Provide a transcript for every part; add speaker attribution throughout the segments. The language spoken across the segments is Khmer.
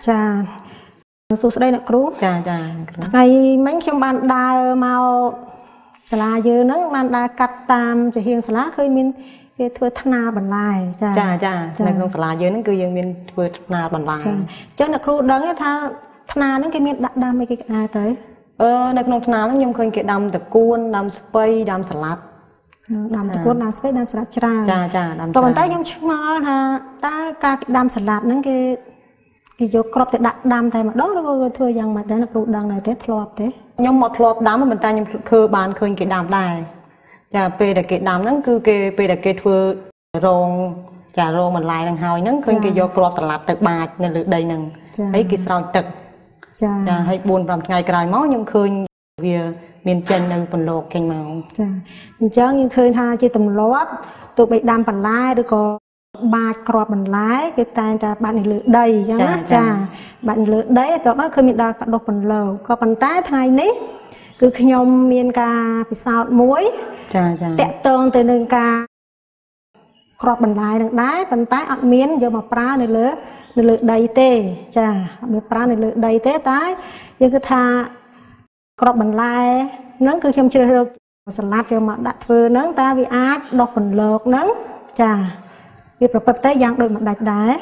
Speaker 1: Chà số đây là cú
Speaker 2: chà
Speaker 1: ngày mấy trong ban đa màu sả dưa nó ban đa cắt tam chỉ hiền sả khơi min cái thưa thna bản lại
Speaker 2: chà này trong sả dưa nó cứ dương min thưa thna bản lại
Speaker 1: chứ là cú đắng tha thna nó cái miền đam mấy cái ai tới
Speaker 2: này trong thna nó nhung khơi cái đam tập cuốn đam spray đam salad
Speaker 1: đam tập cuốn đam spray đam salad
Speaker 2: chà đam
Speaker 1: còn tay nhung chua ha ta cái đam salad nó cái vô crop thì đặt đam thay mà đó nó thưa rằng mà nó cú đắng này thế thọp thế
Speaker 2: nhung một thọp đam mà mình ta nhung khơi bàn khơi cái đam đài chà pe để cái đam nó cứ cái pe để cái thưa rong chà rong mình lại đằng hòi nó khơi cái vô crop salad tự bà nên lựa đây nằng ấy cái sao tự chà hay buồn làm ngày cái máu nhung khơi vì miền chân nơi phần lột canh màu
Speaker 1: chà chẳng như khơi tha chỉ tầm lót tụi bị đam phần lai được có ba crop phần lái cái tay ta bạn này lựa đầy chẳng á chà bạn lựa đấy tụi nó khơi miền đa cả độc phần lầu có phần tái thay nít cứ nhom miền ca bị sao muối tẹt tường từ nương ca crop phần lái được đá phần tái ăn miến vô mà pra này lựa đầy tê chà miền pra này lựa đầy tê tái nhưng cứ tha crop phần lái nó cứ trong chơi được salad cho mà đặt vừa nướng ta bị át đọc phần lợt nướng chà vì bật tới giang đôi mặt đạch đá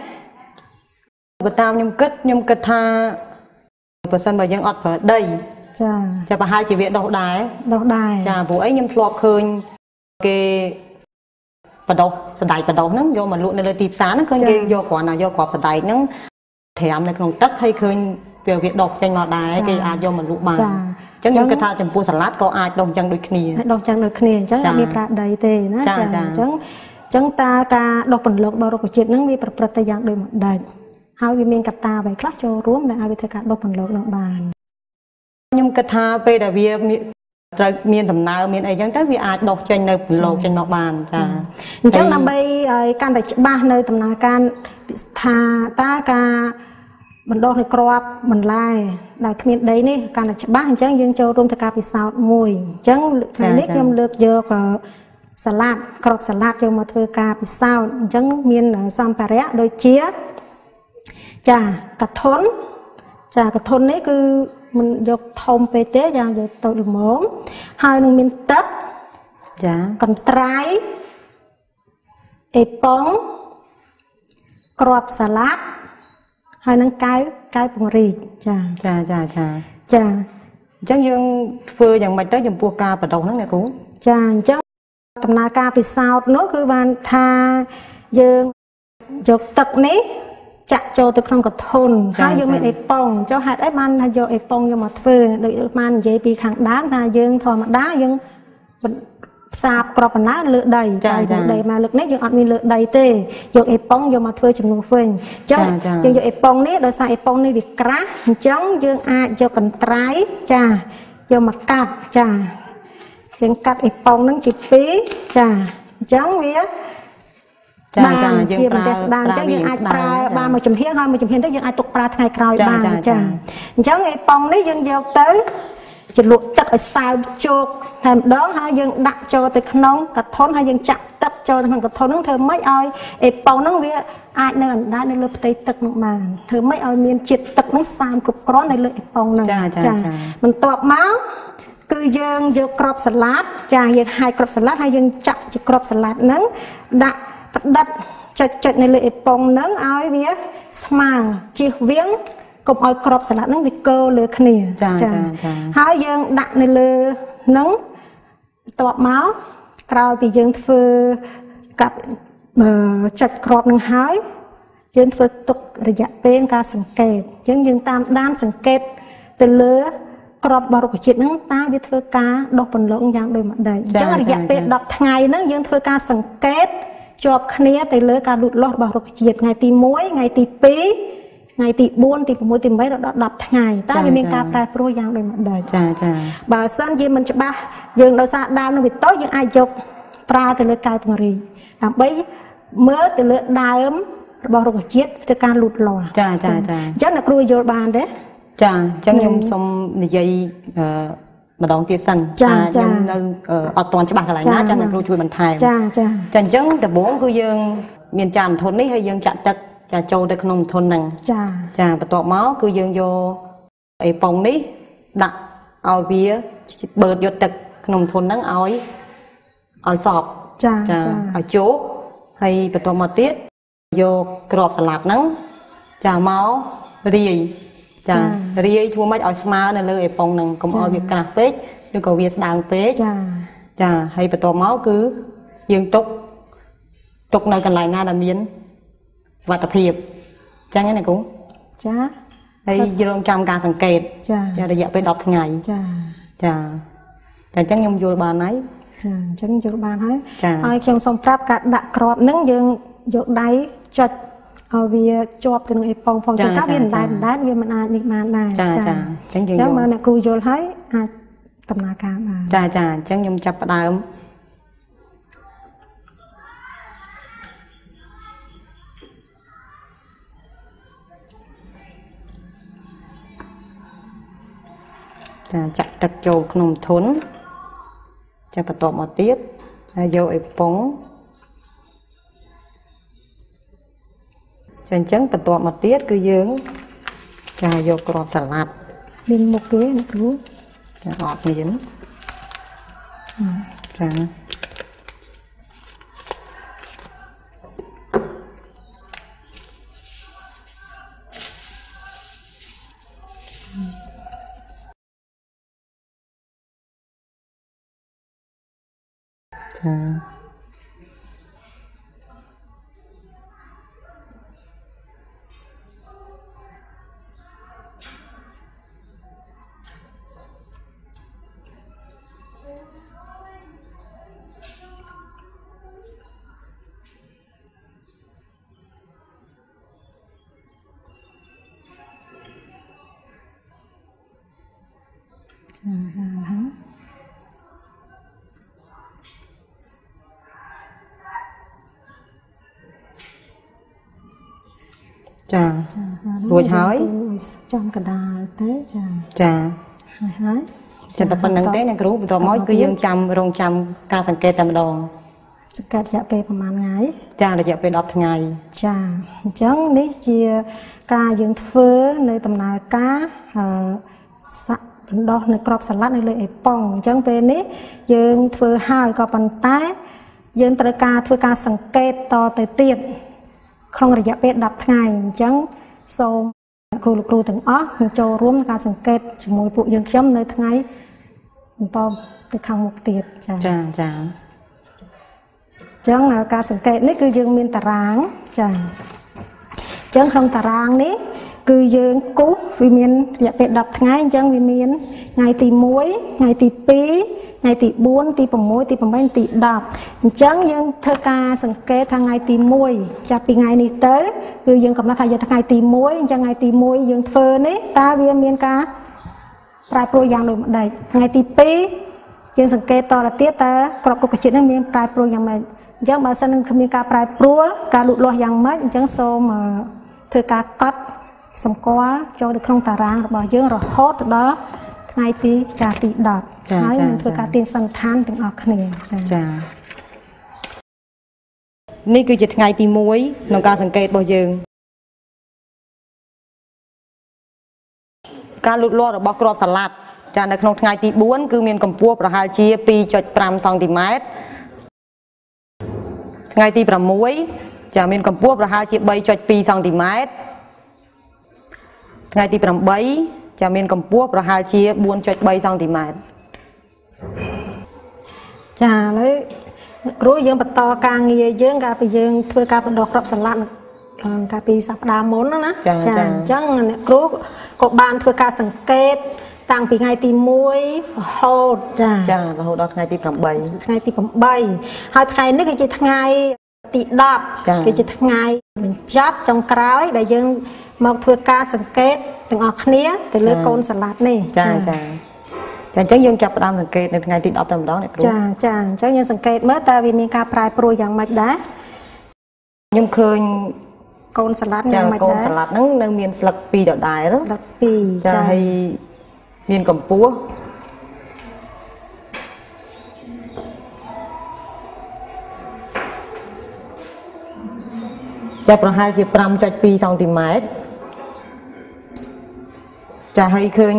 Speaker 2: bữa tao nhung kết tha bữa sân bà dân ọt ở đây chà bà hai chỉ viện đọc đài chà bố ấy nhung lọp khơi cái bà đầu nướng vô mà lụn này là tiệp sáng nó khơi cái vô quả nào vô quả sạch đài nướng thèm này không tắt hay khơi về việc đọc trên mặt đài cái vô mà lụn bàn chẳng những cái thà chấm pua salad có ai đồng chẳng đôi khnia
Speaker 1: chẳng là bị pra đầy tê nó chẳng ta ca đọc phần lược bao nhiêu chuyện nó bị pra tay giang đôi mặt đầy hai vị miền cát ta vậy khác cho rúm để ai bị thay cả đọc phần lược nặng bàn
Speaker 2: nhưng cái thà về để vì miền sầm nào miền ấy chẳng tới vì ai đọc trên nơi phần lược trên mặt bàn
Speaker 1: chẳng là bây can để ba nơi tầm nào can thà ta ca mình đo thì crop mình lai đại miền đấy nè càng là bác chẳng dương cho rôm thạch cà phê sào mùi chẳng phải nít em lược vô cả salad crop salad cho mà thưa cà phê sào chẳng miền sam pare đôi chia chà cả thôn đấy cứ mình vô thom pe té ra vô tôi mớm hai nông miền tết còn trái epong crop salad hai nâng cái bông rì chà
Speaker 2: chắc dương vừa dần mạch tới dùm bùa ca và đầu nó này cũng
Speaker 1: chà chắc tầm nào ca vì sao nó cứ bàn tha dương dọc tật ní chặt cho từ trong cái thôn hai dương bị epong cho hạt ấy ban hay do epong cho mà phơi đợi man dễ bị kháng đá tha dương thò mặt đá dương sạp crop ná lựa đầy mà lực nét dùng ăn mi lựa đầy tê dùng epong dùng mà thuê chừng ngủ phơi chẳng dùng epong nét đôi sai epong nét việc cá chẳng dùng ai cho cần trái chà dùng mặt cắt chà dùng cắt epong nó chỉ phí chà chẳng biết bàn kia mình test bàn chẳng dùng ai pra ba mà chấm hiếng thôi mà chấm hiếng tới dùng ai tục pra ngày cày bàn chà chẳng epong nét dùng vô tới chỉ lụa tất ở sao chốt thèm đó hai dân đặt cho tới nông cả thôn hai dân chặt tất cho thằng cả thôn nó thơm mấy ơi epong nó biết ai nơi đã nơi lụp tây tất mà thơm mấy ơi miền triệt tất nó sam cục có này lụp epong này mình tọt máu cứ dân vô crop salad dân hai crop salad hai dân chặt chỉ crop salad nướng đặt chặt này lụp epong nướng ơi biết smile chiếc viếng cùng ơi crop salad nướng việc cơ lừa khnia hai dân đặt này lừa nướng tọt máu cào vì dân phơi cặp chặt crop nướng hái dân phơi tục rửa bên ca sừng kẹt dân tam đan sừng kẹt từ lừa crop bao cái chuyện nướng ta biết phơi cá đọc phần lượng dạng đôi mặt đầy chẳng là rửa bên đọc ngày nướng dân phơi ca sừng kẹt chọp khnia từ lừa cá lụt lót bao cái chuyện ngày tì muối ngày tì pí ngày tị buôn tị mỗi tị mấy đó đập ngày ta vì mình cà phê pro giang đời mặt đời bà sân gì mình ba dừng đâu xa đau nó bị tối những ai chụp pra từ lưỡi cài bùng rì làm bấy mới từ lưỡi đai ấm bao rồi chết từ can lụt lò chắc là cruy vô bàn đấy
Speaker 2: chắc nhung xong dây mà đón tiếp sân nhưng nơi ở toàn cho bà lại ná cho nên cruy chui bàn thai chẳng chẳng từ bốn cư dương miền tràn thônนี้hay dương chặt tật ចាចូលទៅក្នុងធុនហ្នឹងចាបន្ទាប់មកគឺយើងយកអីប៉ុងនេះដាក់ឲ្យវាបឺតយកទឹកក្នុងធុនហ្នឹងឲ្យសប់ចាឲ្យជោគហើយបន្ទាប់មកទៀតយកក្របសាឡាត់ហ្នឹងចាមករាយរាយធ្វើម៉េចឲ្យស្មើនៅលើអីប៉ុងហ្នឹងកុំឲ្យវាក្រាស់ពេកឬក៏វាស្ដើងពេកចាហើយបន្ទាប់មកគឺយើងទុកនៅកន្លែងណាដែលមានសុវត្ថិភាពអញ្ចឹងណាគ្រូចាហើយយើងរងចាំការសង្កេតចារយៈពេល10ថ្ងៃចាអញ្ចឹងខ្ញុំយល់បានហើយចាអញ្ចឹងយល់បានហើយហើយខ្ញុំសូមប្រាប់ការដាក់ក្របហ្នឹងយើងយកដៃចុចឲ្យវាជាប់ទៅនឹងអេប៉ុងផងចង្កាវាដែតវាមិនអាចនេះបានដែរចាអញ្ចឹងយើងមើលអ្នកគ្រូយល់ហើយអាចដំណើរការបានចាអញ្ចឹងខ្ញុំចាប់ផ្ដើមចាចាក់ទឹកចូលក្នុងធុនចាបន្ទាប់មកទៀតហើយយកអីប៉ុងចាអញ្ចឹងបន្ទាប់មកទៀតគឺយើងចាយកក្របសាឡាត់មានមុខទេអ្នកគ្រូចាអត់មានចាចារួចហើយចំកដាលទៅចាហើយចាតែប៉ុណ្្នឹងទេអ្នកគ្រូបន្តមកគឺយើងរងចាំការសង្កេតតែម្ដងសង្កេតរយៈពេលប្រហែលថ្ងៃចារយៈពេល10ថ្ងៃចាអញ្ចឹងនេះជាការយើងធ្វើនៅដំណើរការសាក់បណ្ដោះនៅក្របសាឡាត់នៅលើអេប៉ុងអញ្ចឹងពេលនេះយើងធ្វើហើយក៏ប៉ុន្តែយើងត្រូវការធ្វើការសង្កេតតទៅទៀតក្នុងរយៈពេល10ថ្ងៃអញ្ចឹងសូមគ្រូលោកគ្រូទាំងអស់ចូលរួមក្នុងការសង្កេតជាមួយពួកយើងខ្ញុំនៅថ្ងៃបន្តទៅខាងមុខទៀតចាអញ្ចឹងការសង្កេតនេះគឺយើងមានតារាងចាអញ្ចឹងក្នុងតារាងនេះគឺយើងគូសវាមានរយៈពេល10ថ្ងៃអញ្ចឹងវាមានថ្ងៃទី1ថ្ងៃទី2ថ្ងៃទី4ទី6ទី8ទី10អញ្ចឹងយើងធ្វើការសង្កេតថាថ្ងៃទី1ចាប់ពីថ្ងៃនេះទៅគឺយើងកំណត់ថាយកថ្ងៃទី1អញ្ចឹងថ្ងៃទី1យើងធ្វើនេះតើវាមានការប្រែប្រួលយ៉ាងដូចម្ដេចថ្ងៃទី2យើងសង្កេតតទៅទៀតតើក្របរុក្ខជាតិនេះមានប្រែប្រួលយ៉ាងម៉េចអញ្ចឹងបើសិននឹងគ្មានការប្រែប្រួលការលូតលាស់យ៉ាងម៉េចអញ្ចឹងសូមធ្វើការកត់សម្គាល់ចូលទៅក្នុងតារាងរបស់យើងរហូតដល់ថ្ងៃទី10ហើយនឹងធ្វើការទាញសន្តានទាំងអស់គ្នាចានេះគឺជាថ្ងៃទី1ក្នុងការសង្កេតរបស់យើងការលូតលាស់របស់ក្របសាឡាត់ចានៅក្នុងថ្ងៃទី4គឺមានកម្ពស់ប្រហែលជា 2.5 សង់ទីម៉ែត្រថ្ងៃទី6ចាមានកម្ពស់ប្រហែលជា 3.2 សង់ទីម៉ែត្រថ្ងៃទី8ចាមានកម្ពស់ប្រហែលជា 4.3 សង់ទីម៉ែត្រចាឥឡូវគ្រូយើងបន្តការងារយើងកាលពីយើងធ្វើការបណ្ដុះក្របសាឡាត់កាលពីសប្តាហ៍មុនណាចាអញ្ចឹងអ្នកគ្រូក៏បានធ្វើការសង្កេតតាំងពីថ្ងៃទី1រហូតចារហូតដល់ថ្ងៃទី8ថ្ងៃទី8ហើយថ្ងៃនេះគឺជាថ្ងៃទី10គឺជាថ្ងៃបញ្ចប់ចុងក្រោយដែលយើងមកធ្វើការសង្កេតទាំងអស់គ្នាទៅលើកូនសាឡាត់នេះចាអញ្ចឹងយើងចាប់ផ្ដើមសង្កេតនៅថ្ងៃទី10តែម្ដងអ្នកគ្រូចាអញ្ចឹងយើងសង្កេតមើលតើវាមានការប្រែប្រួលយ៉ាងម៉េចដែរខ្ញុំឃើញកូនសាឡាត់យ៉ាងម៉េចដែរកូនសាឡាត់ហ្នឹងនៅមានស្លឹក2ដដែលស្លឹក2ចាហើយមានកម្ពស់ Chặt rồi hai chiếc 5.2 cm. Chả hay khơi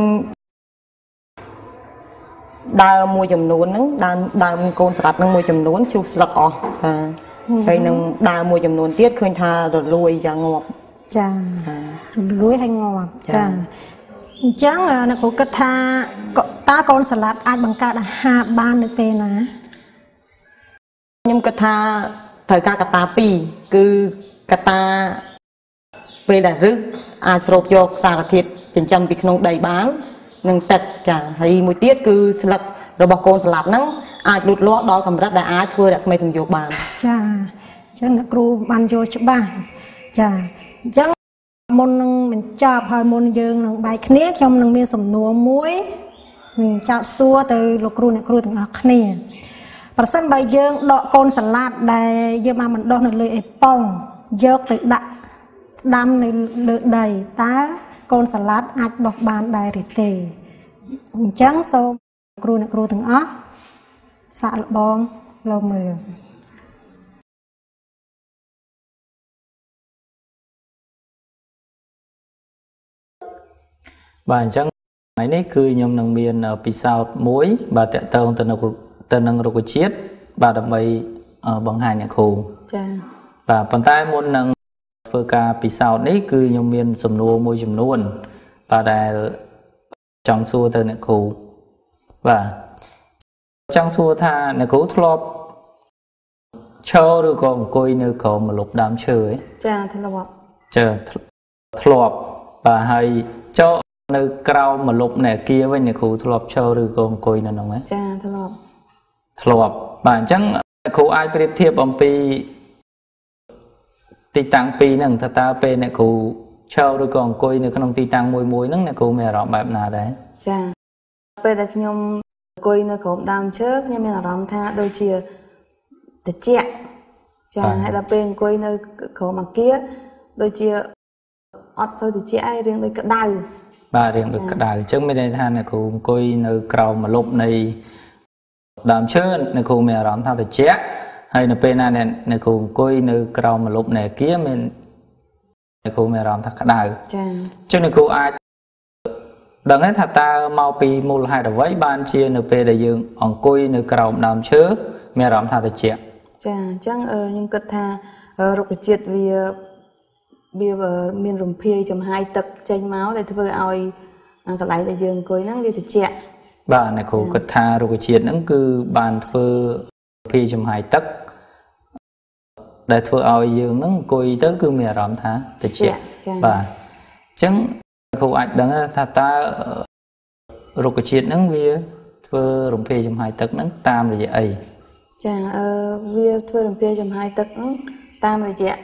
Speaker 2: đào mùi chầm nón nắng đào côn sạt nắng mùi chầm nón chụp sạc ọ hay nắng đào mùi chầm nón tiết khơi tha rồi lùi ra ngọt
Speaker 1: chà lùi hay ngọt chà chẳng là cô kết tha ta con sạt ai bằng cả là hạ ban được tên á
Speaker 2: nhưng kết tha thời ca ta pi cứ ta về là rứ ai sụp vô sạc thịt chỉnh châm bị nông đầy bán nâng tật cả hay một tiết cứ sạc rồi bọc côn sạc nắng ai lụt lót đó cầm rất là ai thưa đã mấy thằng vô bàn
Speaker 1: chà chẳng là cô ban vô cho bàn chà chẳng môn mình chạp hay môn dương bài khné trong nâng miên sầm nua muối mình chạp xua từ lục cru từng học khné và sân bài dương đọ côn sạc đây dương mà mình đo được lưỡi pong dốc từ đặt đâm lưỡi đầy tá con salad ai đọc bàn đại rỉ tề trắng sâu cru từng óc xạ bong lâu mờ
Speaker 3: bạn trắng máy này cứ nhom nâng miền pi sao muối và tẹt tông tên nâng rô chiết và đập bay bằng hai nhà khô và bàn tay muốn nâng phơi ca pi sao đấy cứ nhom miền sầm nua môi sầm nuôn và đại trong xua tên nhà khô và trong xua tha nhà khô thọp chơi được còn coi nơi còn một lục đám chơi chơi thọp và hay cho nơi cao mà lục này kia với nhà khô thọp chơi được còn coi nó nóng ấy thọp bản chẳng khô ai biết thiệp ông pi tì tăng pi nâng ta pe này khô chơi được còn coi nơi con tì tăng mùi nâng này khô mẹ rõ bài nào đấy
Speaker 4: pe là nhom coi nơi khô đam trước nhưng mà làm tha đôi chia để chẹt hay là pe coi nơi khô mà kia đôi chia ọt sôi thì chẹt riêng đôi cả đài
Speaker 3: bà riêng được cả đài chứ mới đây tha này khô coi nơi cầu mà lục này đam trước này khô mẹ rõ tha thì chẹt hay là pe này khô coi nơi cầu mà lục này kia mình này khô mẹ rõ tha cả đài chứ này khô ai đằng ấy ta mau pi mua hai đầu váy ban chia np đại dương on coi nửa cầu đàm chớ mẹ làm tha tự chẹt
Speaker 4: chẳng nhưng cất tha rục triệt vì miền rồng phi chấm hai tật chanh máu để thôi ao cái lại đại dương coi nắng đi tự chẹt
Speaker 3: bà này cô cất tha rục triệt nắng cứ bàn phơi phi chấm hai tật để thôi ao dương nắng coi tới cứ mẹ làm tha tự chẹt bà chẳng cô ảnh đằng ta rục chiết nắng vía thưa rồng phê trong hai tấc nắng tam rồi vậy
Speaker 4: vía thưa rồng phê trong hai tấc nắng tam rồi vậy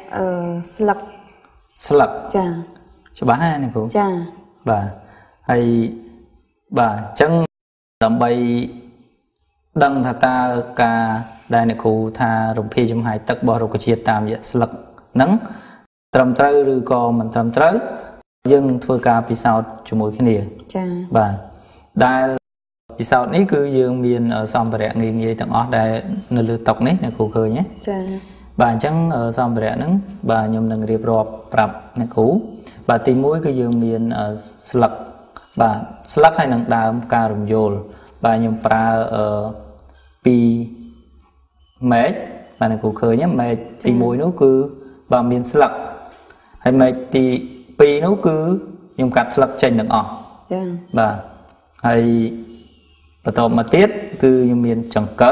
Speaker 3: slug cho bà hai này cô bà hay bà chẳng làm bay đằng ta ca đây này cô tha rồng phê trong hai tấc bỏ rục chiết tam vậy slug nắng trầm trâu rồi còn mình trầm trâu dân thưa ca pi sao cho mỗi cái này và đại pi sao này cứ dương miền ở sông bờ rẽ nghề tầng ót đại nơi lưu tộc này là khu khơi nhé bà chẳng ở sông bờ rẽ nứng bà nhom nâng riệp rọp prap này cũ bà tìm mũi cứ dương miền ở slug bà slug hay nâng đào ca rùm dồi bà nhom pra ở pi mét bà này khu khơi nhé mét tìm mũi nó cứ bà miền slug hay mét thì pi nó cứ dùng cắt slug trên được và hay bắt đầu mà tiết cứ dùng miền chẳng cỡ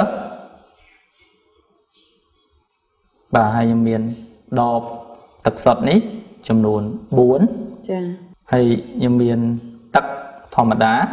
Speaker 3: và hay dùng miền đo tật sọt ní chấm nôn 4 hay dùng miền tắc thò mặt đá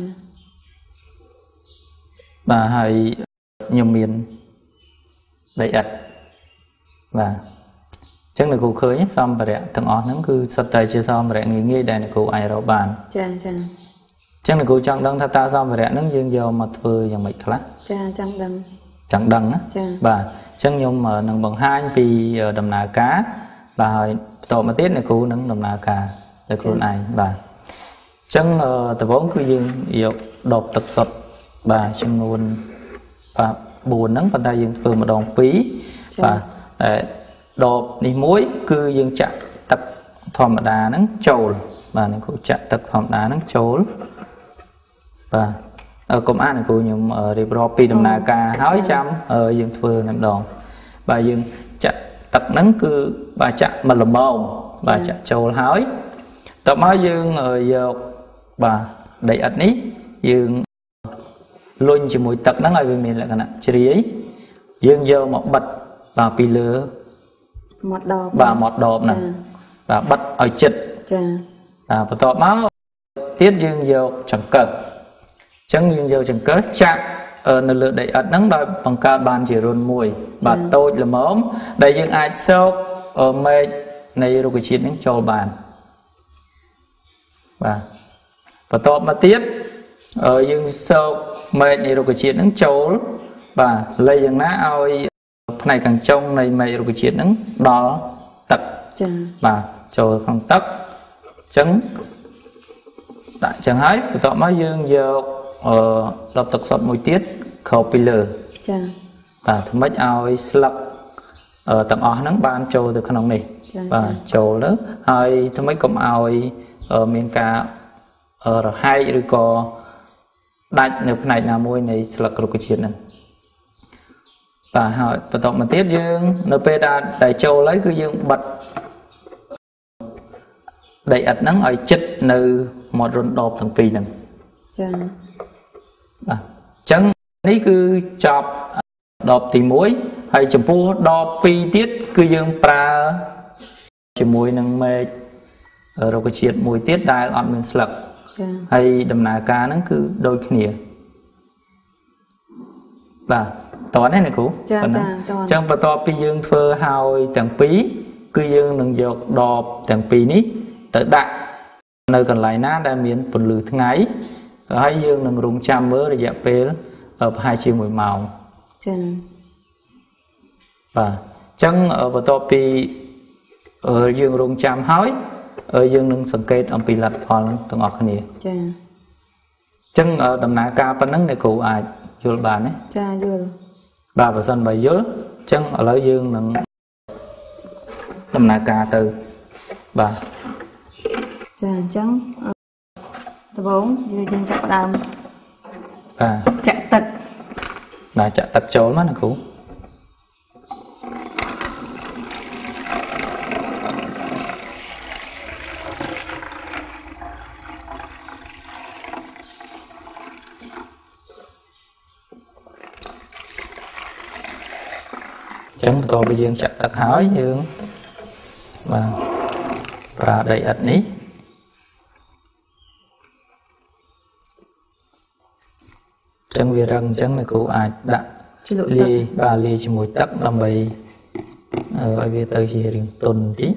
Speaker 3: và hay dùng miền đầy ật và chẳng là cô khơi xong bà rẽ thằng ớt nó cứ sắp tay chưa xong bà rẽ nghĩ đây là cô ai rõ bàn chẳng là cô chẳng đăng ta xong bà rẽ nó dương do mà thưa dòng mạch khá chẳng đăng á bà chẳng nhưng mà nâng bằng hai vì đầm nà cá bà hỏi tổ mà tiết này cô nâng đầm nà cá để cô này bà chẳng tập vốn cứ dương dọc đột tập sọt bà chẳng luôn bà buồn nâng bàn tay dương vừa mà đòn phí bà đọp đi muối cứ dương chặt tập thòm đá nắng trầu và này cũng chặt tập thòm đá nắng trầu và ở công an này cũng nhung ở đi propi đầm nà ca hói trăm ở dương phơi nằm đòn và dương chặt tập nắng cứ và chặt mà làm mồm và chặt trầu hói tập máu dương ở giờ và đầy ẩn ý dương luôn chỉ mùi tật nắng ở bên mình là cái nào chỉ ấy dương giờ một bật và pi lửa và một đọp này và bắt ở chật và bắt tọt máu tiết dương giờ chẳng cờ chẳng dương giờ chẳng cờ chạm ở nơi lửa đầy ẩn nắng đôi bằng ca bàn chỉ run mùi và tôi là mớm đầy dương ai sâu ở mê này rồi cái chuyện những trâu bàn và tọt mà tiết ở dương sâu mê này rồi cái chuyện những trâu và lấy dương ná oi này càng trong này mày rồi cái chuyện những đó tật và trồi không tật trứng đại chẳng hái của tọa máu dương giờ lập tật sọt mùi tiết khẩu pi lờ và thằng bách ao slug ở tầng ó nắng ban trâu từ khăn này và trâu đó hai thằng mấy công ao ở miền ca ở hai rồi có đại được này là môi này slug rồi cái chuyện này và hỏi và tọa mà tiết dương np đã đại trâu lấy cứ dương bật đầy ạch nắng ở chất nơi một rôn đột thằng pì nè chẳng ní cứ chọc đột thì muối hay chấm pu đo pi tiết cứ dương pra chấm muối nâng mê rồi cái chuyện muối tiết đai on mình sặc hay đầm nà cá nó cứ đôi kia và toán này cũ chẳng và to pi dương phơ hào tầng pí cứ dương nâng dọc đọp tầng pí ní tới đại nơi còn lại ná đang miền phần lử ngày hai dương nâng rung chăm mớ để dẹp pê ở hai chiều mùi màu và chẳng ở vào to pi ở dương rung chăm hói ở dương nâng sẵn kết ông pi lật phòn tầng ngọt khá nìa chẳng ở đầm ná ca phần nâng này cụ ai vô bàn ấy bà và sân bà dốt chẳng ở lấy dương nâng đầm ná ca từ bà
Speaker 4: chẳng tập 4 dương chặt đàm chặt tật
Speaker 3: là chặt tật trốn mà nó cũ chẳng tôi bây giờ chặt tật hỏi dương và đầy ẩn ý chẳng vì rằng chẳng là cụ ai đặt ly ba ly chỉ mùi tắc làm bầy ở vì tới chỉ riêng tuần tí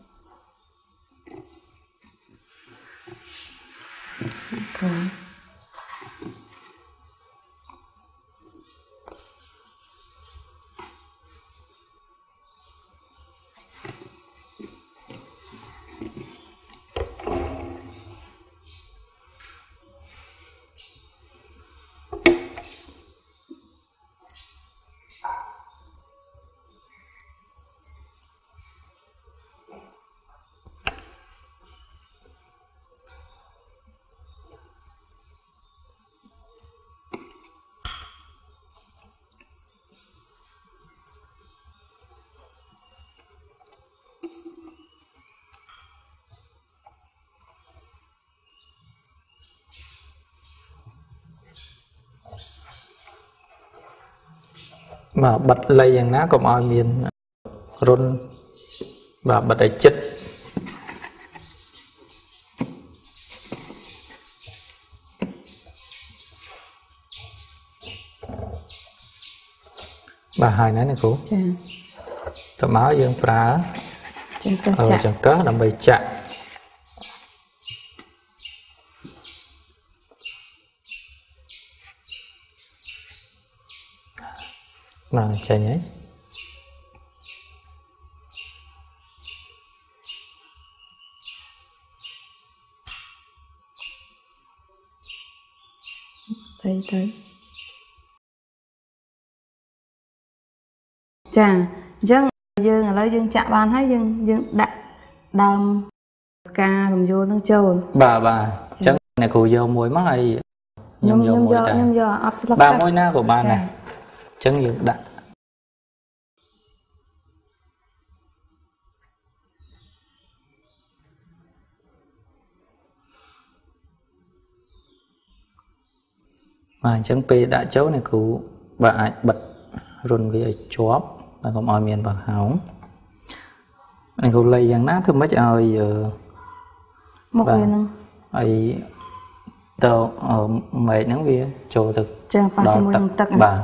Speaker 3: mà bật lâyอย่างná cũng ai miền run và bật đầy chất bà hai này cũ tầm áo dương pra chẳng có làm bầy chạm mà chạy nhé
Speaker 4: thấy chà chẳng dương ở lấy dương chạm bàn hay dương đặt đầm ca làm vô nó trồn
Speaker 3: bà chẳng này cô vô môi mất hay nhôm vô ba môi na của bà này chẳng dương đặt mà chẳng pe đã chấu này cô bà ai bật run với chóp và còn mọi miền bằng hóng này cô lấy giang nát thôi mấy ơi giờ
Speaker 4: một viên
Speaker 3: ấy tao ở mấy nắng vía chỗ thực bà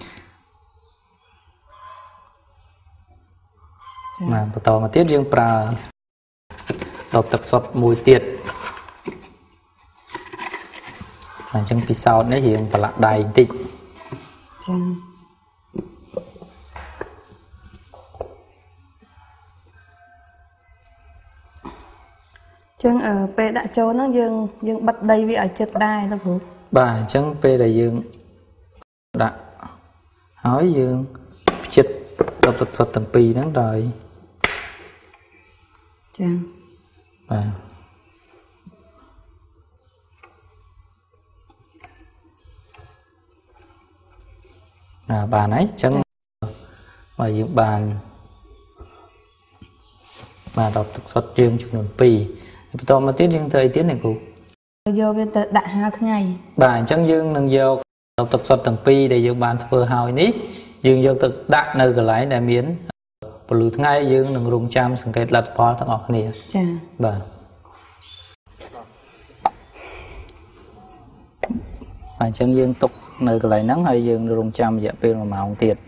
Speaker 3: mà tao mà tiết riêng pra đọc tập sọt mùi tiệt chẳng bị sao đấy hiện và lạc đài tịch
Speaker 4: chẳng ở pe đã cho nó dương bật đây vì ở chất đai đâu phụ
Speaker 3: bà chẳng pe là dương đã hỏi dương chết đọc tập sọt tầng pi nắng rồi
Speaker 4: chẳng
Speaker 3: bà là bà ấy chẳng mà dương bàn bà đọc thực xuất riêng chụp nền pì tôi mà tiết riêng thời tiết này cô
Speaker 4: vô bên tờ đại hai ngày
Speaker 3: bà chẳng dương nâng vô đọc thực xuất tầng pi để dương bàn vừa hào ní dương vô thực đại nơi cái lái để miến một lượt ngay dương nâng rung trăm sừng kết lật phó thằng ngọc này bà bà chẳng dương tục nơi cái lái nắng hay dương rung trăm dạ pin mà màu tiệt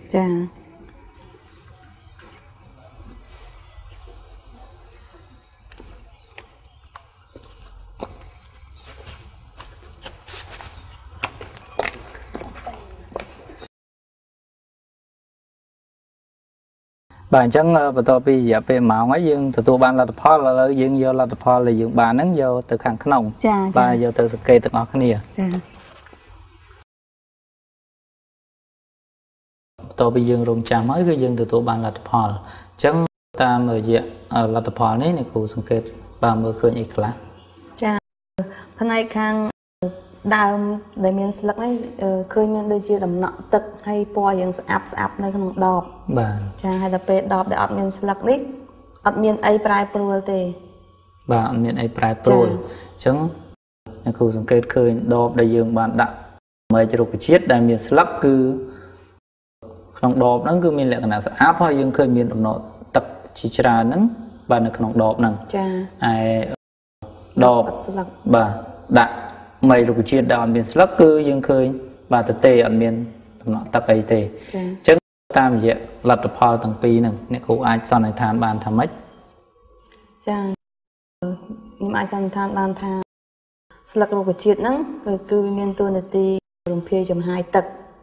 Speaker 3: bạn chẳng bà tôi bây giờ về màu ấy dương từ tôi ban là phò là dương vô là phò là dương bà nắng vô từ khang khăn nồng bà vô từ cây từ ngọt này tôi bây giờ rung trà mới cái dương từ tôi ban là phò chẳng ta mở diện ở là phò này này cụ sung kết bà mở khơi ít lá
Speaker 4: phần này khang đào để miền sạc này khơi miền đôi chia đầm nọ tật hay po những áp nơi không đọp chàng hay là pe đọp để ọt miền sạc đấy ọt miền ai prai pro tê
Speaker 3: bà ọt miền ai prai pro chẳng nhà khu sung kết khơi đọp để dương bạn đặt mấy chục cái chiết đại miền sạc cứ không đọp nó cứ miền lệ cái nào áp hay dương khơi miền đầm nọ tật chỉ trà nắng bà nó không đọp nè ai đọp bà đặt mày rồi chuyện đào miền Bắc cư dương khơi và thực tế ở miền nọ tắc ấy thế chứ ta mình vậy lật tập phò tầng pi nè nếu cô ai sau này than bàn tham mấy
Speaker 4: chàng nhưng ai sau này than bàn than Bắc rồi chuyện nắng rồi cư miền tôi là ti đồng phe chấm 2 tật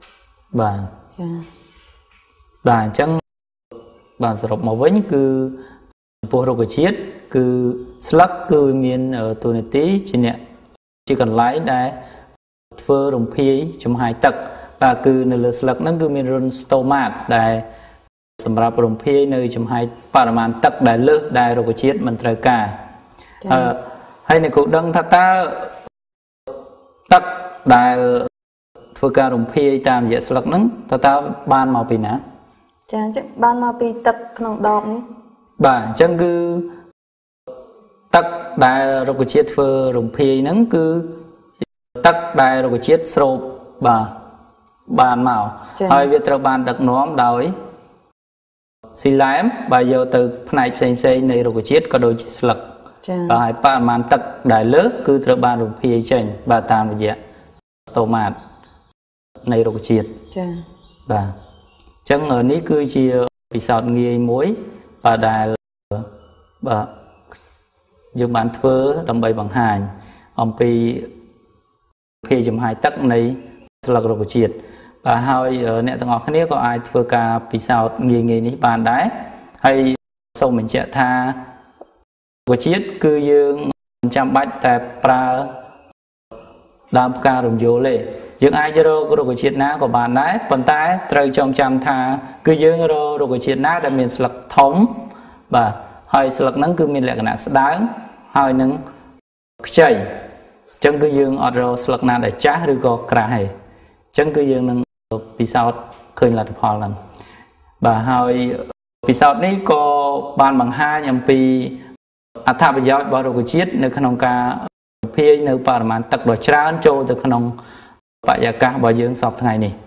Speaker 3: bà chẳng bà sập màu với cứ po rồi chuyện cứ Bắc cư miền ở tôi là tí chỉ nè chỉ cần lái để phơi đồng phi trong 2 tấc và cứ nơi sạc nó cứ miền stomat để sắm ráp đồng phi nơi trong 2 paraman tấc để lướt để rồi có chiết mình trời cả hay này cũng đăng ta tấc để phơi cả đồng phi tam vậy sạc nó ta ban màu pin nè
Speaker 4: chẳng ban màu pin tấc không đọp nhé
Speaker 3: bà chẳng cứ tắc đại rồi có chiết phơ rồng phi nắng cứ tắc đại rồi có chiết sâu bà bàn màu hai việcត្រូវបានដឹកនាំដោយស៊ីឡែមបើយកទៅផ្នែកផ្សេងៗនៃរុក្ខជាតិក៏ដូចជាស្លឹកបាទហើយបរិមាណទឹកដែលលើសគឺត្រូវបានរំភាយចេញបាទតាមរយៈស្តូម៉ាតនៃរុក្ខជាតិចា៎បាទអញ្ចឹងនេះគឺជាពិសោធន៍ងាយមួយបាទដែលបាទយើងបានធ្វើដើម្បីបង្ហាញអំពីភាយចំហាយទឹកនៃស្លឹករុក្ខជាតិបាទហើយអ្នកទាំងអស់គ្នាក៏អាចធ្វើការពិសោធន៍ងាយៗនេះបានដែរហើយសូមបញ្ជាក់ថារុក្ខជាតិគឺយើងមិនចាំបាច់តែប្រើដើមផ្ការំយោលទេ dương ai cho rồi của chuyện ná của bạn đấy còn tay trời trong trăm thà cứ dương rồi của chuyện ná đã miền sạc thống và hơi sạc nắng cứ miền lệ cái nát đáng hơi nắng chảy chân cứ dương ở rồi sạc ná để chá rồi có cả hệ chân cứ dương nắng vì sao khơi là phò làm và hơi vì sao này có bàn bằng hai nhầm pi tháp bây giờ bao rồi chiết nơi khăn ông ca phía nơi bà mà tật đồ trán trâu từ khăn ông vậy là cả bao dương sọc ngày này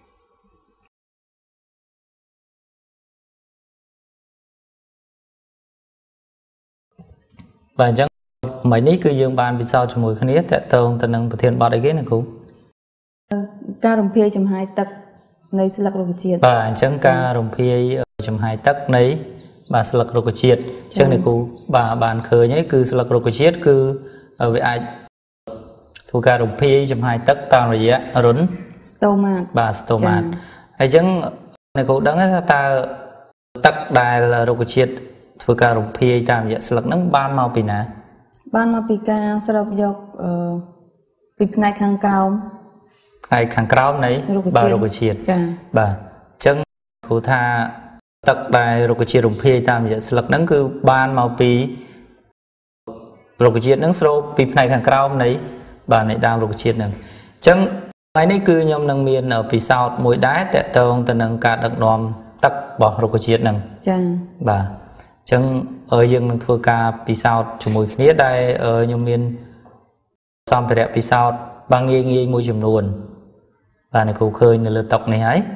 Speaker 3: và chẳng mấy ní cứ dương bàn vì sao cho mùi khăn ít tại tường tình năng thiên bao đại ghế này cũng
Speaker 4: ca đồng phía chấm hai tật này sẽ là rồi chiết
Speaker 3: và chẳng ca đồng phía chấm hai tật này bà sẽ lật rồi chiết chẳng này cô bà bàn khơi nhé cứ sẽ lật rồi chiết cứ ở với ai thu ca đồng phi chấm hai tấc tao rồi vậy rốn
Speaker 4: stomat
Speaker 3: bà stomat ai chẳng này cô đắng ta tấc đài là rồi chiết thu ca đồng phi tam vậy sẽ lật nắng ban màu pì nè
Speaker 4: ban màu pì ca sẽ đọc dọc pì này khang cào
Speaker 3: này bà rồi chiết bà chẳng cô tha tấc đài rồi chiết đồng phi tam vậy sẽ lật nắng cứ ban màu pì rồi chiết nắng sâu pì này khang cào này bà này đang rồi chiết nè chẳng ngày nay cứ nhom nâng miền ở phía sau mỗi đá tẹt tông từ nâng cả đặc nòm tắc bỏ rồi chiết nè bà chẳng ở dương nâng thua ca phía sau cho mỗi khi đây ở nhom miền xong phải đẹp phía sau bằng nghi môi trường luôn bà này cũng khơi như lừa tộc này ấy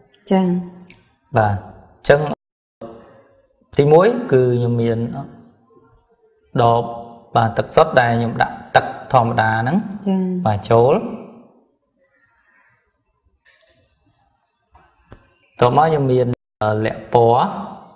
Speaker 3: bà chẳng tí muối cứ nhom miền đó bà tật sót đây nhom đã tật thòm đà nắng và chố tao nói như miền lẹ bó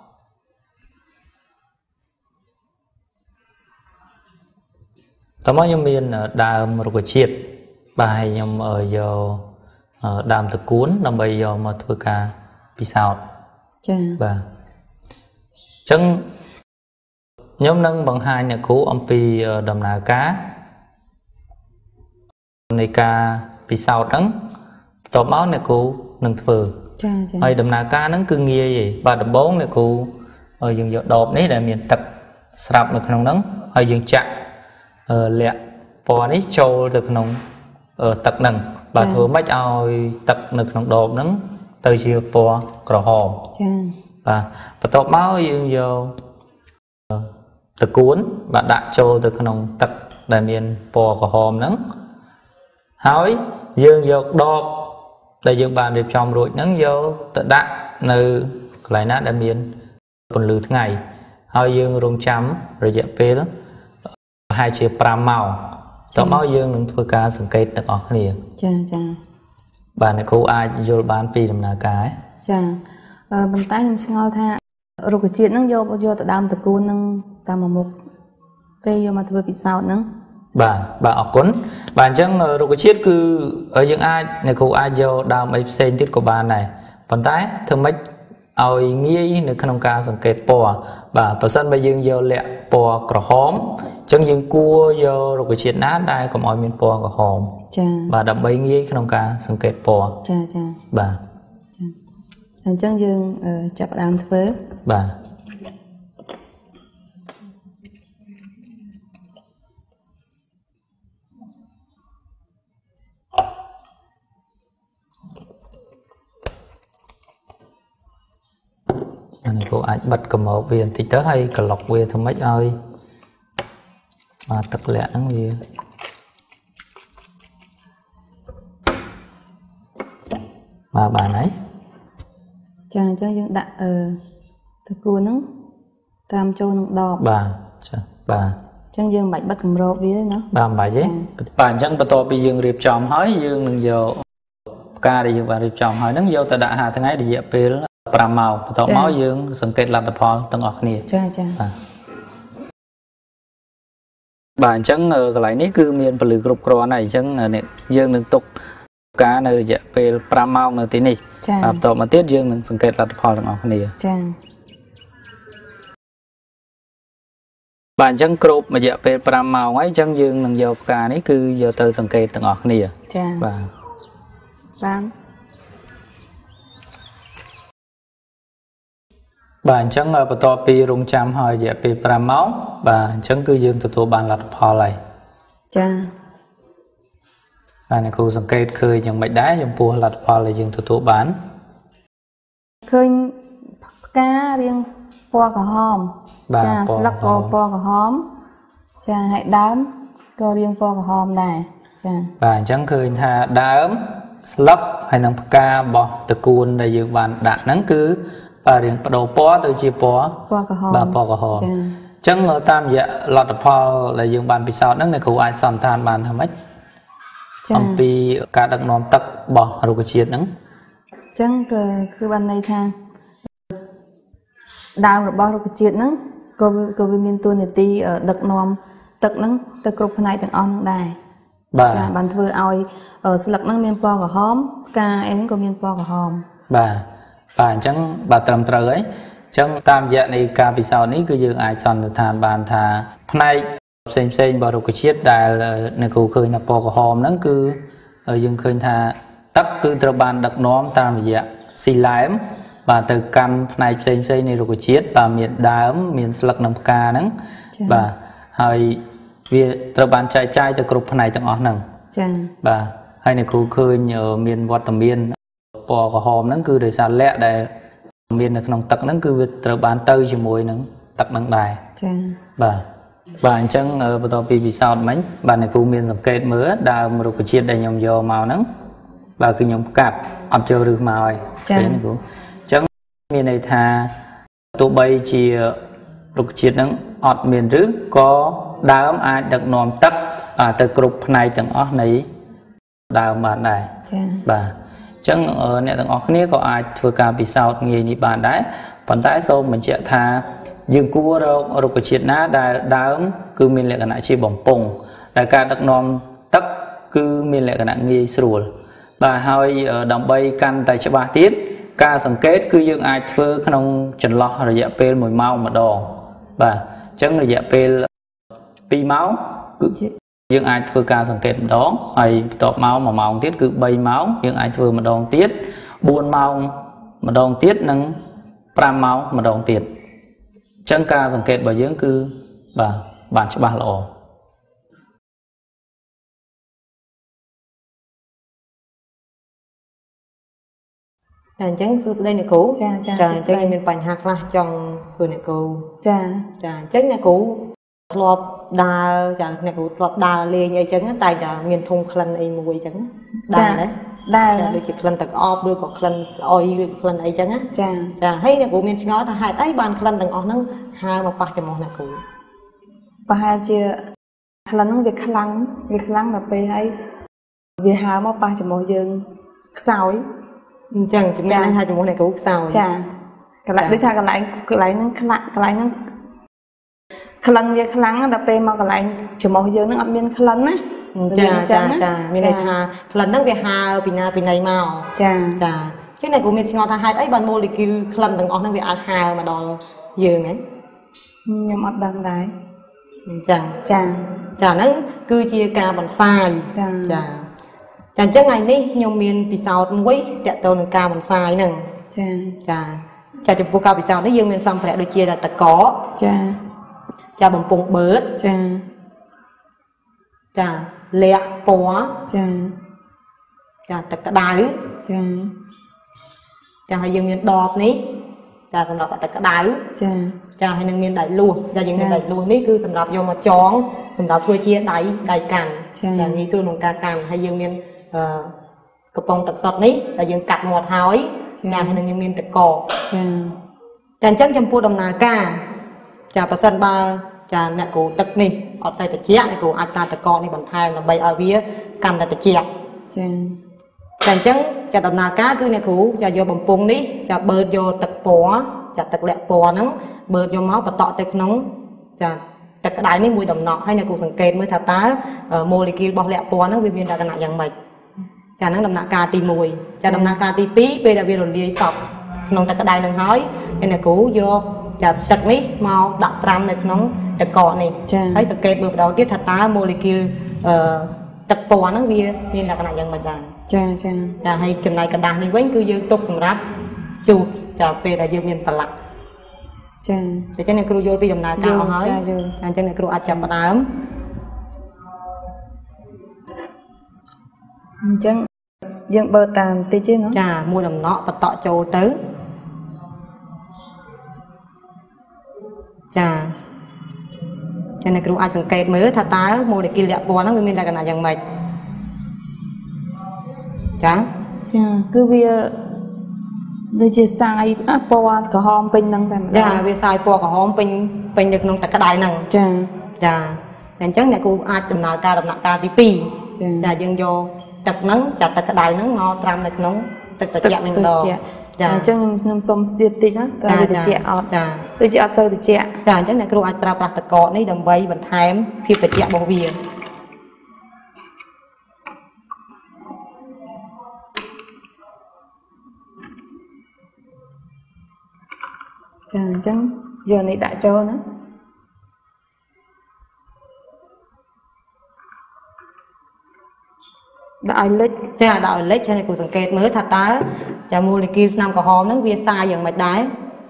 Speaker 3: tao nói như miền đàm rồi chiết bài nhom ở giờ đàm thực cuốn nằm bây giờ mà thưa cả bị sao và chân nhóm nâng bằng hai nhà cũ ông pi đầm nà cá này ca bị sao đắng tỏ máu này cô nâng thừa hay đầm nà cá nắng cưng nghe gì và đầm bốn này cô ở dừng dọ đột đấy là miền tập sạp được nông nắng hay dừng chặn lẹ bò đấy trâu được nông ở tật nâng và thừa mấy ao tật được nông đột nắng từ chiều bò cỏ hòm và tỏ máu dừng dọ từ cuốn và đại trâu từ nông tật đại miền bò cỏ hòm nắng hỏi dương dọc đọp đại dương bàn đẹp trong rồi nắng vô tự đạn nơi lại nát đại miền còn lư ngày hỏi dương rung chấm rồi dẹp phê đó hai chiếc pram màu tao máu dương đừng thua cá sừng cây tận ở cái này bà này cô ai vô bán phi làm là cái
Speaker 4: bằng tay mình ngao tha rồi cái chuyện nắng vô tự đam tự cuốn nắng tam một phê vô mà thưa bị sao nắng
Speaker 3: bà ở cuốn bà chẳng rồi cái chiết cứ ở những ai này cô ai vô đào mấy sen tiết của bà này còn tái thường mấy ôi nghĩ nữa khăn ông ca sừng kẹt bò bà sân bây giờ vô lẹ bò cỏ hóm chẳng những cua vô rồi cái chiết nát đây còn mọi miền bò cỏ hóm bà đậm bây nghĩ khăn ông ca sừng kẹt bò bà
Speaker 4: chẳng dương chập đam thưa
Speaker 3: bà anh cô ai bật cầm một viên thì tớ hay cả lọc viên thôi mấy ơi mà tất lẹ nó gì mà bà nấy
Speaker 4: chẳng dương đã thực cua nó tam châu nó đỏ
Speaker 3: bà
Speaker 4: chẳng dương bạch bắt cầm rô với nó
Speaker 3: bà chứ bà chẳng bà to bị dương riệp tròm hỏi dương đừng vô ca đi dương bà riệp tròm hỏi nắng vô ta đã hà thằng ấy đi dẹp về đó pram màu tao máu dương sừng kẹt lạt phò tầng ngọc nè bà chẳng cái lại ní cứ miền bờ group cro này chẳng này dương đừng tục cá này dẹp về pram màu này tí này tao mà tiết dương đừng sừng kẹt lạt phò tầng ngọc nè bà chẳng group mà dẹp về pram màu ấy chẳng dương đừng vô cá ní cứ vô từ sừng kẹt tầng ngọc nè bà
Speaker 4: បាន
Speaker 3: បាទអញ្ចឹងបន្ទាប់ពីរងចាំហើយរយៈពេល5ម៉ោងបាទអញ្ចឹងគឺយើងទទួលបានលទ្ធផលហើយ
Speaker 4: ចា
Speaker 3: បាទអ្នកគ្រូសង្កេតឃើញយ៉ាងម៉េចដែរចំពោះលទ្ធផលដែលយើងទទួលបាន
Speaker 4: ឃើញផ្ការាងពណ៌ក្រហមចាស្លឹកក៏ពណ៌ក្រហមចាហើយដើមក៏រាងពណ៌ក្រហមដែរចា
Speaker 3: បាទអញ្ចឹងឃើញថាដើមស្លឹកហើយនិងផ្ការបស់តកួនដែលយើងបានដាក់ហ្នឹងគឺបាទរៀងបដូរពណ៌ទៅជាពណ៌
Speaker 4: ក្រហម
Speaker 3: បាទពណ៌ក្រហមចាអញ្ចឹងតាមរយៈលទ្ធផលដែលយើងបានពិសោធន៍ហ្នឹងអ្នកគ្រូអាចសន្និដ្ឋានបានថាម៉េចអំពីការដឹកនាំទឹករបស់រុក្ខជាតិហ្នឹង
Speaker 4: អញ្ចឹងគឺបានន័យថាដើមរបស់រុក្ខជាតិហ្នឹងក៏វាមានតួនាទីដឹកនាំទឹកហ្នឹងទៅគ្រប់ផ្នែកទាំងអស់ហ្នឹងដែរចាបានធ្វើឲ្យស្លឹកហ្នឹងមានពណ៌ក្រហមផ្កាអីហ្នឹងក៏មានពណ៌ក្រហម
Speaker 3: បាទបាទអញ្ចឹងបាទត្រឹមត្រូវហើយអញ្ចឹងតាមរយៈនៃការពិសោធន៍នេះគឺយើងអាចសន្និដ្ឋានបានថាផ្នែកផ្សេងរបស់រុក្ខជាតិដែលអ្នកគ្រូឃើញថាពណ៌ក្រហមហ្នឹងគឺយើងឃើញថាទឹកគឺត្រូវបានដឹកនាំតាមរយៈស៊ីឡែមបាទទៅកាន់ផ្នែកផ្សេងនៃរុក្ខជាតិបាទមានដើមមានស្លឹកនិងផ្កាហ្នឹងបាទហើយវាត្រូវបានចែកចាយទៅគ្រប់ផ្នែកទាំងអស់ហ្នឹង
Speaker 4: ចា៎
Speaker 3: បាទហើយអ្នកគ្រូឃើញមានវត្តមានពណ៌ក្រហមហ្នឹងគឺដោយសារលក្ខណ៍ដែលមាននៅក្នុងទឹកហ្នឹងគឺវាត្រូវបានទៅជាមួយនឹងទឹកហ្នឹងដែរ
Speaker 4: ចា៎
Speaker 3: បាទអញ្ចឹងបន្ទាប់ពីពិសោធន៍មិញបាទអ្នកគ្រូមានសង្កេតមើលដើមរុក្ខជាតិដែលខ្ញុំយកមកហ្នឹងបាទគឺខ្ញុំកាត់អត់ចូលឫសមកហើយពេលនេះគ្រូអញ្ចឹងមានន័យថាទោះបីជារុក្ខជាតិហ្នឹងអត់មានឫសក៏ដើមអាចដឹកនាំទឹកទៅគ្រប់ផ្នែកទាំងអស់នៃដើមបានដែរ
Speaker 4: ចា៎
Speaker 3: បាទអញ្ចឹងអ្នកទាំងអស់គ្នាក៏អាចធ្វើការពិសោធន៍ងាយនេះបានដែរប៉ុន្តែសូមបញ្ជាក់ថាយើងគួររករុក្ខជាតិណាដែលដើមគឺមានលក្ខណៈជាបំពង់ដែលការដឹកនាំទឹកគឺមានលក្ខណៈងាយស្រួលបាទហើយដើម្បីកាន់តែច្បាស់ទៀតការសង្កេតគឺយើងអាចធ្វើក្នុងចន្លោះរយៈពេល1ម៉ោងម្ដងបាទអញ្ចឹងរយៈពេល2ម៉ោងគឺយើងអាចធ្វើការសង្កេតម្ដងហើយបន្ទាប់មក1ម៉ោងទៀតគឺ3ម៉ោងយើងអាចធ្វើម្ដងទៀត4ម៉ោងម្ដងទៀតនិង5ម៉ោងម្ដងទៀតអញ្ចឹងការសង្កេតរបស់យើងគឺបាទបានច្បាស់ល្អ
Speaker 2: អញ្ចឹងសួស្ដីអ្នកគ្រូ
Speaker 4: ចា
Speaker 2: អញ្ចឹងមានបញ្ហាខ្លះចង់សួរអ្នកគ្រូ
Speaker 4: ចា
Speaker 2: អញ្ចឹងអ្នកគ្រូធ្លាប់ដើរចាអ្នកគ្រូធ្លាប់ដើរលេងអីចឹងតែតែមានធុងក្លិនអីមួយចឹង
Speaker 4: ដែរ
Speaker 2: ដូចជាក្លិនទឹកអប់ឬក៏ក្លិនស្អុយឬក្លិនអីចឹងណា
Speaker 4: ចា
Speaker 2: ហើយអ្នកគ្រូមានឆ្ងល់ថាហេតុអីបានក្លិនទាំងអស់ហ្នឹងហើរមកប៉ះចំមុះអ្នកគ្រូ
Speaker 4: ប្រហែលជាក្លិនហ្នឹងវាខ្លាំងដល់ពេលហើយវាហើរមកប៉ះចំមុះយើងខ្សោយ
Speaker 2: អញ្ចឹងជំនាញថាចំមុះអ្នកគ្រូខ្សោយ
Speaker 4: ចាកន្លែងដូចថាកន្លែងហ្នឹងខ្លាំងកន្លែងហ្នឹងក្លិនវាខ្លាំងដល់ពេលមកកន្លែងចំមុះយើងហ្នឹងអត់មានក្លិនណា
Speaker 2: ចាមានន័យថាក្លិនហ្នឹងវាហើរពីណាពីណីមក
Speaker 4: ចា
Speaker 2: ចឹងអ្នកគ្រូមានឆ្ងល់ថាហេតុអីបានម៉ូលេគុលក្លិនទាំងអស់ហ្នឹងវាអាចហើរមកដល់យើងហ៎
Speaker 4: ខ្ញុំអត់ដឹងដែរ
Speaker 2: អញ្ចឹង
Speaker 4: ចា
Speaker 2: ហ្នឹងគឺជាការបន្សាយចាអញ្ចឹងថ្ងៃនេះខ្ញុំមានពិសោធន៍មួយទាក់ទងនឹងការបន្សាយហ្នឹងចាចំពោះការពិសោធន៍នេះយើងមានសម្ភារៈដូចជាតកចាបំពង់បឺតចាលាក់ពណ៌ចាទឹកក្តៅចាហើយយើងមានដបនេះចាសម្រាប់ទឹកក្តៅចាហើយនឹងមានដៃលួសចាយើងមានដៃលួសនេះគឺសម្រាប់យកមកចងសម្រាប់ធ្វើជាដៃកាន់ចាងាយស្រួលក្នុងការកាន់ហើយយើងមានកំប៉ុងទឹកសុទ្ធនេះដែលយើងកាត់មាត់ហើយចាហើយនឹងយើងមានតកចាអញ្ចឹងចំពោះដំណើរការចាប៉ះសិនបើចាអ្នកគ្រូទឹកនេះអត់ស្អីត្រជាក់អ្នកគ្រូអាចប្រើតកនេះបន្ថែមដើម្បីឲ្យវាកាន់តែត្រជាក់
Speaker 4: ចា
Speaker 2: អញ្ចឹងចាដំណើរការគឺអ្នកគ្រូចាយកបំពង់នេះចាបឺតយកទឹកពណ៌ចាទឹកលាក់ពណ៌ហ្នឹងបឺតយកមកបន្តក់ទៅក្នុងចាទឹកក្តៅនេះមួយដំណក់ហើយអ្នកគ្រូសង្កេតមើលថាតើម៉ូលេគុលរបស់លាក់ពណ៌ហ្នឹងវាមានលក្ខណៈយ៉ាងម៉េចចាហ្នឹងដំណាក់កាលទី1ចាដំណាក់កាលទី2ពេលដែលវារលាយសពក្នុងទឹកក្តៅនឹងហើយចាអ្នកគ្រូយកចាទឹកនេះមកដាក់ត្រាំនៅក្នុងតកនេះហើយសង្កេតមើលម្ដងទៀតថាតើម៉ូលេគុលទឹកពណ៌ហ្នឹងវាមានលក្ខណៈយ៉ាងម៉េចដែរចាហើយចំណែកกระดาษនេះវិញគឺយើងទុកសម្រាប់ជូតចាពេលដែលយើងមានប្រឡាក់ចាអញ្ចឹងអ្នកគ្រូយល់ពីដំណើរការអស់ហើយចាអញ្ចឹងអ្នកគ្រូអាចចាប់ផ្ដើម
Speaker 4: អញ្ចឹងយើងបើតាមតិចទេណា
Speaker 2: ចាមួយដំណក់បតក់ចូលទៅចាចឹងអ្នកគ្រូអាចសង្កេតមើលថាតើម៉ូលេគុលលក្ខពណ៌ហ្នឹងវាមានលក្ខណៈយ៉ាងម៉េចចា
Speaker 4: គឺវាដូចជាសាយពណ៌ក្រហមពេញហ្នឹងតែ
Speaker 2: ចាវាសាយពណ៌ក្រហមពេញនៅក្នុងទឹកក្តៅហ្នឹងចាតែអញ្ចឹងអ្នកគ្រូអាចដំណើរការដំណាក់កាលទី2ចាយើងយកទឹកហ្នឹងចាទឹកក្តៅហ្នឹងមកត្រាំនៅក្នុងទឹកត្រជាក់វិញម្ដង
Speaker 4: ចាអញ្ចឹងខ្ញុំសុំស្ទាបតិចណាតើវាត្រជាក់អត់ចាដូចជាអត់សូវត្រជាក់
Speaker 2: ចាអញ្ចឹងអ្នកគ្រូអាចប្រើប្រាស់ទឹកកកនេះដើម្បីបន្ថែមភាពត្រជាក់របស់វា
Speaker 4: ចាអញ្ចឹងយកនេះដាក់ចូលណាដាក់ឲ្យលិច
Speaker 2: ចាដាក់ឲ្យលិចហើយគ្រូសង្កេតមើលថាតើចាម៉ូលេគុលស្នាមក្រហមហ្នឹងវាសាយយ៉ាងម៉េចដែរ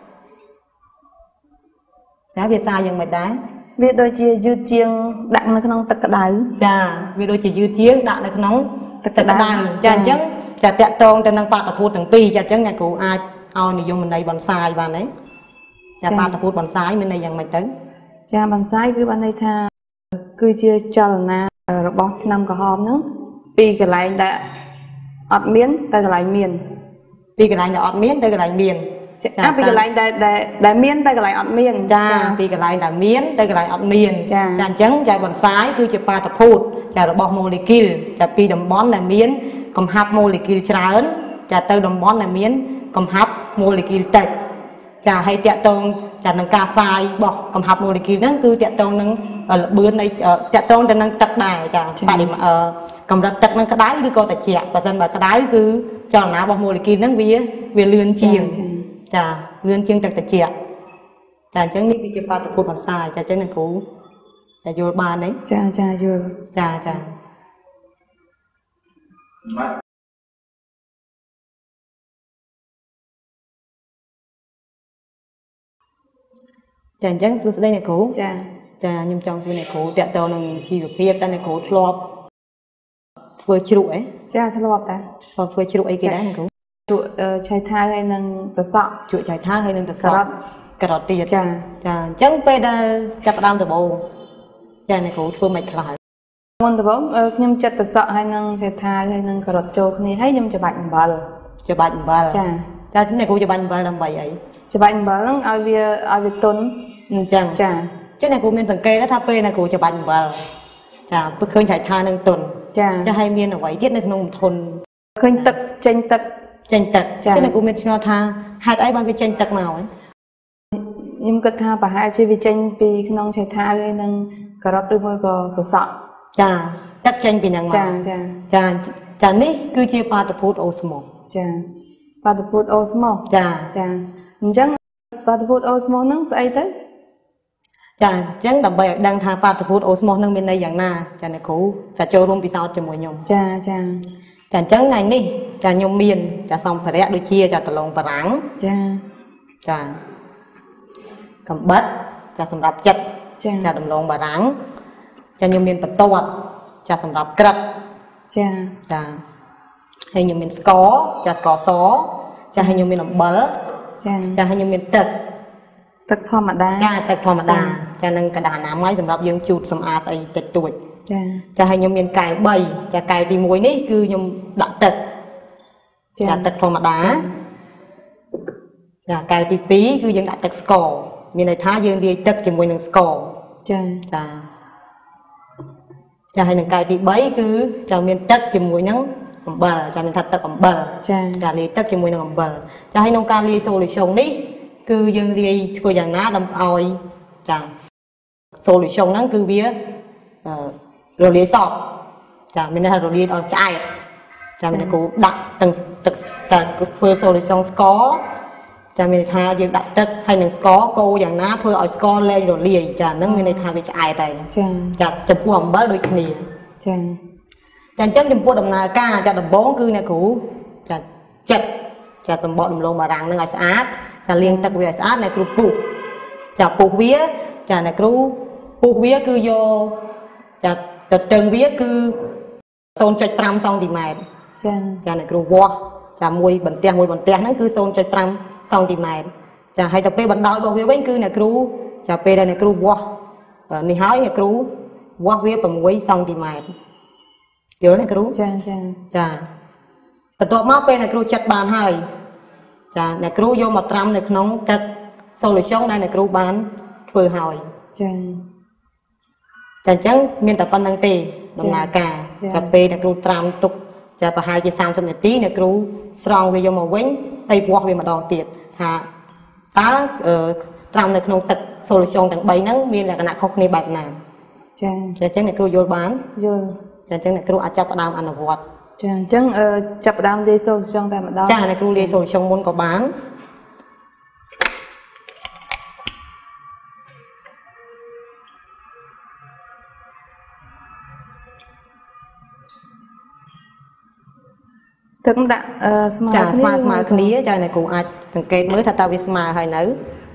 Speaker 2: ចាវាសាយយ៉ាងម៉េចដែរ
Speaker 4: វាដូចជាយឺតជាងដាក់នៅក្នុងទឹកក្តៅ
Speaker 2: ចាវាដូចជាយឺតជាងដាក់នៅក្នុងទឹកក្តៅចាអញ្ចឹងចាតាក់ទងទៅនឹងបាតុភូតទាំងពីរចាអញ្ចឹងអ្នកគ្រូអាចឲ្យនិយមន័យបន្សាយបានទេចាបាតុភូតបន្សាយមានន័យយ៉ាងម៉េចទៅ
Speaker 4: ចាបន្សាយគឺបានន័យថាគឺជាចលនារបស់ថ្នាំក្រហមហ្នឹងពីកន្លែងដែលអត់មានទៅកន្លែងមាន
Speaker 2: ពីកន្លែងដែលអត់មានទៅកន្លែងមាន
Speaker 4: ចាពីកន្លែងដែលមានទៅកន្លែងអត់មាន
Speaker 2: ចាពីកន្លែងដែលមានទៅកន្លែងអត់មានចាអញ្ចឹងចាបន្សាយគឺជាបាតុភូតចារបស់ម៉ូលេគុលចាពីតំបន់ដែលមានកំហាប់ម៉ូលេគុលច្រើនចាទៅតំបន់ដែលមានកំហាប់ម៉ូលេគុលតិចចាហើយតាក់ទងចានឹងការសាយរបស់កំហាប់ម៉ូលេគុលហ្នឹងគឺតាក់ទងនឹងល្បឿននៃតាក់ទងទៅនឹងទឹកដែរចាបរិមាណកម្រិតទឹកនឹងក្តៅឬក៏ត្រជាក់បើសិនបើក្តៅគឺចលនារបស់ម៉ូលេគុលហ្នឹងវាលឿនជាងចាលឿនជាងទឹកត្រជាក់ចាអញ្ចឹងនេះគឺជាបាតុភូតបន្សាយចាអញ្ចឹងអ្នកគ្រូចាយល់បានទេ
Speaker 4: ចាយល់
Speaker 2: ចាចាអញ្ចឹងសួស្តីអ្នកគ្រូចាខ្ញុំចង់សួរអ្នកគ្រូតើតើនឹងជីវភាពតើអ្នកគ្រូធ្លាប់ធ្វើជ្រក់អី
Speaker 4: ចាធ្លាប់តា
Speaker 2: ធ្វើជ្រក់អីគេដែរអ្នកគ្រូ
Speaker 4: ជ្រក់ឆៃថាវហើយនឹងតសក់
Speaker 2: ជ្រក់ឆៃថាវហើយនឹងតសក់ការ៉ុតទៀតចាអញ្ចឹងពេលដែលចាប់ផ្ដើមដំបូងចាអ្នកគ្រូធ្វើមិនខ្លះ
Speaker 4: មុនដំបូងខ្ញុំចិត្តតសក់ហើយនឹងឆៃថាវហើយនឹងការ៉ុតចូលគ្នាហើយខ្ញុំច្បាច់អំបិល
Speaker 2: ចាអ្នកគ្រូច្បាច់អំបិលដើម្បីអី
Speaker 4: ច្បាច់អំបិលហ្នឹងឲ្យវាទន់
Speaker 2: អញ្ចឹងចាអ្នកគ្រូមានសង្កេតថាពេលអ្នកគ្រូច្បាច់អំបិលចាពេលឃើញឆៃថាវនឹងទន់ចាហើយមានអ្វីទៀតនៅក្នុងធន់
Speaker 4: ឃើញទឹកចេញទឹក
Speaker 2: ចាអ្នកគ្រូមានឆ្ងល់ថាហេតុអីបានវាចេញទឹកមកហ៎
Speaker 4: ខ្ញុំគិតថាប្រហែលជាវាចេញពីក្នុងឆៃថាវហើយនឹងការ៉ុតឬមួយក៏សសក់
Speaker 2: ចាទឹកចេញពីហ្នឹងមកចានេះគឺជាបាតុភូតអូស្ម៉ូស
Speaker 4: ចាបាតុភូតអូស្ម៉ូសចាអញ្ចឹងបាតុភូតអូស្ម៉ូសហ្នឹងស្អីទៅ
Speaker 2: ចាអញ្ចឹងដើម្បីឲ្យដឹងថាបាតុភូតអូស្ម៉ូសហ្នឹងមានន័យយ៉ាងណាចាអ្នកគ្រូចាចូលរួមពិសោធន៍ជាមួយខ្ញុំ
Speaker 4: ចា
Speaker 2: អញ្ចឹងថ្ងៃនេះចាខ្ញុំមានចាសម្ភារៈដូចជាចាដលងបារាំងចាកំបិតចាសម្រាប់ចិត្តចាដំឡងបារាំងចាខ្ញុំមានបន្ទាត់ចាសម្រាប់ក្រឹកចាហើយខ្ញុំមានស្ករចាស្ករសចាហើយខ្ញុំមានអំបិលចាហើយខ្ញុំមាន
Speaker 4: ទឹកធម្មតា
Speaker 2: ទឹកធម្មតាចានឹងកណ្ដាលអនាម័យសម្រាប់យើងជូតសម្អាតអីតិចតួចចាហើយខ្ញុំមានកែវ3ចាកែវទី1នេះគឺខ្ញុំដាក់ទឹកចាទឹកធម្មតាចាកែវទី2គឺយើងដាក់ទឹកស្ករមានន័យថាយើងលាយទឹកជាមួយនឹងស្ករចាហើយនឹងកែវទី3គឺចាមានទឹកជាមួយនឹងអំបិលចាមានថាទឹកអំបិលចាលាយទឹកជាមួយនឹងអំបិលចាហើយក្នុងការលាយសូលូស្យុងនេះគឺយើងលាយធ្វើយ៉ាងណាដើម្បីឲ្យចាសូលូស្យុងហ្នឹងគឺវារលាយសពចាមានន័យថារលាយដល់ឆ្អែតចាមានគ្រូដាក់ទឹកចាធ្វើសូលូស្យុងស្ករចាមានន័យថាយើងដាក់ទឹកហើយនឹងស្ករកូរយ៉ាងណាធ្វើឲ្យស្ករលែងរលាយចាហ្នឹងមានន័យថាវាឆ្អែតហើយចាចំពោះអំបិលដូចគ្នាចាអញ្ចឹងចំពោះដំណើរការចាដំបូងគឺអ្នកគ្រូចាចិត្តចាតំបកដំឡូងបារាំងនឹងឲ្យស្អាតចាលាងទឹកវាឲ្យស្អាតអ្នកគ្រូពុះចាពុះវាចាអ្នកគ្រូពុះវាគឺយកចាទៅតឹងវាគឺ 0.5 សង់ទីម៉ែត្រចាអ្នកគ្រូវាស់ចាមួយបន្ទះហ្នឹងគឺ 0.5 សង់ទីម៉ែត្រចាហើយទៅពេលបណ្ដោយរបស់វាវិញគឺអ្នកគ្រូចាពេលដែលអ្នកគ្រូវាស់នេះហើយអ្នកគ្រូវាស់វា 6 សង់ទីម៉ែត្រយល់អ្នកគ្រូចាបន្ទាប់មកពេលអ្នកគ្រូចាត់បានហើយចាអ្នកគ្រូយកមកត្រាំនៅក្នុងទឹក solution ដែលអ្នកគ្រូបានធ្វើហើយចាអញ្ចឹងមានតែប៉ុណ្្នឹងទេដំណើរការចាពេលអ្នកគ្រូត្រាំទុកចាប្រហែលជា 30 នាទីអ្នកគ្រូស្រង់វាយកមកវិញហើយវាស់វាម្ដងទៀតថាតើត្រាំនៅក្នុងទឹក solution ទាំង3ហ្នឹងមានលក្ខណៈខុសគ្នាបែបណាចាអញ្ចឹងអ្នកគ្រូយល់បានយល់ចាអញ្ចឹងអ្នកគ្រូអាចចាប់ផ្ដើមអនុវត្តចាអញ្ចឹងចាប់ផ្ដើមលាយ solution តែម្ដងចាអ្នកគ្រូលាយ solution មុនក៏បានទឹកដាក់ស្មើគ្នាចាអ្នកគ្រូអាចសង្កេតមើលថាតើវាស្មើហើយនៅ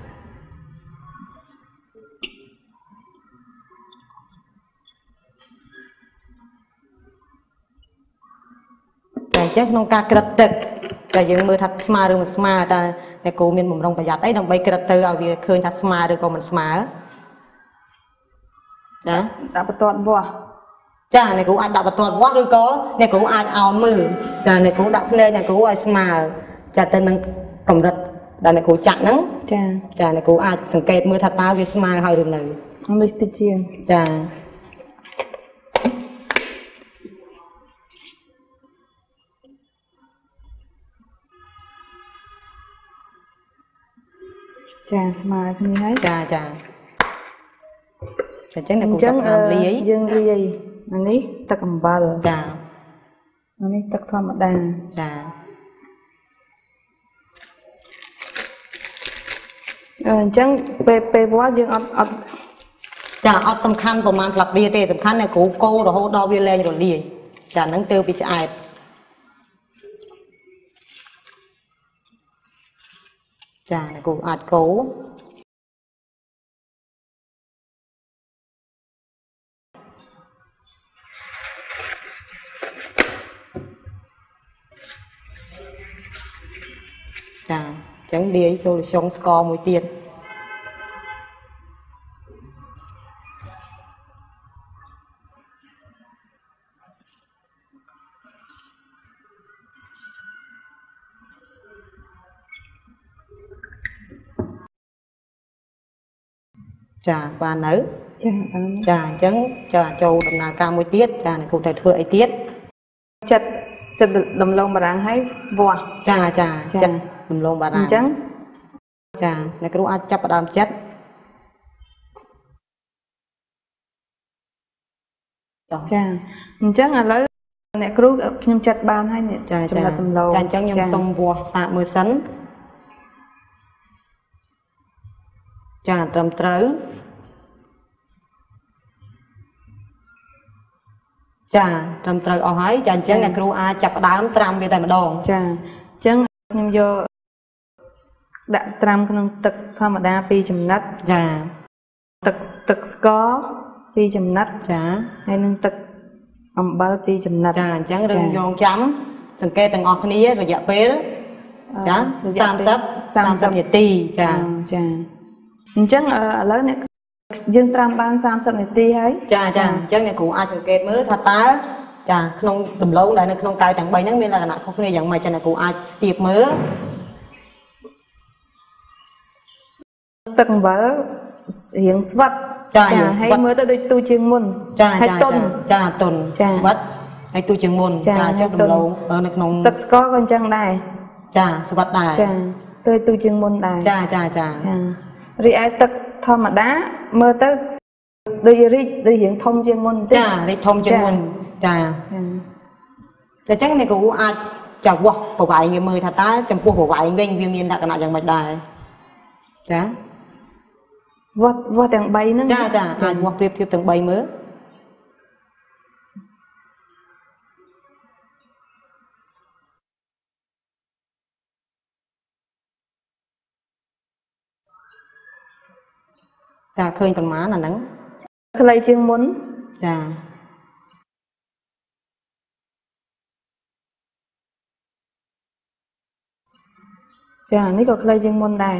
Speaker 2: អញ្ចឹងក្នុងការក្រិតទឹកតែយើងមើលថាស្មើឬមិនស្មើតែអ្នកគ្រូមានបំរុងប្រយ័ត្នអីដើម្បីក្រិតទៅឲ្យវាឃើញថាស្មើឬក៏មិនស្មើចាដាក់បន្ទាត់វាស់ចាអ្នកគ្រូអាចដាក់បន្ទាត់វាស់ឬក៏អ្នកគ្រូអាចអោនមើលចាអ្នកគ្រូដាក់ភ្នែកអ្នកគ្រូឲ្យស្មើចាទៅនឹងកម្រិតដែលអ្នកគ្រូចាក់ហ្នឹងចាអ្នកគ្រូអាចសង្កេតមើលថាតើវាស្មើហើយឬនៅនេះតិចជាងចាស្មើគ្នាហើយចាអញ្ចឹងអ្នកគ្រូចាប់តាមលាយយើងលាយអានេះទឹកអំបិលចាអានេះទឹកធម្មតាចាអញ្ចឹងពេលវល់យើងអត់ចាអត់សំខាន់ប្រហែលស្លាបព្រាទេសំខាន់អ្នកគ្រូកូររហូតដល់វាលែងរលាយចាហ្នឹងទៅវាឆ្អែតចាអ្នកគ្រូអាចកូរចាអញ្ចឹងលាយ solution ស្ករមួយទៀតចាបាននៅចាអញ្ចឹងចាចូលដំណើរការមួយទៀតចាអ្នកគ្រូត្រូវធ្វើអីទៀតចិត្តដំឡូងបារាំងហើយវាស់ចាចិត្តដំឡូងបារាំងអញ្ចឹងចាអ្នកគ្រូអាចចាប់ផ្ដើមចិត្តចាអញ្ចឹងឥឡូវអ្នកគ្រូខ្ញុំចិត្តបានហើយចំណិតដំឡូងចាអញ្ចឹងខ្ញុំសូមវាស់សាកមើលសិនចាត្រឹមត្រូវចាត្រឹមត្រូវអស់ហើយចាអញ្ចឹងអ្នកគ្រូអាចចាប់ផ្ដើមត្រាំវាតែម្ដងចាអញ្ចឹងខ្ញុំយកដាក់ត្រាំក្នុងទឹកធម្មតា2ចំណិតចាទឹកស្ករ2ចំណិតចាហើយនឹងទឹកអំបិល2ចំណិតចាអញ្ចឹងយើងរងចាំសង្កេតទាំងអស់គ្នារយៈពេលចា30នាទីចាអញ្ចឹងឥឡូវអ្នកយើងត្រាំបាន30នាទីហើយចាអញ្ចឹងអ្នកគ្រូអាចសង្កេតមើលថាតើចាក្នុងដំឡូងដែលនៅក្នុងកែវទាំង3ហ្នឹងមានលក្ខណៈខុសគ្នាយ៉ាងម៉េចចាអ្នកគ្រូអាចស្ទាបមើលទឹកអំបិលរៀងស្វិតចាហើយមើលទៅដូចទូជាងមុនហើយទុនស្វិតហើយទូជាងមុនចាចុះដំឡូងនៅក្នុងទឹកស្ករក៏អញ្ចឹងដែរចាស្វិតដែរចាទៅទូជាងមុនដែរចារីឯទឹកធម្មតាមើលទៅដូចរៀងធំជាងមុនចារីកធំជាងមុនចាតែចឹងអ្នកគ្រូអាចចាវាស់ប្រវែងវាមើលថាតើចំពោះប្រវែងវិញវាមានលក្ខណៈយ៉ាងម៉េចដែរចាវាស់ទាំង3ហ្នឹងចាអាចវាស់ប្រៀបធៀបទាំង3មើលចាឃើញប្រមាណអាហ្នឹង
Speaker 4: ខ្លីជាងមុន
Speaker 2: ចា
Speaker 4: ចានេះក៏ខ្លីជាងមុនដែរ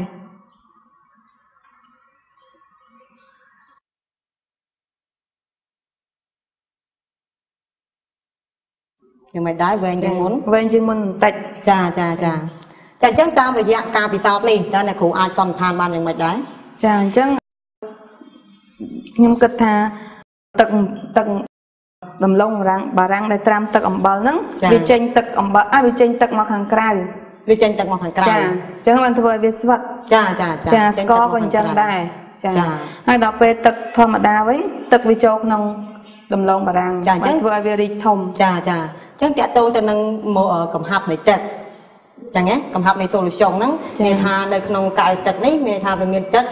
Speaker 2: យ៉ាងម៉េចដែរវែងជាងមុន
Speaker 4: បន្តិច
Speaker 2: ចាអញ្ចឹងតាមរយៈការពិសោធន៍នេះតើអ្នកគ្រូអាចសន្និដ្ឋានបានយ៉ាងម៉េចដែរ
Speaker 4: ចាអញ្ចឹងខ្ញុំគិតថាទឹកដំឡូងបារាំងដែលត្រាំទឹកអំបិលហ្នឹងវាចេញទឹកអំបិលវាចេញទឹកមកខាងក្រៅ
Speaker 2: វាចេញទឹកមកខាងក្រៅ
Speaker 4: ចាអញ្ចឹងបានធ្វើឲ្យវាស្វិតចាស្ករក៏អញ្ចឹងដែរចាហើយដល់ពេលទឹកធម្មតាវិញទឹកវាចូលក្នុងដំឡូងបារាំង
Speaker 2: ចាអញ្ចឹង
Speaker 4: ធ្វើឲ្យវារីកធំ
Speaker 2: ចាអញ្ចឹងតាក់ទងទៅនឹងកំហាប់នៃទឹកចឹងណាកំហាប់នៃ solution ហ្នឹងមានថានៅក្នុងកែវទឹកនេះមានថាវាមានទឹក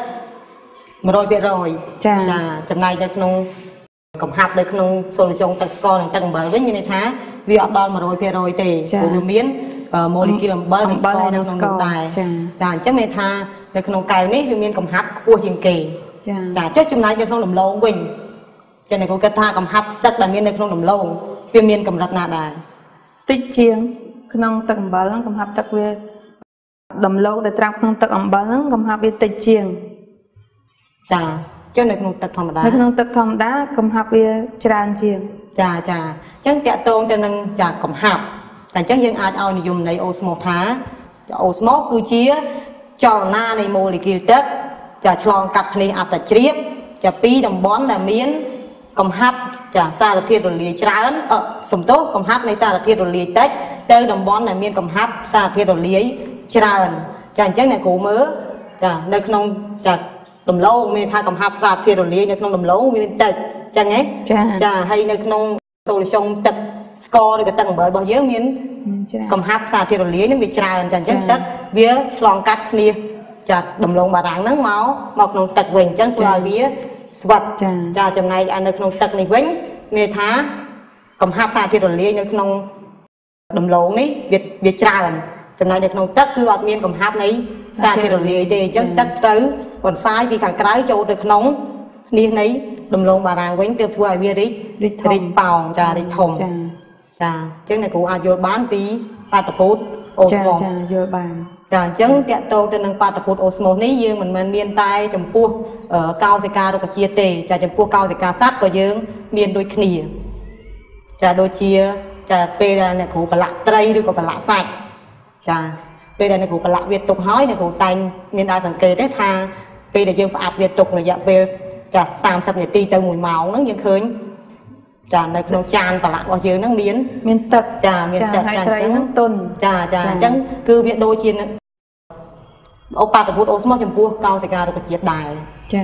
Speaker 2: 100% ចាចំណែកនៅក្នុងកំហាប់នៅក្នុង solution ទឹកស្ករនិងទឹកអំបិលវិញមានន័យថាវាអត់ដល់ 100% ទេព្រោះវាមាន molecule អំបិលនិងស្ករនៅក្នុងនោះដែរចាអញ្ចឹងមានថានៅក្នុងកែវនេះវាមានកំហាប់ខ្ពស់ជាងគេចាចុះចំណែកនៅក្នុងដំឡូងវិញចឹងអ្នកគ្រូគិតថាកំហាប់ទឹកដែលមាននៅក្នុងដំឡូងវាមានកម្រិតណាដែរ
Speaker 4: តិចជាងក្នុងទឹកអំបិលហ្នឹងកំហាប់ទឹកវាដំឡូងដែលត្រាំក្នុងទឹកអំបិលហ្នឹងកំហាប់វាតិចជាង
Speaker 2: ចាចុះនៅក្នុងទឹកធម្មតា
Speaker 4: នៅក្នុងទឹកធម្មតាកំហាប់វាច្រើនជាង
Speaker 2: ចាអញ្ចឹងតាក់ទងទៅនឹងចាកំហាប់តែអញ្ចឹងយើងអាចឲ្យនិយមន័យអូស្មូសថាអូស្មូសគឺជាចលនានៃម៉ូលេគុលទឹកចាឆ្លងកាត់ភ្នែកអត្តជ្រាបចាពីតំបន់ដែលមានកំហាប់ចាសារធាតុរលាយច្រើនសំទោសកំហាប់នៃសារធាតុរលាយតិចទៅតំបន់ដែលមានកំហាប់សារធាតុរលាយច្រើនចាអញ្ចឹងអ្នកគ្រូមើលចានៅក្នុងចាដំឡូងមានថាកំហាប់សារធាតុរលាយនៅក្នុងដំឡូងមានតិចអញ្ចឹងហ៎ចាហើយនៅក្នុង solution ទឹកស្ករឬក៏ទឹកអំបិលរបស់យើងមានកំហាប់សារធាតុរលាយនឹងវាច្រើនចាអញ្ចឹងទឹកវាឆ្លងកាត់គ្នាចាដំឡូងបារាំងហ្នឹងមកក្នុងទឹកវិញអញ្ចឹងធ្វើឲ្យវាស្វិតចាចំណែកនៅក្នុងទឹកនេះវិញមានថាកំហាប់សារធាតុរលាយនៅក្នុងដំឡូងនេះវាច្រើនចំណែកនៅក្នុងទឹកគឺអត់មានកំហាប់នៃសារធាតុរលាយទេអញ្ចឹងទឹកត្រូវបន្សាយពីខាងក្រៅចូលទៅក្នុងនេះនៃដំឡូងបារាំងវិញទើបធ្វើឲ្យវារីកប៉ោងចារីកធំចាអញ្ចឹងអ្នកគ្រូអាចយល់បានពីបាតុភូតអូស្មូស
Speaker 4: ចាយល់បាន
Speaker 2: ចាអញ្ចឹងតាក់ទងទៅនឹងបាតុភូតអូស្មូសនេះយើងមិនមែនមានតែចំពោះកោសិការុក្ខជាតិទេចាចំពោះកោសិកាសត្វក៏យើងមានដូចគ្នាចាដូចជាចាពេលដែលអ្នកគ្រូប្រឡាក់ត្រីឬក៏ប្រឡាក់សាច់ចាពេលដែលអ្នកគ្រូប្រឡាក់វាទុកហើយអ្នកគ្រូតែងមានដែរសង្កេតទេថាពេលដែលយើងផ្អាប់វាទុករយៈពេលចា30នាទីទៅ1ម៉ោងហ្នឹងយើងឃើញចានៅក្នុងចានប្រឡាក់របស់យើងហ្នឹង
Speaker 4: មានទឹក
Speaker 2: ចាមានទឹក
Speaker 4: ចាអញ្ចឹងទុន
Speaker 2: ចាអញ្ចឹងគឺវាដូចជាឧបតពុទ្ធអូស្មូសចំពោះកោសិការុក្ខជាតិដែរ
Speaker 4: ចា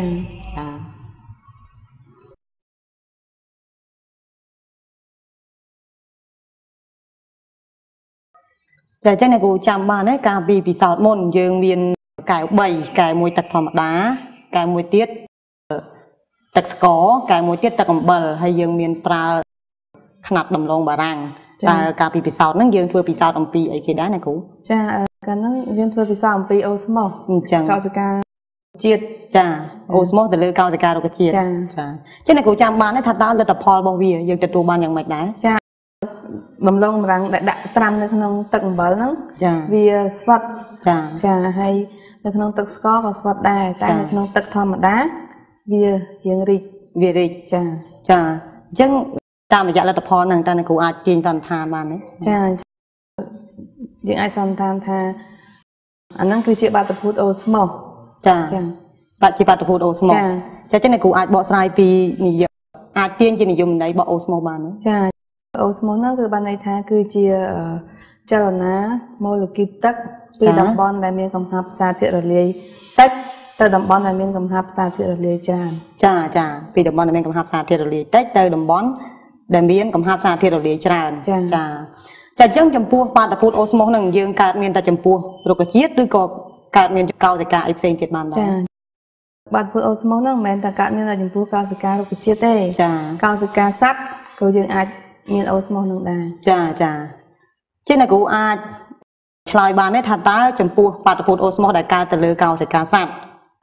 Speaker 2: អញ្ចឹងអ្នកគ្រូចាំបានទេកាលពីពិសោធន៍មុនយើងមានកែវ3កែវមួយទឹកធម្មតាកែវមួយទៀតទឹកស្ករកែវមួយទៀតទឹកអំបិលហើយយើងមានប្រើខ្នាតដំឡូងបារាំងតែកាលពីពិសោធន៍ហ្នឹងយើងធ្វើពិសោធន៍អំពីអីគេដែរណាគ្រូ
Speaker 4: ចាកាលហ្នឹងយើងធ្វើពិសោធន៍អំពីអូស្មូស
Speaker 2: អញ្ចឹង
Speaker 4: កោសិកាជាតិ
Speaker 2: ចាអូស្មូសទៅលើកោសិការុក្ខជាតិចាអញ្ចឹងអ្នកគ្រូចាំបានទេថាតើលទ្ធផលរបស់វាយើងទទួលបានយ៉ាងម៉េចដែរ
Speaker 4: ចាដំឡូងបារាំងដែលដាក់ត្រាំនៅក្នុងទឹកអំបិលហ្នឹងវាស្វិតចាហើយនៅក្នុងទឹកស្ករក៏ស្វិតដែរតែនៅក្នុងទឹកធម្មតាវារៀងរីកចា
Speaker 2: អញ្ចឹងតាមរយៈលទ្ធផលហ្នឹងតើអ្នកគ្រូអាចទាញសន្និដ្ឋានបានទេ
Speaker 4: ចាយើងអាចសន្និដ្ឋានថាអាហ្នឹងគឺជាបាតុភូតអូស្មូស
Speaker 2: ចាជាបាតុភូតអូស្មូសចាចឹងអ្នកគ្រូអាចបកស្រាយពីនិយមអាចទាញជានិយមន័យរបស់អូស្មូសបានទេ
Speaker 4: ចាអូស្មូសហ្នឹងគឺបានន័យថាគឺជាចលនាម៉ូលេគុលទឹកពីតំបន់ដែលមានកំហាប់សារធាតុរលាយតិចទៅតំបន់ដែលមានកំហាប់សារធាតុរលាយច្រើន
Speaker 2: ចាពីតំបន់ដែលមានកំហាប់សារធាតុរលាយតិចទៅតំបន់ដែលមានកំហាប់សារធាតុរលាយច្រើនចាអញ្ចឹងចំពោះបាតុភូតអូស្មូសហ្នឹងយើងកើតមានតែចំពោះរុក្ខជាតិឬក៏កើតមានកោសិកាអីផ្សេងទៀតបានដែរ
Speaker 4: ចាបាតុភូតអូស្មូសហ្នឹងមិនមែនតែកើតមានតែចំពោះកោសិការុក្ខជាតិទេកោសិកាសត្វក៏យើងអាចមានអូស្មូសនឹងដែរ
Speaker 2: ចាជាអ្នកគ្រូអាចឆ្លើយបានទេថាតើចំពោះបាតុភូតអូស្មូសដែលកើតទៅលើកោសិកាសត្វត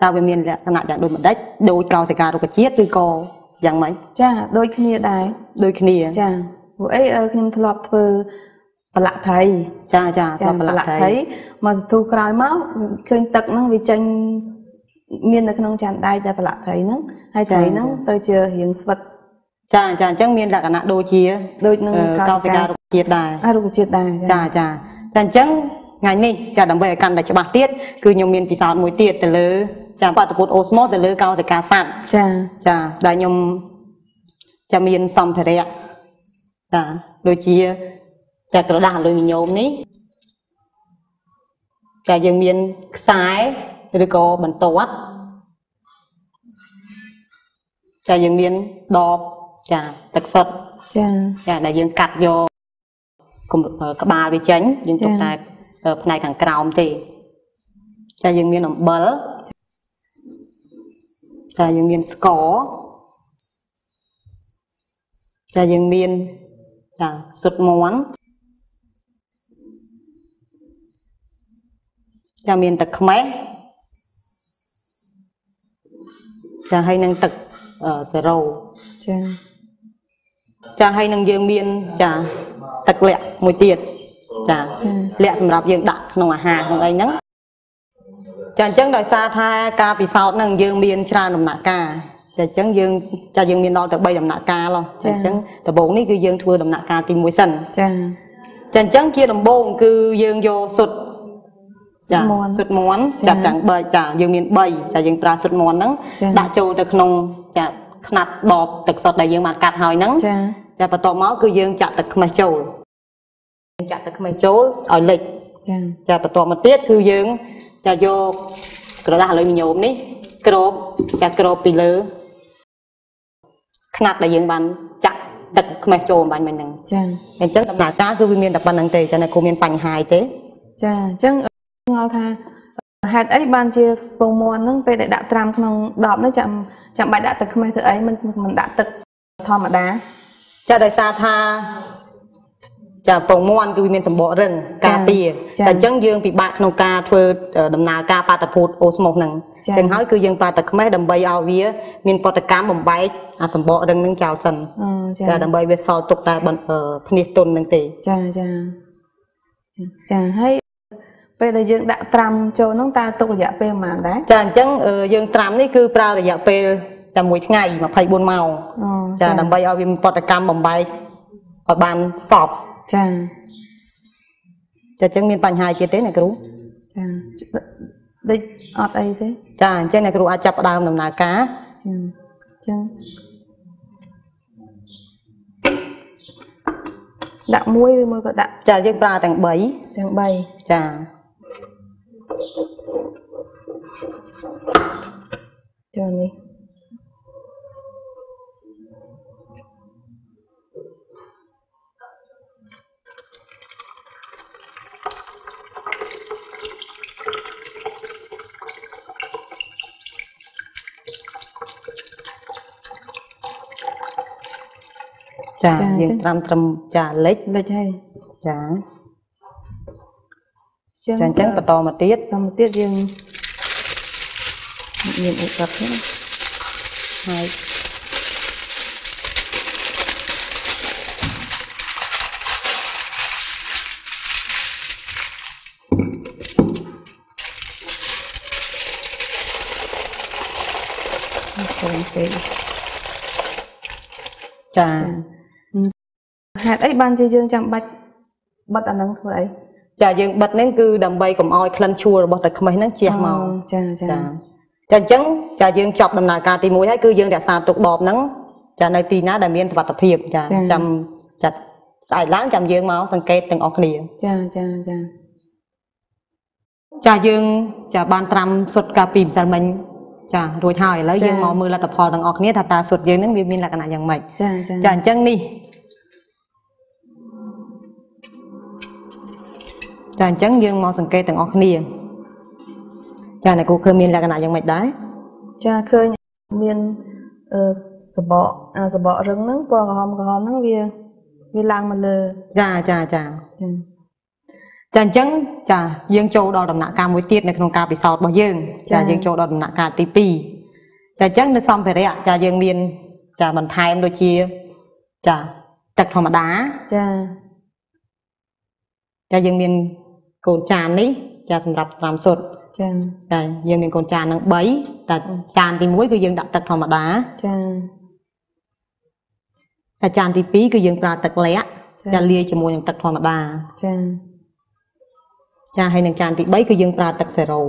Speaker 2: ta về miền là khả dạng đôi mặt đất đôi cao sẽ cả đôi cái chiết đôi co dạng mấy
Speaker 4: cha đôi kia đài
Speaker 2: đôi kia
Speaker 4: cha vụ ấy khi thợ lọp thơ bà lạ thấy
Speaker 2: cha bà lạ thấy
Speaker 4: mà thu cài máu khi tật nó vì tranh miền là không tràn đai cha bà lạ thấy nó hay thấy nó tôi chưa hiện vật
Speaker 2: cha chẳng miền là cả nạn đôi chia
Speaker 4: đôi
Speaker 2: cao sẽ cả đôi chiết đài
Speaker 4: đôi chiết đài
Speaker 2: cha chẳng ngày này cha đầm bầy căn đại cho bạc tiết cứ nhung miền phía sau mũi tiết từ lứa cha bắt được osmos từ lứa cao sẽ cả sạn cha đại nhung cha miền xong phải đấy ạ cha đôi chia cha cái đàn đôi mình nhôm ní cha dương miền sái rồi có bẩn toát cha dương miền đọp cha tật sật cha đại dương cắt vô cùng các bà bị tránh dương tục này thằng cào thì cha dương miền làm bớt cha dương miền score cha dương miền cha sụt món cha miền tật khmé cha hay năng tật sờ râu cha hay năng dương miền cha tật lẹ mùi tiệt cha lẹ sầm rạp dương đặt nông hà nông ấy nắng cha chẳng đòi xa tha ca bị sao năng dương miền cha nông nạ ca cha chẳng dương cha dương miền đó từ bay nông nạ ca lo cha chẳng từ bốn ní cứ dương thưa nông nạ ca tìm mùi sần cha chẳng kia đồng bông cứ dương vô sụt sụt món cha chẳng bơi cha dương miền bay cha dương tra sụt món nắng đã trâu từ nông cha khát đọp từ sọt đại dương mặt cắt hỏi nắng cha bắt tò máu cứ dương chặt từ mày trâu chặt từ mày trâu ở lịch cha bắt tò một tiết cứ dương cha vô cái đó là lời nhổm ní crop cha crop bị lơ khát đại dương bàn chặt từ mày trâu bàn mình nằng em chắc là ta cứ miền đặc bàn nằng tề cho nên cô miền pành hài thế
Speaker 4: chắc ngon tha hạt ấy ban chia bông mòn nó về để đặt tram không đọp nó chậm bài đặt tật không ai thử ấy mình đặt tật thò mà đá
Speaker 2: cha đời xa tha cha bông mòn cứ miền sầm bọ rừng cà pìaแต่จังdương bị bạc nông ca thuê đầm nà ca pa tập phụt osmos nằng chẳng hỏi cứ dương pa tật không ai đầm bay ao vía miền pọt cám bầm bay sầm bọ rừng nâng chào sần cha đầm bay về sau tục ta bận phật tôn nâng tề
Speaker 4: cha hay bây giờ dương đã tram cho nó ta tục dạ pe mà đấy
Speaker 2: cha chẳng dương tram ní cứ prao dạ pe cha mỗi ngày mà phải buôn màu cha đầm bay ao viêm pọt cam bầm bay ở bàn sọp cha chẳng miền pành hai kia thế này cứ
Speaker 4: đây ọt ấy thế
Speaker 2: cha trên này cứ ai chập đào nằm nà cá
Speaker 4: đặng muối có đặng
Speaker 2: cha dương prao tầng bảy cha
Speaker 4: cho đi
Speaker 2: cha dương tram cha lết
Speaker 4: hay
Speaker 2: cha chẳng bắt to một tiết
Speaker 4: dương nhìn một cặp thế
Speaker 2: hai cha
Speaker 4: hạt ấy ban chơi dương chạm bạch bật ăn nắng thôi ấy
Speaker 2: cha dương bật nên cứ đầm bay cùng oi khăn chua bật thật mấy nó chia màu cha chẳng cha dương chọc đầm nà ca tì mũi hay cứ dương đã xa tục bọp nắng cha nơi tì ná đầm miên vật tập hiệp cha chăm chặt xài láng chăm dương máu sang kết từng óc liền cha dương cha ban tram sụt cà pìm cha mình cha rồi thay lấy dương máu mưa là tập hò từng óc nít ta sụt dương nắng miên là cái nào dạng mạch cha chẳng đi cha chẳng dương máu sang kết từng óc liền cha này cô khơi miên là cái nào dạng mạch đấy
Speaker 4: cha khơi miên sờ bọ rừng nắng qua hòm nắng vi lang mà lơ
Speaker 2: cha ចាអញ្ចឹងចាយើងចូលដល់ដំណាក់កាលមួយទៀតនៅក្នុងការពិសោធន៍របស់យើងចាយើងចូលដល់ដំណាក់កាលទី2ចាអញ្ចឹងនៅសម្ភារៈចាយើងមានចាបន្ថែមដូចជាចាទឹកធម្មតាចាយើងមានកូនចាននេះចាសម្រាប់ត្រាំសុទ្ធចាយើងមានកូនចាននឹង3តែចានទី1គឺយើងដាក់ទឹកធម្មតាតែចានទី2គឺយើងប្រើទឹកលក្ខចាលាយជាមួយនឹងទឹកធម្មតាចាហើយនឹងចានទី3គឺយើងប្រើទឹកសេរ៉ូ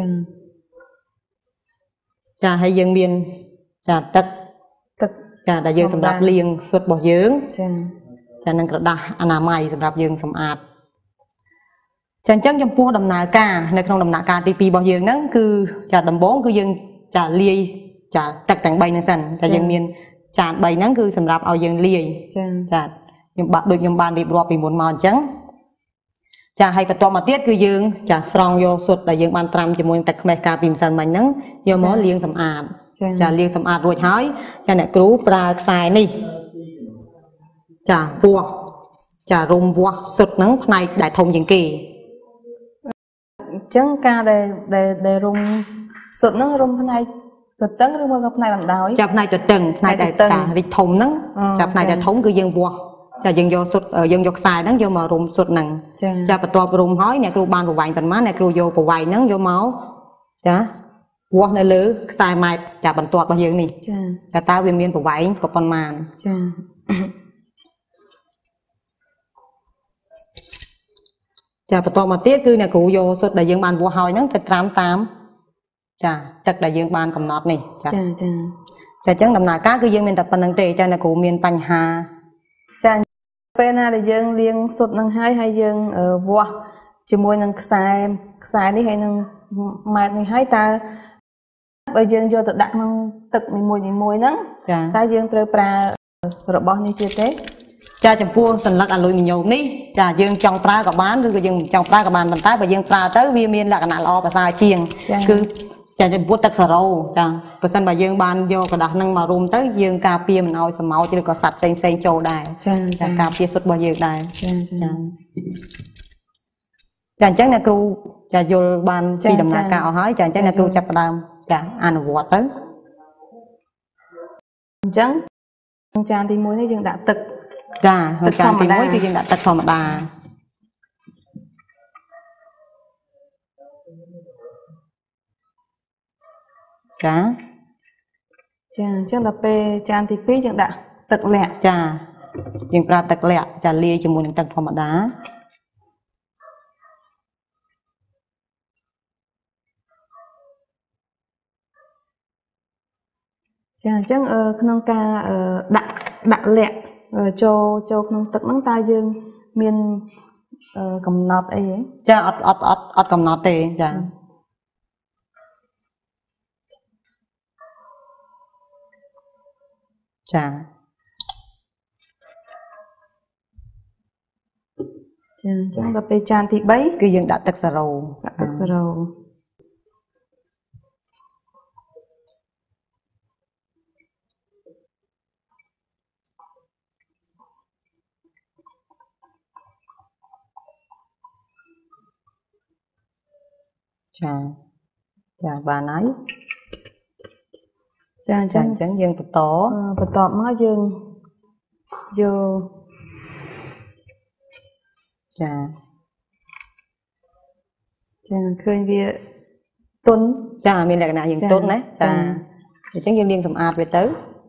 Speaker 2: ចាហើយយើងមានចាទឹកចាដែលយើងសម្រាប់លាងសុទ្ធរបស់យើងចានឹងក្រដាសអនាម័យសម្រាប់យើងសម្អាតចាអញ្ចឹងចំពោះដំណើរការនៅក្នុងដំណាក់កាលទី2របស់យើងហ្នឹងគឺចាដំបូងគឺយើងចាលាយចាទឹកទាំង3ហ្នឹងសិនចាយើងមានចាន3ហ្នឹងគឺសម្រាប់ឲ្យយើងលាយចាខ្ញុំដូចខ្ញុំបានរៀបរាប់ពីមុនមកអញ្ចឹងចាហើយបន្ទាប់មកទៀតគឺយើងចាស្រង់យកសុទ្ធដែលយើងបានត្រាំជាមួយទឹកខ្មេះកាលពីម្សិលមិញហ្នឹងយកមកលាងសម្អាតចាលាងសម្អាតរួចហើយចាអ្នកគ្រូប្រើខ្សែនេះចាវាស់ចារុំវាស់សុទ្ធហ្នឹងផ្នែកដែលធំជាងគេ
Speaker 4: អញ្ចឹងការដែលរុំសុទ្ធហ្នឹងរុំផ្នែកទទឹងឬមកផ្នែកបណ្ដោយ
Speaker 2: ចាផ្នែកទទឹងផ្នែកដែលរីកធំហ្នឹងចាផ្នែកដែលធំគឺយើងវាស់ចាយើងយកសុទ្ធយើងយកខ្សែហ្នឹងយកមករុំសុទ្ធហ្នឹងចាបន្ទាប់រុំហើយអ្នកគ្រូបានប្រវែងប៉ុន្មានអ្នកគ្រូយកប្រវែងហ្នឹងយកមកចាវាស់នៅលើខ្សែម៉ែត្រចាបន្ទាប់របស់យើងនេះចាតើវាមានប្រវែងក៏ប៉ុន្មានចាបន្ទាប់មកទៀតគឺអ្នកគ្រូយកសុទ្ធដែលយើងបានវាស់ហើយហ្នឹងទៅត្រាំតាមចាទឹកដែលយើងបានកំណត់នេះចាចាអញ្ចឹងដំណើរការគឺយើងមានតែប៉ុណ្្នឹងទេចាអ្នកគ្រូមានបញ្ហា
Speaker 4: ចាពេលណាដែលយើងលាងសុទ្ធនឹងហើយយើងវាស់ជាមួយនឹងខ្សែនេះហើយនឹងម៉ែត្រនេះហើយតើបើយើងយកទៅដាក់ក្នុងទឹកនីមួយហ្នឹងតើយើងត្រូវប្រើរបស់នេះទៀតទេ
Speaker 2: ចាចំពោះសន្លឹកអាលុយមីញ៉ូមនេះចាយើងចង់ប្រើក៏បានឬក៏យើងចង់ប្រើក៏បានប៉ុន្តែបើយើងប្រើទៅវាមានលក្ខណៈល្អប្រសើរជាងគឺចាចំពោះទឹកសារ៉ូចាបើសិនបើយើងបានយកกระดาษហ្នឹងមករុំទៅយើងការពារមិនឲ្យសម្ោចឬក៏សត្វផ្សេងចូលដែរចាការពារសុទ្ធរបស់យើងដែរចាអញ្ចឹងអ្នកគ្រូចាយល់បានពីដំណើរការអស់ហើយចាអញ្ចឹងអ្នកគ្រូចាប់ផ្ដើមចាអនុវត្តទៅ
Speaker 4: អញ្ចឹងក្នុងចានទី1នេះយើងដាក់ទឹក
Speaker 2: ចាក្នុងចានទី1គឺយើងដាក់ទឹកធម្មតាចា
Speaker 4: អញ្ចឹងដល់ពេលចានទី2យើងដាក់ទឹកលក្ខ
Speaker 2: ចាយើងប្រើទឹកលក្ខចាលាយជាមួយនឹងទឹកធម្មតា
Speaker 4: ចាអញ្ចឹងក្នុងការដាក់លក្ខចូលក្នុងទឹកហ្នឹងតើយើងមានកំណត់អីហ៎
Speaker 2: ចាអត់កំណត់ទេចាចា
Speaker 4: អញ្ចឹងដល់ពេលចានទី3
Speaker 2: គឺយើងដាក់ទឹកសារ៉ូចាបានហើយ
Speaker 4: ចាអញ្ចឹង
Speaker 2: យើងបន្ត
Speaker 4: មកយើងយក
Speaker 2: ចា
Speaker 4: ឃើញវាទន់
Speaker 2: ចាមានលក្ខណៈយើងទន់ណាចាអញ្ចឹងយើងលាងសម្អាតវាទៅ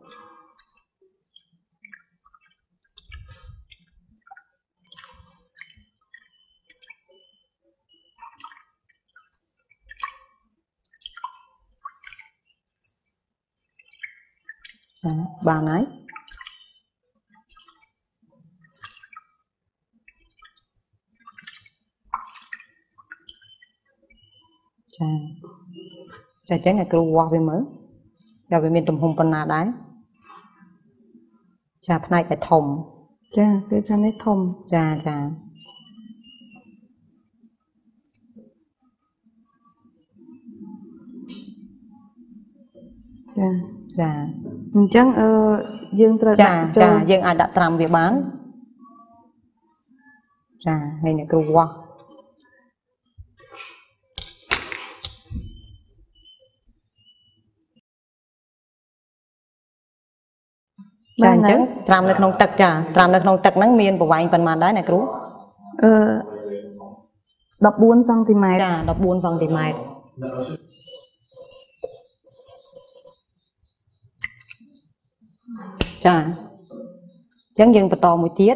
Speaker 2: បានហើយចាអញ្ចឹងអ្នកគ្រូវាស់វាមើលថាវាមានទំហំប៉ុណ្ណាដែរចាផ្នែកដែលធំ
Speaker 4: ចាគឺថានេះធំ
Speaker 2: ចា
Speaker 4: អញ្ចឹងយើងត្រូវ
Speaker 2: ដាក់ចូលយើងអាចដាក់ត្រាំវាបានចាហើយអ្នកគ្រូវាស់ចាអញ្ចឹងត្រាំនៅក្នុងទឹកចាត្រាំនៅក្នុងទឹកហ្នឹងមានប្រវែងប៉ុន្មានដែរអ្នកគ្រូ
Speaker 4: 14 សង់ទីម៉ែត្រ
Speaker 2: ចា14 សង់ទីម៉ែត្រចាអញ្ចឹងយើងបន្តមួយទៀត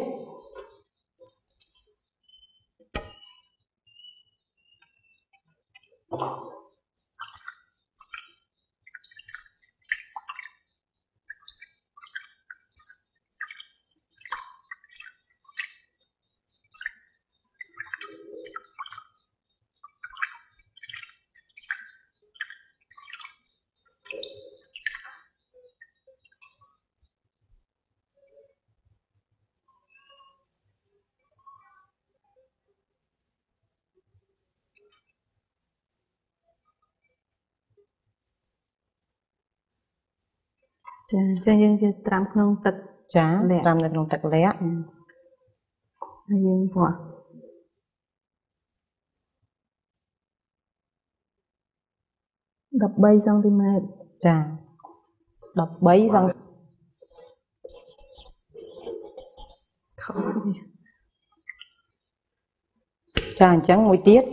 Speaker 4: ចាយើងជាត្រាំក្នុងទឹក
Speaker 2: ចាត្រាំនៅក្នុងទឹកលាក់
Speaker 4: ហើយយើងព្រោះ13 សង់ទីម៉ែត្រ
Speaker 2: ចា13 សង់ចាអញ្ចឹងមួយទៀត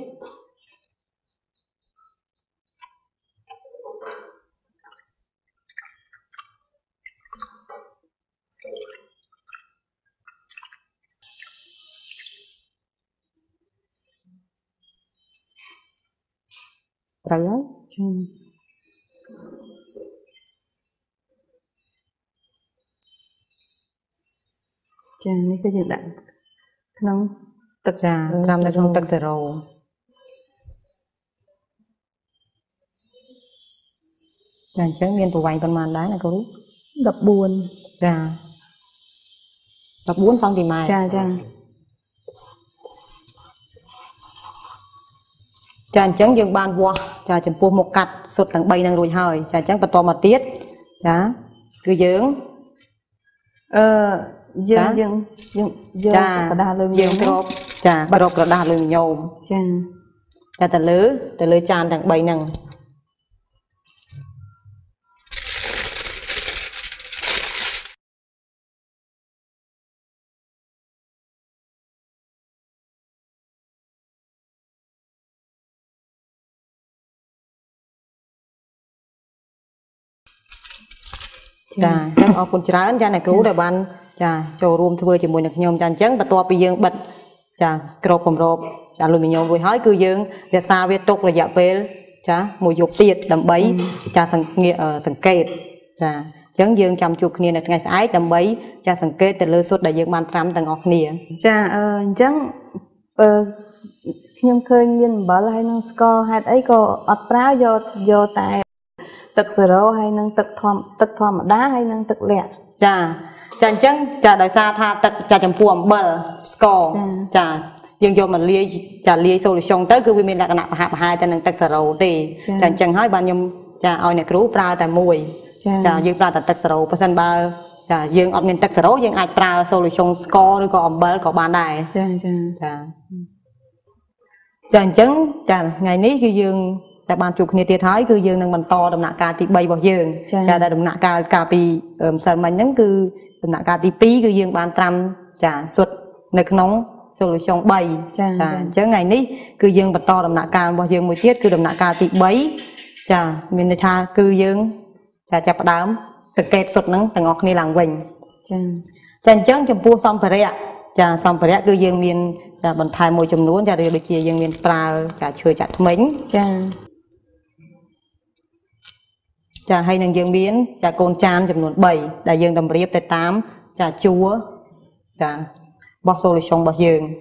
Speaker 2: ត្រូវហើយ
Speaker 4: ចានេះគឺយើងដាក់ក្នុង
Speaker 2: ទឹកចាត្រាំនៅក្នុងទឹកសេរ៉ូចាអញ្ចឹងមានប្រវែងប៉ុន្មានដែរណាគ្រូ
Speaker 4: 14
Speaker 2: ចា14 សង់ទីម៉ែត្រ
Speaker 4: ចា
Speaker 2: ចាអញ្ចឹងយើងបានវាស់ចាចំពោះមុខកាត់សុទ្ធទាំង3នឹងរួចហើយចាអញ្ចឹងបន្តមកទៀតចាគឺយើង
Speaker 4: យើង
Speaker 2: ក្រដាសលុយយើងគ្របចាគ្របក្រដាសលុយញោមចាទៅលើចានទាំង3ហ្នឹងចាអញ្ចឹងអរគុណច្រើនចាអ្នកគ្រូដែលបានចាចូលរួមធ្វើជាមួយនឹងខ្ញុំចាអញ្ចឹងបន្ទាប់ពីយើងបិទចាក្របគម្របចាលុយមីញ៉ូមរួចហើយគឺយើងរក្សាវាទុករយៈពេលចាមួយយប់ទៀតដើម្បីចាសង្កេតចាអញ្ចឹងយើងចាំជួបគ្នានៅថ្ងៃស្អែកដើម្បីចាសង្កេតទៅលើសុទ្ធដែលយើងបានត្រាំទាំងអស់គ្នា
Speaker 4: ចាអញ្ចឹងខ្ញុំឃើញមានអំបិលហើយនឹងស្ករហេតុអីក៏អត់ប្រើយកតែទឹកសេរ៉ូហើយនឹងទឹកធម្មតាហើយនឹងទឹកលាក់
Speaker 2: ចាអញ្ចឹងចាដោយសារថាទឹកចាចំពោះអំបិលស្ករចាយើងយកមកលាយសូលូស្យុងទៅគឺវាមានលក្ខណៈប្រហាក់ប្រហែលទៅនឹងទឹកសេរ៉ូទេចាអញ្ចឹងហើយបានខ្ញុំចាឲ្យអ្នកគ្រូប្រើតែមួយចាយើងប្រើតែទឹកសេរ៉ូបើសិនបើចាយើងអត់មានទឹកសេរ៉ូយើងអាចប្រើសូលូស្យុងស្ករឬក៏អំបិលក៏បានដែរ
Speaker 4: ចា
Speaker 2: អញ្ចឹងចាថ្ងៃនេះគឺយើងតែបានជួបគ្នាទៀតហើយគឺយើងនឹងបន្តដំណាក់កាលទី3របស់យើងចាដែលដំណាក់កាលកាលពីម្សិលមិញហ្នឹងគឺដំណាក់កាលទី2គឺយើងបានត្រាំចាសុទ្ធនៅក្នុងសូលូស្យុង3ចាអញ្ចឹងថ្ងៃនេះគឺយើងបន្តដំណាក់កាលរបស់យើងមួយទៀតគឺដំណាក់កាលទី3ចាមានន័យថាគឺយើងចាចាប់ផ្ដើមសង្កេតសុទ្ធហ្នឹងទាំងអស់គ្នាឡើងវិញចាអញ្ចឹងចំពោះសម្ភារៈចាសម្ភារៈគឺយើងមានចាបន្ថែមមួយចំនួនចាដូចជាយើងមានប្រើចាឈើចាក់ធ្មេញចាហើយនឹងយើងមានចាកូនចានចំនួន3ដែលយើងតម្រៀបទៅតាមចាជួរចាបោះសូលូស្យុងរបស់យើង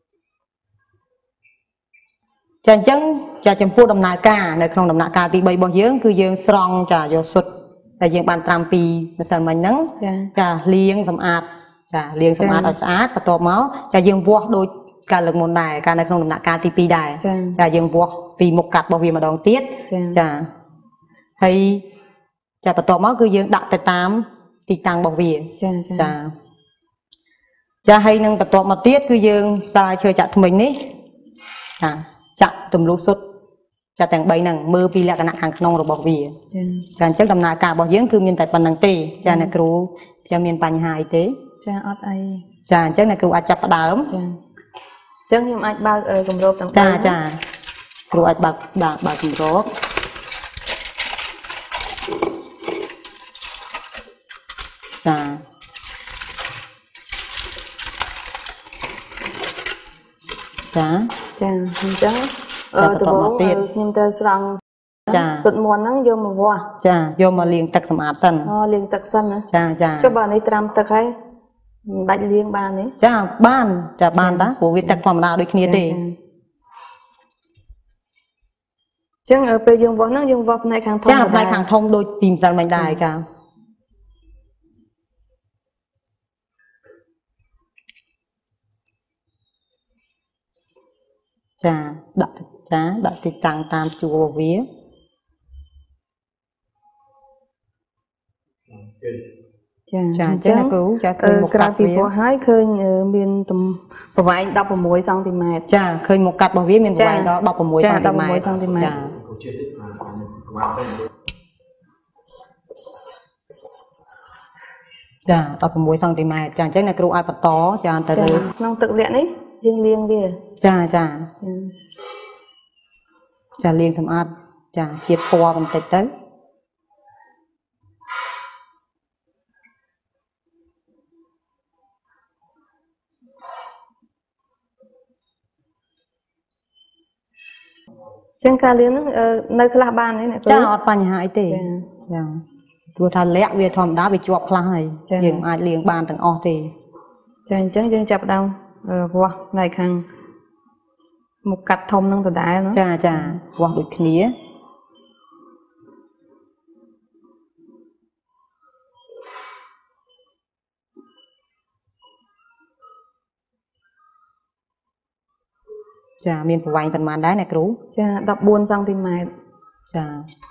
Speaker 2: ចាអញ្ចឹងចាចំពោះដំណើរការនៅក្នុងដំណាក់កាលទី3របស់យើងគឺយើងស្រង់ចាយកសុទ្ធដែលយើងបានត្រាំពីម្សិលមិញហ្នឹងចាលាងសម្អាតចាលាងសម្អាតឲ្យស្អាតបន្ទាប់មកចាយើងវាស់ដូចកាលលើកមុនដែរកាលនៅក្នុងដំណាក់កាលទី2ដែរចាយើងវាស់ពីមុខកាត់របស់វាម្ដងទៀតចាហើយចាបន្ទាប់មកគឺយើងដាក់ទៅតាមទីតាំងរបស់វាចាហើយនឹងបន្ទាប់មកទៀតគឺយើងប្រើឈើចាក់ធ្មេញនេះចាក់ទម្លុះសុទ្ធចាទាំង3ហ្នឹងមើលពីលក្ខណៈខាងក្នុងរបស់វាចាអញ្ចឹងដំណើរការរបស់យើងគឺមានតែប៉ុណ្្នឹងទេចាអ្នកគ្រូចាមានបញ្ហាអីទេ
Speaker 4: ចាអត់អី
Speaker 2: ចាអញ្ចឹងអ្នកគ្រូអាចចាប់ផ្ដើម
Speaker 4: ចាអញ្ចឹងខ្ញុំអាចបើកគម្របទាំង
Speaker 2: ចាចាគ្រូអាចបើកគម្របចាចា
Speaker 4: ចាអញ្ចឹងដំបូងខ្ញុំទៅស្រង់
Speaker 2: ចា
Speaker 4: សុទ្ធមាន់ហ្នឹងយកមកវាស់
Speaker 2: ចាយកមកលាងទឹកសម្អាតសិន
Speaker 4: លាងទឹកសិនណា
Speaker 2: ចា
Speaker 4: ចុះបើនេះត្រាំទឹកហើយមិនដាច់លាងបានទេ
Speaker 2: ចាបានតាព្រោះវាទឹកធម្មតាដូចគ្នាទេ
Speaker 4: ចឹងពេលយើងវាស់ហ្នឹងយើងវាស់ផ្នែកខាងធំ
Speaker 2: ចាផ្នែកខាងធំដូចពីម្សិលមិញដែរចាចាដាក់ទីតាំងតាមជួរវា
Speaker 4: ចា
Speaker 2: អញ្ចឹងគ្រូចាឃើញមក
Speaker 4: កាត់ពីពោះហើយឃើញមានប្រវែង16សង់ទីម៉ែត្រ
Speaker 2: ចាឃើញមកកាត់របស់វាមានប្រវែងដល់16សង់ទីម៉ែត្រ
Speaker 4: 16សង់ទីម៉ែត្រ
Speaker 2: ចា16សង់ទីម៉ែត្រចាអញ្ចឹងអ្នកគ្រូអាចបន្តចាទៅលើ
Speaker 4: ក្នុងទឹកលាក់នេះយើងលាងវា
Speaker 2: ចាលាងសម្អាតចាជាតិពណ៌បន្តិចទៅ
Speaker 4: ចឹងការលាងហ្នឹងនៅខ្លះបានទេ
Speaker 2: ចាអត់បញ្ហាអីទេចាព្រោះថាលាក់វាធម្មតាវាជាប់ខ្លះហើយយើងអាចលាងបានទាំងអស់ទេ
Speaker 4: ចាអញ្ចឹងយើងចាប់ផ្ដើមវាស់នៅខាងមុខកាត់ធំហ្នឹងដដែលណា
Speaker 2: ចាវាស់ដូចគ្នាចាមានប្រវែងប៉ុន្មានដែរអ្នកគ្រូ
Speaker 4: ចា14សង់ទីម៉ែត្រ
Speaker 2: ចា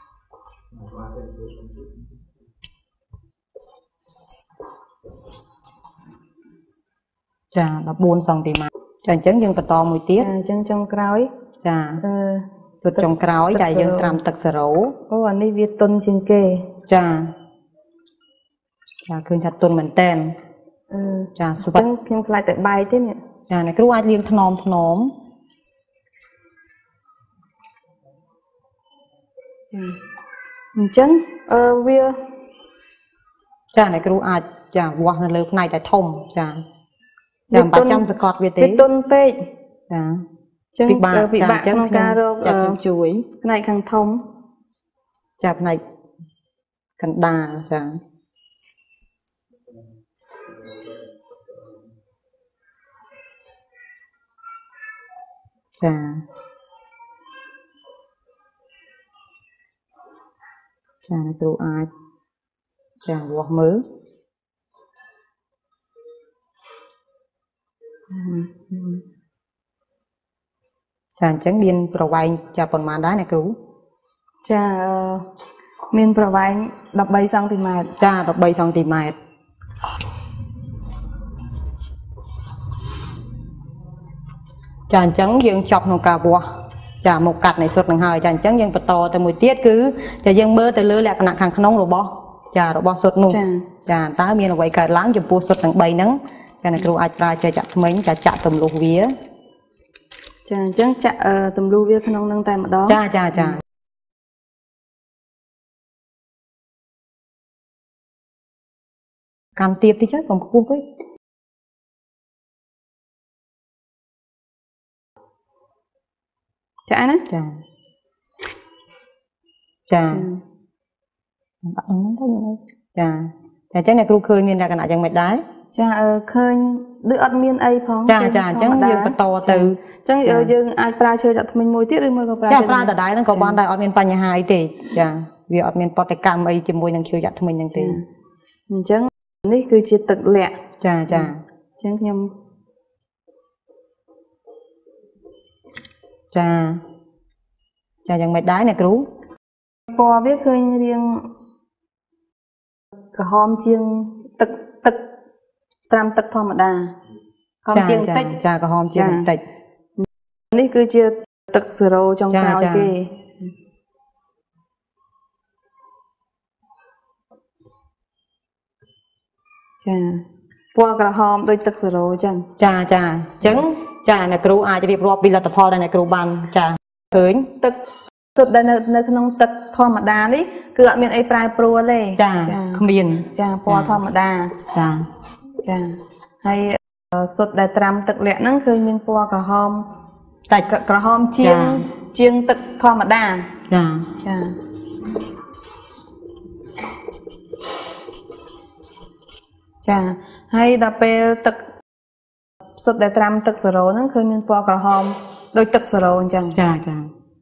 Speaker 2: 14សង់ទីម៉ែត្រចាអញ្ចឹងយើងបន្តមួយទៀត
Speaker 4: អញ្ចឹងចុងក្រោយ
Speaker 2: ចាសុទ្ធចុងក្រោយដែលយើងត្រាំទឹកសេរ៉ូ
Speaker 4: អូអានេះវាទន់ជាងគេ
Speaker 2: ចាឃើញថាទន់មែនតែន
Speaker 4: ចាស្វិតខ្ញុំខ្លាចតែបែកទេនេះ
Speaker 2: ចាអ្នកគ្រូអាចលាងថ្នម
Speaker 4: អញ្ចឹងវា
Speaker 2: ចាអ្នកគ្រូអាចចាវាស់នៅលើផ្នែកតែធំចាមិនបាច់ចាំសកត់វាទេ
Speaker 4: វាទន់ពេក
Speaker 2: ចា
Speaker 4: ចឹងពិបាកក្នុងការរក
Speaker 2: ខ្ញុំជួយ
Speaker 4: ផ្នែកខាងធំ
Speaker 2: ចាផ្នែកកណ្ដាលចាអ្នកគ្រូអាចចាវាស់មើលចាអញ្ចឹងមានប្រវែងចាប៉ុន្មានដែរអ្នកគ្រូ
Speaker 4: ចាមានប្រវែង13សង់ទីម៉ែត្រ
Speaker 2: ចា13សង់ទីម៉ែត្រចាអញ្ចឹងយើងចប់ក្នុងការវាស់ចាមកកាត់នៃសុទ្ធនឹងហើយចាអញ្ចឹងយើងបន្តទៅមួយទៀតគឺចាយើងមើលទៅលើលក្ខណៈខាងក្នុងរបស់សុទ្ធនោះចាតើមានអ្វីកើតឡើងចំពោះសុទ្ធទាំង3ហ្នឹងចាអ្នកគ្រូអាចប្រើចេះចាក់ថ្មិញចាក់ទម្លុះវា
Speaker 4: ចាអញ្ចឹងចាក់ទម្លុះវាក្នុងនឹងតែម្ដង
Speaker 2: ចាកាន់ទៀបតិចទៅកុំខ្ពស់ពេក
Speaker 4: ចាណា
Speaker 2: ចាដាក់ហ្នឹងទៅចាអញ្ចឹងអ្នកគ្រូឃើញមានលក្ខណៈយ៉ាងម៉េចដែរ
Speaker 4: ចាឃើញដូចអត់មានអីផង
Speaker 2: ចាអញ្ចឹងយើងបន្តទៅ
Speaker 4: អញ្ចឹងយើងអាចប្រើឈើចាក់ថ្មិញមួយទៀតឬមួយក៏
Speaker 2: ប្រើដដែលហ្នឹងក៏បានដែរអត់មានបញ្ហាអីទេចាវាអត់មានបដកម្មអីជាមួយនឹងឈើចាក់ថ្មិញហ្នឹងទេ
Speaker 4: អញ្ចឹងនេះគឺជាទឹកលាក់
Speaker 2: ចាអ
Speaker 4: ញ្ចឹងខ្ញុំ
Speaker 2: ចាយ៉ាងម៉េចដែរអ្នកគ្រូ
Speaker 4: ពណ៌វាឃើញរាងក្រហមជាងទឹកត្រាំទឹកធម្មតាក្រហមជាងបន្តិច
Speaker 2: ចាក្រហមជាងបន្តិច
Speaker 4: នេះគឺជាទឹកសេរ៉ូចុងក្រោយគេពណ៌ក្រហមដូចទឹកសេរ៉ូអញ្ចឹង
Speaker 2: ចាចាអញ្ចឹងចាអ្នកគ្រូអាចរៀបរាប់ពីលទ្ធផលដែលអ្នកគ្រូបានចាឃើញ
Speaker 4: ទឹកសុទ្ធដែលនៅក្នុងទឹកធម្មតានេះគឺអត់មានអីប្រែប្រួលទេ
Speaker 2: ចាគ្មាន
Speaker 4: ចាពណ៌ធម្មតា
Speaker 2: ចា
Speaker 4: ចាហើយសុទ្ធដែលត្រាំទឹកលាក់ហ្នឹងគឺមានពណ៌ក្រហមតែក្រហមជាងទឹកធម្មតា
Speaker 2: ចា
Speaker 4: ចាចាហើយដល់ពេលទឹកសុទ្ធដែលត្រាំទឹកសេរ៉ូហ្នឹងគឺមានពណ៌ក្រហមដូចទឹកសេរ៉ូអញ្ចឹង
Speaker 2: ចាចា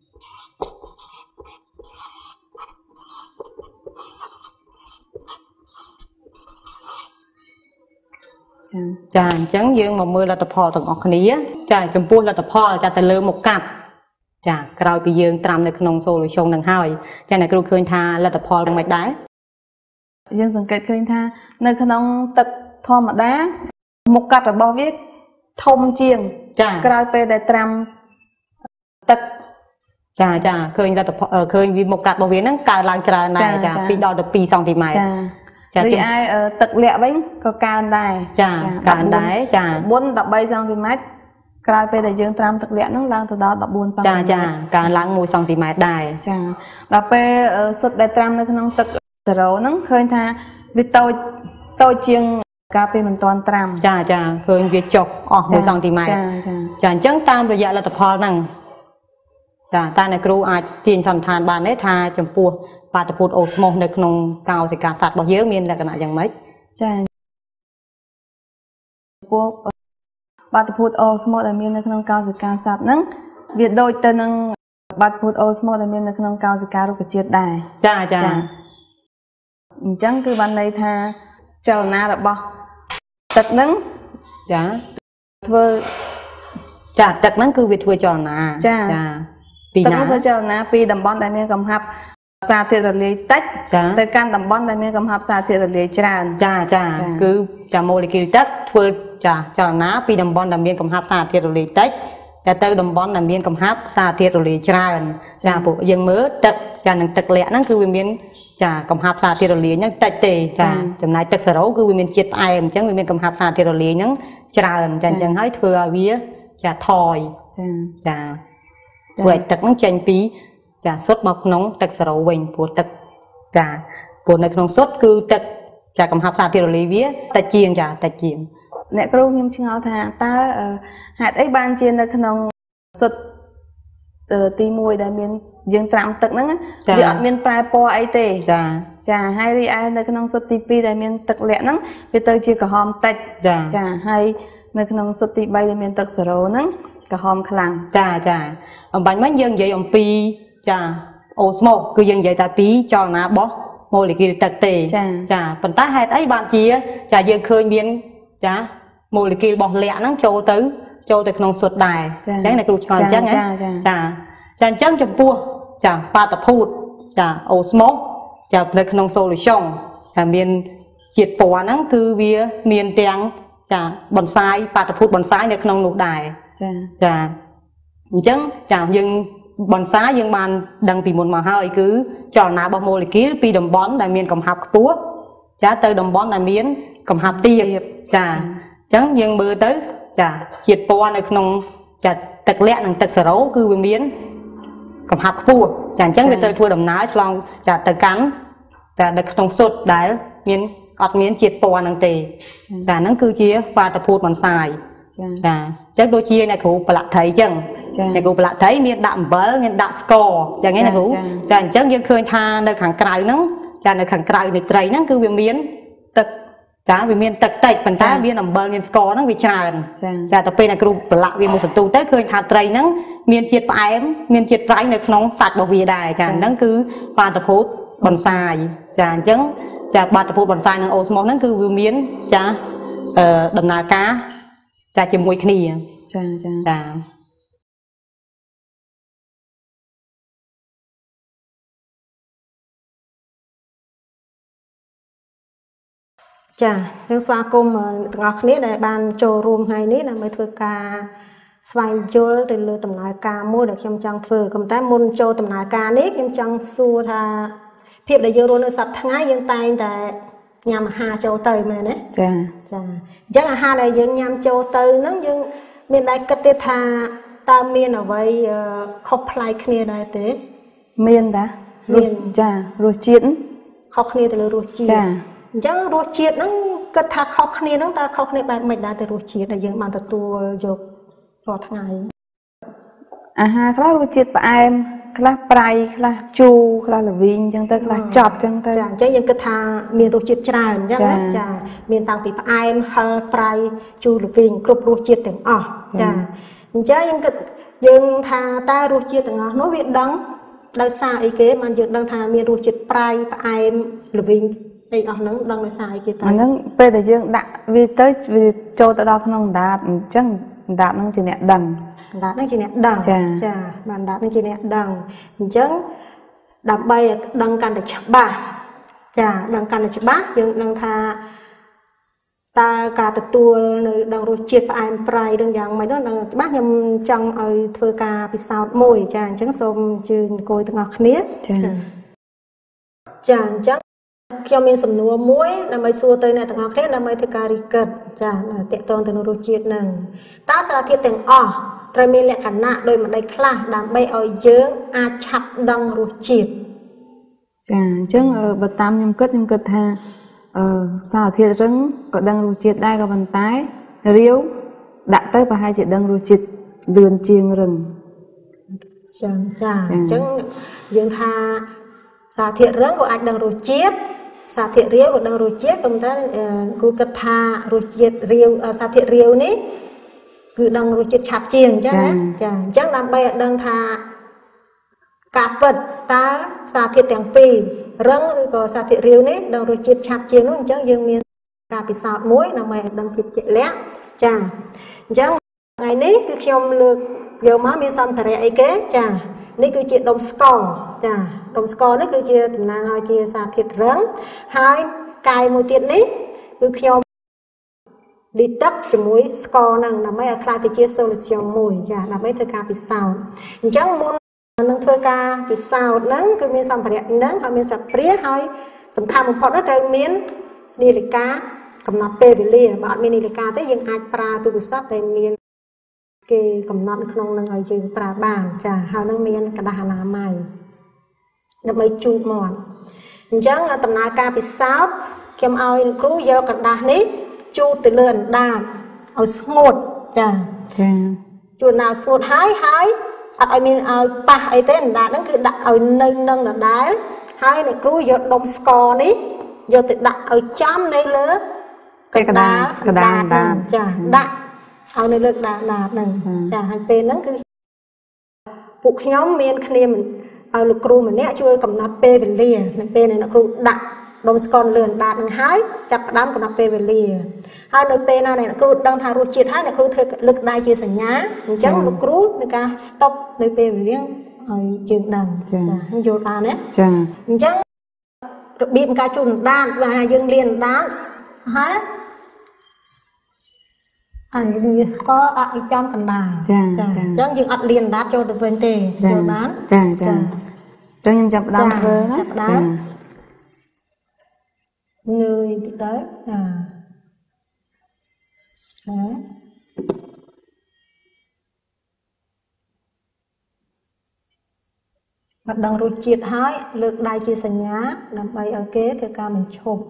Speaker 2: ចាអញ្ចឹងយើងមកមើលលទ្ធផលទាំងអស់គ្នាចាចំពោះលទ្ធផលចាទៅលើមកកាត់ចាក្រោយពីយើងត្រាំនៅក្នុង solution នឹងហើយចាអ្នកគ្រូឃើញថាលទ្ធផលយ៉ាងម៉េចដែរ
Speaker 4: យើងសង្កេតឃើញថានៅក្នុងទឹកធម្មតាមុខកាត់របស់វាធំជាង
Speaker 2: ចា
Speaker 4: ក្រោយពេលដែលត្រាំទឹក
Speaker 2: ចាចាឃើញលទ្ធផលឃើញវាមុខកាត់របស់វាហ្នឹងកើនឡើងច្រើនដែរចា2ដល់12សង់ទីម៉ែត្រ
Speaker 4: ចារីឯទឹកលាក់វិញក៏កើនដែរ
Speaker 2: ចាកើនដែរចា
Speaker 4: 4 13សង់ទីម៉ែត្រក្រោយពេលដែលយើងត្រាំទឹកលាក់ហ្នឹងឡើងទៅដល់14សង់ទីម៉ែត្រ
Speaker 2: ចាកើនឡើង1សង់ទីម៉ែត្រដែរ
Speaker 4: ចាដល់ពេលសុទ្ធដែលត្រាំនៅក្នុងទឹកសេរ៉ូហ្នឹងឃើញថាវាតូចជាងកាលពេលមិនទាន់ត្រាំ
Speaker 2: ចាចាឃើញវាចុះអស់1សង់ទីម៉ែត្រចាអញ្ចឹងតាមរយៈលទ្ធផលហ្នឹងចាតែអ្នកគ្រូអាចទាញសន្និដ្ឋានបានទេថាចំពោះបាតុភូតអូស្មូសនៅក្នុងកោសិកាសត្វរបស់យើងមានលក្ខណៈយ៉ាងម៉េច
Speaker 4: ចាពួកបាតុភូតអូស្មូសដែលមាននៅក្នុងកោសិកាសត្វហ្នឹងវាដូចទៅនឹងបាតុភូតអូស្មូសដែលមាននៅក្នុងកោសិការុក្ខជាតិដែរ
Speaker 2: ចាចា
Speaker 4: អញ្ចឹងគឺបានន័យថាចលនារបស់ទឹកហ្នឹង
Speaker 2: ចា
Speaker 4: ធ្វើ
Speaker 2: ចាទឹកហ្នឹងគឺវាធ្វើចលនា
Speaker 4: ចាពីណាទឹកធ្វើចលនាពីតំបន់ដែលមានកំហាប់សារធាតុរលាយតិចទៅកាន់តំបន់ដែលមានកំហាប់សារធាតុរលាយច្រើន
Speaker 2: ចាចាគឺចាម៉ូលេគុលទឹកធ្វើចាចលនាពីតំបន់ដែលមានកំហាប់សារធាតុរលាយតិចទៅតំបន់ដែលមានកំហាប់សារធាតុរលាយច្រើនចាពួកយើងមើលទឹកចានឹងទឹកលាក់ហ្នឹងគឺវាមានចាកំហាប់សារធាតុរលាយហ្នឹងតិចទេចាចំណែកទឹកសេរ៉ូគឺវាមានជាតិផ្អែមអញ្ចឹងវាមានកំហាប់សារធាតុរលាយហ្នឹងច្រើនចាអញ្ចឹងហើយធ្វើឲ្យវាចាថយចាធ្វើឲ្យទឹកហ្នឹងចេញពីចាសុទ្ធមកក្នុងទឹកសេរ៉ូវិញព្រោះទឹកចាព្រោះនៅក្នុងសុទ្ធគឺទឹកចាកំហាប់សារធាតុរលាយវាតិចជាងចាតិចជាង
Speaker 4: អ្នកគ្រូខ្ញុំឆ្ងល់ថាតើហេតុអីបានជានៅក្នុងសុទ្ធទី1ដែលមានយើងត្រាំទឹកហ្នឹងវាអត់មានប្រែពណ៌អីទេចាហើយរីឯនៅក្នុងសុទ្ធទី2ដែលមានទឹកលាក់ហ្នឹងវាទៅជាក្រហមតិចចាហើយនៅក្នុងសុទ្ធទី3ដែលមានទឹកសេរ៉ូហ្នឹងក្រហមខ្លាំង
Speaker 2: ចាចាអំបញ្ញមិញយើងនិយាយអំពីចាអូស្មូសគឺយើងនិយាយតែពីចលនារបស់ម៉ូលេគុលទឹកទេចាប៉ុន្តែហេតុអីបានជាចាយើងឃើញមានចាម៉ូលេគុលរបស់លាក់ហ្នឹងចូលទៅក្នុងសុទ្ធដែរអញ្ចឹងអ្នកគ្រូឆ្ងល់អញ្ចឹងចាអញ្ចឹងចំពោះចាបាតុភូតចាអូស្មូសចានៅក្នុង solution តែមានជាតិពណ៌ហ្នឹងគឺវាមានទាំងចាបន្សាយបាតុភូតបន្សាយនៅក្នុងនោះដែរចាអញ្ចឹងចាយើងបន្សាយយើងបានដឹងពីមុនមកហើយគឺចលនារបស់ម៉ូលេគុលពីតំបន់ដែលមានកំហាប់ខ្ពស់ចាទៅតំបន់ដែលមានកំហាប់ទាបចាអញ្ចឹងយើងមើលទៅចាជាតិពណ៌នៅក្នុងចាទឹកលាក់និងទឹកសេរ៉ូគឺវាមានកំហាប់ខ្ពស់ចាអញ្ចឹងវាទៅធ្វើដំណើរឆ្លងចាទៅកាន់ចានៅក្នុងសុទ្ធដែលមានអត់មានជាតិពណ៌ហ្នឹងទេចាហ្នឹងគឺជាបាតុភូតបន្សាយចាអញ្ចឹងដូចជាអ្នកគ្រូប្រឡាក់ត្រីអញ្ចឹងអ្នកគ្រូប្រឡាក់ត្រីមានដាក់អំបិលមានដាក់ស្ករអញ្ចឹងឯណាគ្រូចាអញ្ចឹងយើងឃើញថានៅខាងក្រៅហ្នឹងចានៅខាងក្រៅនៃត្រីហ្នឹងគឺវាមានទឹកចាវាមានទឹកតិចប៉ុន្តែមានអំបិលមានស្ករហ្នឹងវាច្រើនចាទៅពេលអ្នកគ្រូប្រឡាក់វាមួយសន្ទុះទៅឃើញថាត្រីហ្នឹងមានជាតិផ្អែមមានជាតិប្រៃនៅក្នុងសាច់របស់វាដែរចាហ្នឹងគឺបាតុភូតបន្សាយចាអញ្ចឹងចាបាតុភូតបន្សាយនិងអូស្មូសហ្នឹងគឺវាមានចាដំណើរការចាជាមួយគ្នា
Speaker 4: ចា
Speaker 1: យើងស្វាគមន៍ទាំងអស់គ្នាដែលបានចូលរួមថ្ងៃនេះដើម្បីធ្វើការស្វែងយល់ទៅលើដំណើរការមួយដែលខ្ញុំចង់ធ្វើក៏តែមុនចូលដំណើរការនេះខ្ញុំចង់សួរថាភាពដែលយើងរស់នៅសប្តាហ៍ថ្ងៃយើងតែងតែញ៉ាំអាហារចូលទៅមែនទេ
Speaker 4: ចា
Speaker 1: ចាអញ្ចឹងអាហារដែលយើងញ៉ាំចូលទៅហ្នឹងយើងមានដែរគិតទេថាតើមានអ្វីខុសប្លែកគ្នាដែរទេ
Speaker 4: មានតាមានចារសជាតិ
Speaker 1: ខុសគ្នាទៅលើរសជាតិ
Speaker 4: ចា
Speaker 1: អញ្ចឹងរសជាតិហ្នឹងគិតថាខុសគ្នាហ្នឹងតើខុសគ្នាបែបម៉េចដែរទៅរសជាតិដែលយើងបានទទួលយករាល់ថ្ងៃ
Speaker 4: អាហារខ្លះរសជាតិផ្អែមខ្លះប្រៃខ្លះជូរខ្លះល្វីងអញ្ចឹងទៅខ្លះចត់អញ្ចឹងទៅ
Speaker 1: ចាអញ្ចឹងយើងគិតថាមានរសជាតិច្រើនអញ្ចឹងណាចាមានតាំងពីផ្អែមហឹរប្រៃជូរល្វីងគ្រប់រសជាតិទាំងអស់ចាអញ្ចឹងយើងគិតយើងថាតើរសជាតិទាំងអស់នោះវាដឹងដោយសារអីគេបានយើងដឹងថាមានរសជាតិប្រៃផ្អែមល្វីងអីអស់ហ្នឹងដឹងដោយសារអីគេតើ
Speaker 4: អាហ្នឹងពេលដែលយើងដាក់វាទៅវាចូលទៅដល់ក្នុងអណ្ដាតអញ្ចឹងអណ្ដាតហ្នឹងជាអ្នកដឹង
Speaker 1: អណ្ដាតហ្នឹងជាអ្នកដឹងចាបានអណ្ដាតហ្នឹងជាអ្នកដឹងអញ្ចឹងដើម្បីឲ្យដឹងកាន់តែច្បាស់ចាដឹងកាន់តែច្បាស់យើងដឹងថាតើការទទួលនៅដឹងរសជាតិផ្អែមប្រៃដឹងយ៉ាងម៉េចទៅដឹងច្បាស់ខ្ញុំចង់ឲ្យធ្វើការពិសោធន៍មួយចាអញ្ចឹងសូមអញ្ជើញអង្គុយទាំងអស់គ្នាចាអញ្ចឹងខ្ញុំមានសំណួរមួយដើម្បីសួរទៅអ្នកទាំងអស់គ្នាដើម្បីធ្វើការរីកាត់ចាតកតងទៅនឹងរសជាតិហ្នឹងតើសារធាតុទាំងអស់ត្រូវមានលក្ខណៈដូចម្ដេចខ្លះដើម្បីឲ្យយើងអាចឆាប់ដឹងរសជាតិ
Speaker 4: ចាអញ្ចឹងបើតាមខ្ញុំគិតថាសារធាតុរឹងក៏ដឹងរសជាតិដែរក៏ប៉ុន្តែរាវដាក់ទៅប្រហែលជាដឹងរសជាតិលឿនជាងរឹង
Speaker 1: ចាអញ្ចឹងយើងថាសារធាតុរឹងក៏អាចដឹងរសជាតិសារធាតុរាវក៏ដឹងរសជាតិក៏ប៉ុន្តែគ្រូគិតថារសជាតិរាវសារធាតុរាវនេះគឺដឹងរសជាតិឆាប់ជាងអញ្ចឹងណាចាអញ្ចឹងដើម្បីឲ្យដឹងថាការពិតតើសារធាតុទាំងពីររឹងឬក៏សារធាតុរាវនេះដឹងរសជាតិឆាប់ជាងនោះអញ្ចឹងយើងមានការពិសោធន៍មួយដើម្បីឲ្យដឹងភាពជាក់លាក់ចាអញ្ចឹងថ្ងៃនេះគឺខ្ញុំលើកយកមកមានសម្ភារៈអីគេចានេះគឺជាដុំស្ករចាដុំស្ករនេះគឺជាតំណាងឲ្យជាសារធាតុរឹងហើយកាយមួយទៀតនេះគឺខ្ញុំលីទឹកជាមួយស្ករហ្នឹងដើម្បីឲ្យក្លាយទៅជា solution មួយចាដើម្បីធ្វើការពិសោធន៍អញ្ចឹងមុននឹងធ្វើការពិសោធន៍ហ្នឹងគឺមានសម្ភារៈហ្នឹងហើយមានស្លាបព្រាហើយសំខាន់បំផុតនោះត្រូវមាននាឡិកាកំណត់ពេលវេលាបើអត់មាននាឡិកាទេយើងអាចប្រើទូរស័ព្ទតែមានគេកំណត់នៅក្នុងនឹងឲ្យយើងប្រើបានចាហើយនឹងមានក្រដាសអនាម័យដើម្បីជូតមាត់អញ្ចឹងដំណើរការពិសោធន៍ខ្ញុំឲ្យគ្រូយកក្រដាសនេះជូតទៅលើអណ្ដាតឲ្យស្ងួតចាជូតណាស្ងួតហើយអត់ឲ្យមានឲ្យប៉ះអីទេអណ្ដាតហ្នឹងគឺដាក់ឲ្យនៅនឹងដដែលហើយអ្នកគ្រូយកដុំស្ករនេះយកទៅដាក់ឲ្យចំនៅលើ
Speaker 4: កដាល
Speaker 1: ចាដាក់ឲ្យនៅលើកដាលហ្នឹងចាហើយពេលហ្នឹងគឺពួកខ្ញុំមានគ្នាឲ្យលោកគ្រូម្នាក់ជួយកំណត់ពេលវេលានៅពេលដែលអ្នកគ្រូដាក់ដុំស្ករលើអណ្ដាតហ្នឹងហើយចាប់ផ្ដើមកំណត់ពេលវេលាហើយនៅពេលណាអ្នកគ្រូដឹងថារសជាតិហើយអ្នកគ្រូធ្វើលើកដៃជាសញ្ញាអញ្ចឹងលោកគ្រូនឹងការ stop នៅពេលវេលាឲ្យយើងដឹងចាយល់បានណា
Speaker 4: ចា
Speaker 1: អញ្ចឹងរបៀបការជូតអណ្ដាតគឺថាយើងលានអណ្ដាតហើយអានេះក៏អត់ចំកណ្ដាល
Speaker 4: ចា
Speaker 1: អញ្ចឹងយើងអត់លានអណ្ដាតចូលទៅវិញទេយល់បាន
Speaker 4: ចាអញ្ចឹងខ្ញុំចាប់ផ្ដើមធ្វើណា
Speaker 1: ចាងើយតិចទៅបាត់ដឹងរសជាតិហើយលើកដៃជាសញ្ញាដើម្បីឲ្យគេធ្វើការបញ្ឈប់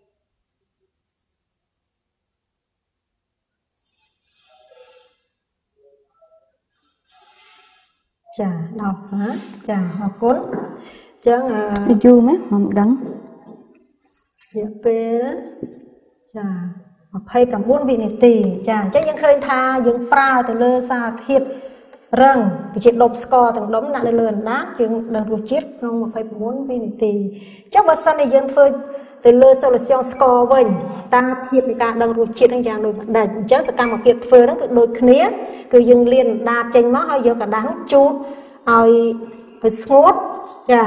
Speaker 1: ចាដល់ណាចាអរគុណអញ្ចឹង
Speaker 4: យូរមែនមិនដឹង
Speaker 1: រយៈពេលចា29វិនាទីចាអញ្ចឹងយើងឃើញថាយើងប្រើទៅលើសារធាតុរឹងជាដុំស្ករទាំងដុំដាក់នៅលើអណ្ដាតយើងដឹងរសជាតិក្នុង29វិនាទីអញ្ចឹងបើសិនជាយើងធ្វើទៅលើ solution ស្ករវិញតាមភាពនៃការដឹងរសជាតិហ្នឹងយ៉ាងដូចម្ដេចអញ្ចឹងសកម្មភាពធ្វើហ្នឹងគឺដូចគ្នាគឺយើងលានអណ្ដាតចេញមកហើយយកกระดาษហ្នឹងជូតឲ្យស្ងួតចា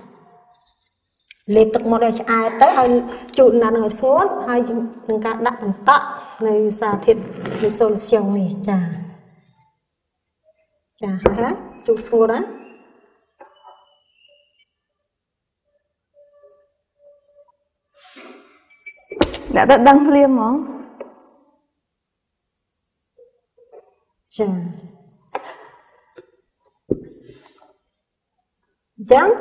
Speaker 1: លេបទឹកមកឲ្យឆ្អែតទៅឲ្យជូតណាស់នឹងឲ្យស្ងួតហើយនឹងការដាក់បន្តក់នៅសារធាតុនៃ solution នេះចាហើយជូតស្ងួតណា
Speaker 4: đã đăng liêm món
Speaker 1: chà chẳng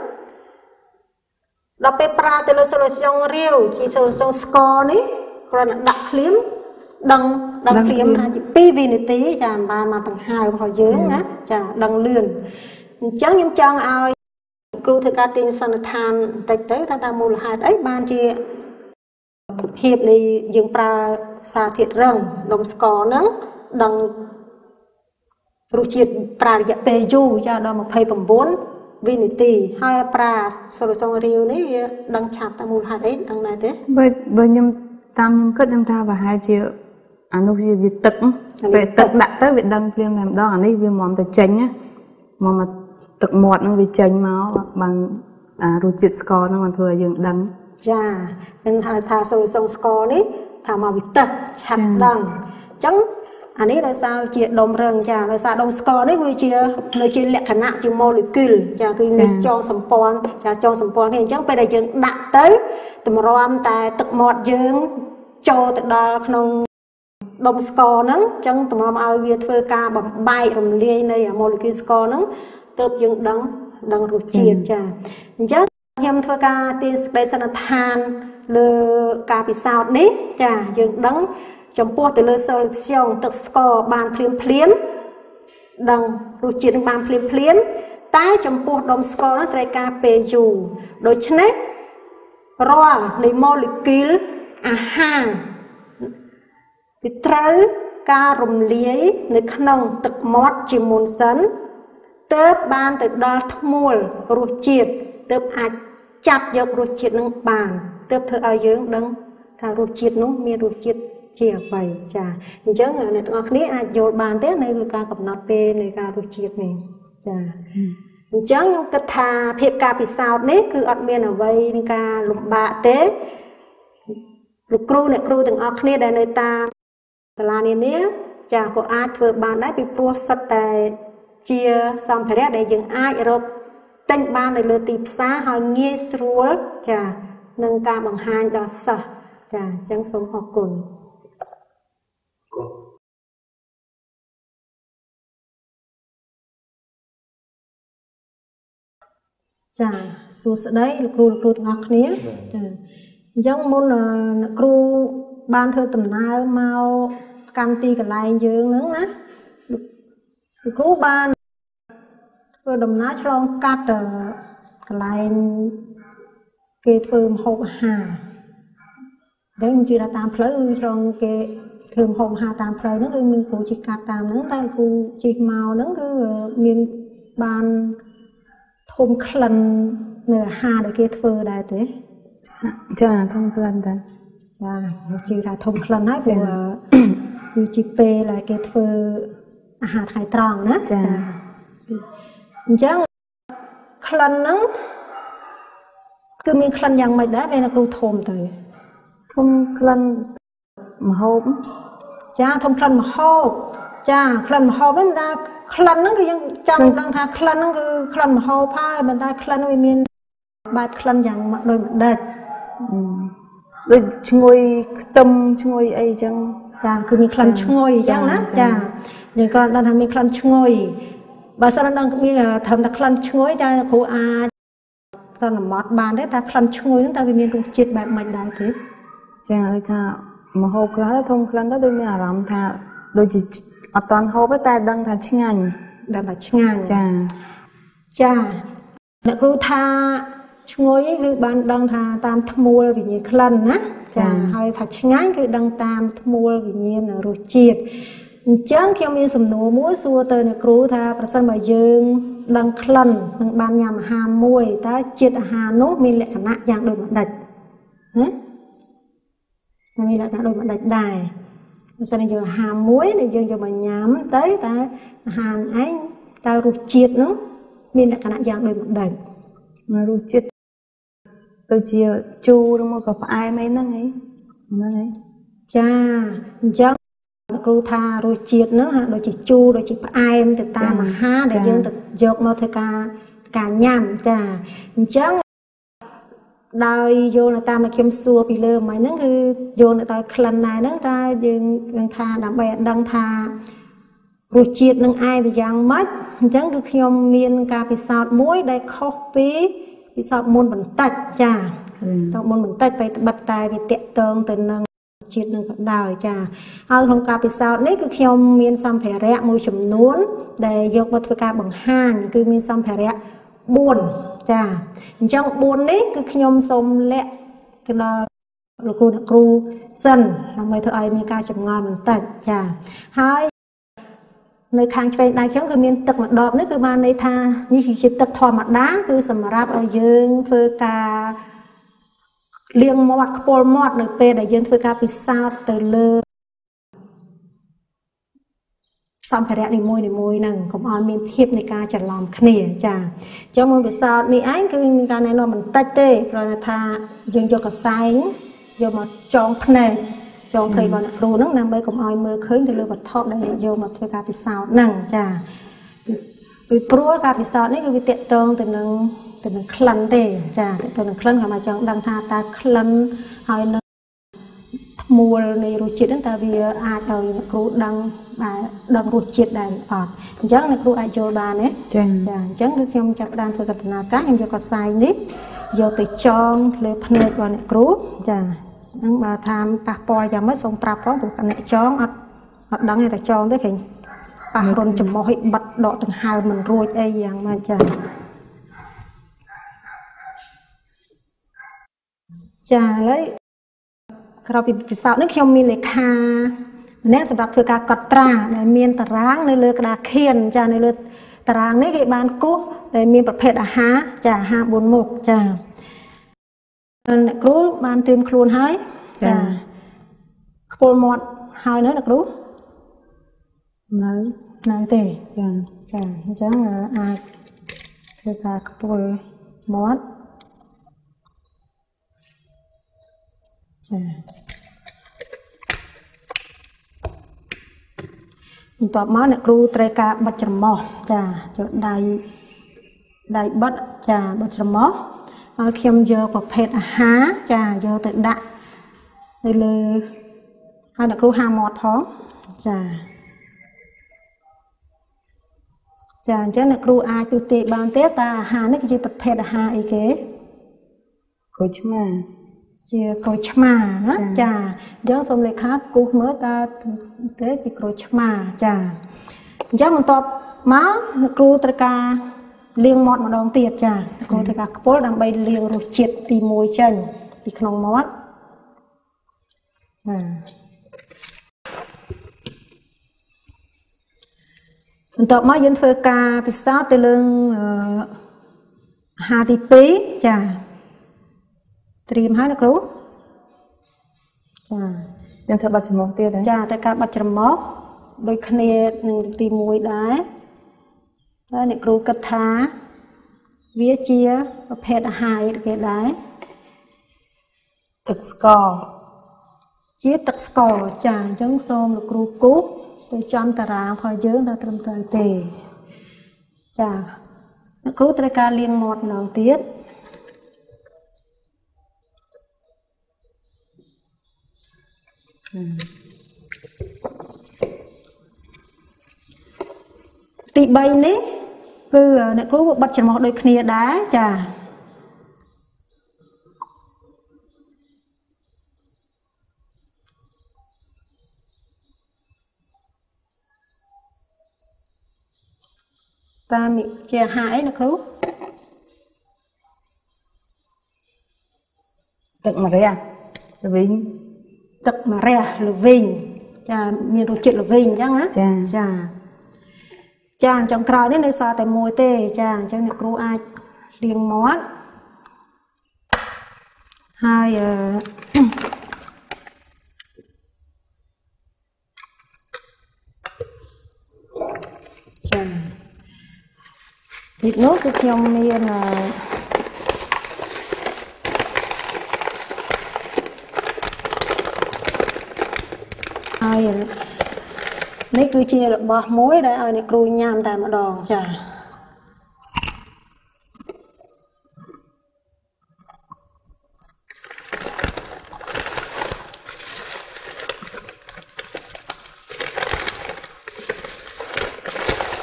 Speaker 1: đọc bê pra từ lối solution riêu chỉ solution score ní còn đặt liếm đăng liếm chỉ pi vì này tí chà mà tầng 2 họ dưới á chà đăng lươn chẳng nhưng chẳng ai cรูthưa ca tin sanh than tới ta mua là hai ấy ban chia hiệp này dừng pra xa thiệt rừng đồng score nắng đăng rồi chiết pra dạy bê du cho đó một phây bằng 4 vì này tí hai pra solution riêu này đăng chạp ta mua hai ấy đăng này thế
Speaker 4: bởi nhưng tam nhưng cất trong ta và hai triệu lúc gì việc tực về tực đã tới việc đăng phim làm đó anh ấy vì món từ chanh á mà tực mọt nó vì chanh máu bằng rồi chiết score nó mà thừa dừng đăng
Speaker 1: dạ nên thà solution score đấy thà mà bị tực chặt đăng chẳng anh ấy là sao chị đồng rừng chà là sao đồng score đấy vì chị nơi chị lệ khả năng chị molecule chà cứ cho sampon chà cho sampon thì chẳng phải là dừng đặt tới từ một rom tại tực mọt dừng cho từ đó không đồng score nắng chẳng tụi nó ao việt phơi ca bằng bay bằng lia này molecule score nắng tập dừng đăng rồi chia chà chắc em phơi ca tiên đây sẽ là than lơ ca bị sao đấy chà dừng đăng trong po từ lơ solution tự score bàn phím đăng rồi chia đến bàn phím tái trong po đồng score nó trai ca pe dù đối chứ đấy rồiในmolecule aha bị trâu ca rùm liếในขนมตึกมอดจิมุนสันเติบบานตึกดอลทมูลรูจิตเติบอาจจับยกรูจิตนึงบานเติบเธอเอาเยอะดังถ้ารูจิตนู้มีรูจิตเจียไปจ้าจังในตัวนี้อาจโยนบานเต้ในลูกการกับนอตเปในการรูจิตนี่จ้าจังกระทาเพียบกาปิสาวนี้คืออัดเมียนเอาไว้ในการลุมบะเต้ลูกครูเนี่ยครูถึงออกนี้ได้ในตาสลานี้จากก็อาจเกิดบานได้ไปปลัวสัตแต่เชียสัมภาระได้ยังอาจรบเต้นบานในเรือตีบซาหอยเงี้ยสรัวจากหนึ่งการบังหารดอสจากจังสมหอกกุลจ้าสู้สได้ลูกครูถึงออกนี้จ้ายังมุนครูบ้านเธอตำนานเมาการตีกันลายเยอะนึงนะครูบ้านเธอตำนานฉลองกัดกันลายเกตเฟิร์มหกหาเดี๋ยวจีราตามเพลย์ฉลองเกตเฟิร์มหกหาตามเพลย์นั่นคือมันครูจีกัดตามนั่นแต่ครูจีเมานั่นคือมีบ้านทมคลันเนื้อหาได้เกตเฟิร์ได้เต้
Speaker 4: จ้าทมคลันแต่
Speaker 1: จ้าจีราทมคลันให้บัวคือจีเปอะไรเกตเฟิร์อาหารไข่ตรองนะจ้าจังคลันนั้นคือมีคลันยังไม่ได้เป็นครูทมแต่
Speaker 4: ทมคลันมหอบ
Speaker 1: จ้าทมคลันมหอบจ้าคลันมหอบนั่นได้คลันนั้นคือยังจำดังท่าคลันนั้นคือคลันมหอบผ้าบรรดาคลันวิมีนบาดคลันอย่างโดยเด็ด
Speaker 4: โดยช่วยต้มช่วยไอ้จัง
Speaker 1: จ้าคือมีคลันช่วยจังนะจ้าในกรณีนั้นมีคลันช่วยบางส่วนนั้นมีทำแต่คลันช่วยจ้าครูอาสอนมอดบานได้แต่คลันช่วยนั้นแต่วิมีนรูจิตแบบไม่ได้ที
Speaker 4: จ้าเลยค่ะมหอบคลาทมคลันได้โดยมีอารมณ์ท่าโดยจิตตอนเขาไปแต่ดังท่าชิงาน
Speaker 1: ดังท่าชิงาน
Speaker 4: จ้า
Speaker 1: นักครูท่าช่วยคือบ้านดังท่าตามทมูลวิญญาณคลันนะจ้าให้ท่าชิงานคือดังตามทมูลวิญญาณรูจิตจังเขียวมีสำนวนมั่วซัวเตอในครูท่าประสันใบยืงดังคลันดังบานยามหามวยแต่จิตหาโนมีลักษณะอย่างโดยมันดัดมีลักษณะโดยมันดัดได้สันอยู่หามมวยในยืงอยู่บนย้ำtớiแต่หามไอ้แต่รูจิตนู้มีลักษณะอย่างโดยมันดัด
Speaker 4: รูจิตตัวเจียวจูลงมากับไอ้ไม่นั่งไงนั่งไง
Speaker 1: จ้าจังครูทารูจิตนู้ฮะโดยจิจูโดยจิไอ้แต่ตามาห้าโดยยืงแต่ยกมาเทการย้ำจ้าจังដោយយកនៅតាមខ្ញុំសួរពីលើហ្មងហ្នឹងគឺយកនៅតែក្លិនណាហ្នឹងតែយើងថាដើម្បីឲ្យដឹងថារសជាតិនឹងឯងវាយ៉ាងម៉េចអញ្ចឹងគឺខ្ញុំមានការពិសោធន៍មួយដែលខុសពីពិសោធន៍មុនបន្តិចចាស្ទប់មុនបន្តិចបែបត្បិតតែវាតាក់ទងទៅនឹងជាតិនឹងក៏ដោយចាហើយក្នុងការពិសោធន៍នេះគឺខ្ញុំមានសម្ភារៈមួយចំនួនដែលយកមកធ្វើការបង្ហាញគឺមានសម្ភារៈ4ចាអញ្ចឹង4នេះគឺខ្ញុំសូមលាក់ទៅដល់លោកគ្រូសិនដើម្បីធ្វើឲ្យមានការចម្ងល់បន្តិចចាហើយនៅខាងឆ្វេងដៃខ្ញុំគឺមានទឹកម្ដបនេះគឺបានន័យថានេះជាទឹកធម្មតាគឺសម្រាប់ឲ្យយើងធ្វើការលាងមាត់ខ្ពុលមាត់នៅពេលដែលយើងធ្វើការពិសោធន៍ទៅលើសម្ភារៈនីមួយៗហ្នឹងកុំឲ្យមានភាពនៃការច្រឡំគ្នាចាអញ្ចឹងមុនពិសោធន៍នេះឯងគឺមានការណែនាំបន្តិចទេគ្រាន់តែថាយើងយកកសែងយកមកចងភ្នែកចងភ្នែករបស់អ្នកគ្រូហ្នឹងដើម្បីកុំឲ្យមើលឃើញទៅលើវត្ថុដែលយកមកធ្វើការពិសោធន៍ហ្នឹងចាពីព្រោះការពិសោធន៍នេះគឺវាតាក់ទងទៅនឹងក្លិនទេចាទៅនឹងក្លិនគាត់មកចង់ដឹងថាតើក្លិនហើយនឹងធ្មួលនៃរសជាតិហ្នឹងតើវាអាចឲ្យអ្នកគ្រូដឹងរសជាតិដែរអត់អញ្ចឹងអ្នកគ្រូអាចយល់បានទេចាអញ្ចឹងគឺខ្ញុំចាប់ផ្ដើមធ្វើកតនាការខ្ញុំយកកសែងនេះយកទៅចងលើភ្នែករបស់អ្នកគ្រូចាហ្នឹងបើថាប៉ះពាល់យ៉ាងម៉េចសូមប្រាប់ផងព្រោះអ្នកចងអត់ដឹងទេតែចងទេគេប៉ះរុនចំមុះឲ្យបិទដកដង្ហើមមិនរួចអីយ៉ាងម៉េចចាចាឥឡូវក្រៅពីពិសោធន៍នេះខ្ញុំមានលេខាម្នាក់សម្រាប់ធ្វើការកត់ត្រាដែលមានតារាងនៅលើក្តារខៀនចានៅលើតារាងនេះគេបានគូសដែលមានប្រភេទអាហារចាអាហារ4មុខចាអ្នកគ្រូបានត្រៀមខ្លួនហើយចាខ្ពុលមាត់ហើយនៅអ្នកគ្រូនៅទេចាអញ្ចឹងអាចធ្វើការខ្ពុលមាត់ចាបន្ទាប់មកអ្នកគ្រូត្រូវការបិទច្រមុះចាយកដៃបិទចាបិទច្រមុះហើយខ្ញុំយកប្រភេទអាហារចាយកទៅដាក់នៅលើហើយអ្នកគ្រូហាមាត់ផងចាអញ្ចឹងអ្នកគ្រូអាចទស្សន៍ទាយបានទេតើអាហារនេះគឺជាប្រភេទអាហារអីគេក្រូចឆ្មាជាក្រូចឆ្មាណាចាយើងសូមលេខាគូសមើលតើគេជាក្រូចឆ្មាចាអញ្ចឹងបន្ទាប់មកអ្នកគ្រូត្រូវការលាងមាត់ម្ដងទៀតចាគ្រូត្រូវការខ្ពុលដើម្បីលាងរសជាតិទី1ចេញពីក្នុងមាត់បន្ទាប់មកយើងធ្វើការពិសោធន៍ទៅលើអាហារទី2ចាត្រៀមហើយណាគ្រូចាយើងធ្វើបាត់ច្រមុះទៀតចាត្រូវការបាត់ច្រមុះដូចគ្នានឹងទី1ដែរតែអ្នកគ្រូគិតថាវាជាប្រភេទអាហារគេដែរទឹកស្ករជាទឹកស្ករចាអញ្ចឹងសូមលោកគ្រូគូសទៅចំតារាងផងយើងថាត្រឹមត្រូវទេចាអ្នកគ្រូត្រូវការលាងមាត់ម្ដងទៀតទី3នេះគឺអ្នកគ្រូបិទច្រមុះដូចគ្នាដែរចាតាមជាអាហារអីអ្នកគ្រូទឹកម្រះល្វីងទឹកម្រះល្វីងចាមានរសជាតិល្វីងអញ្ចឹងណាចាចុងក្រោយនេះនៅសល់តែមួយទេចាអញ្ចឹងអ្នកគ្រូអាចលាងមាត់ហើយចាពីនោះគឺខ្ញុំមានហើយនេះគឺជារបស់មួយដែលឲ្យអ្នកគ្រូញ៉ាំតែម្ដងចា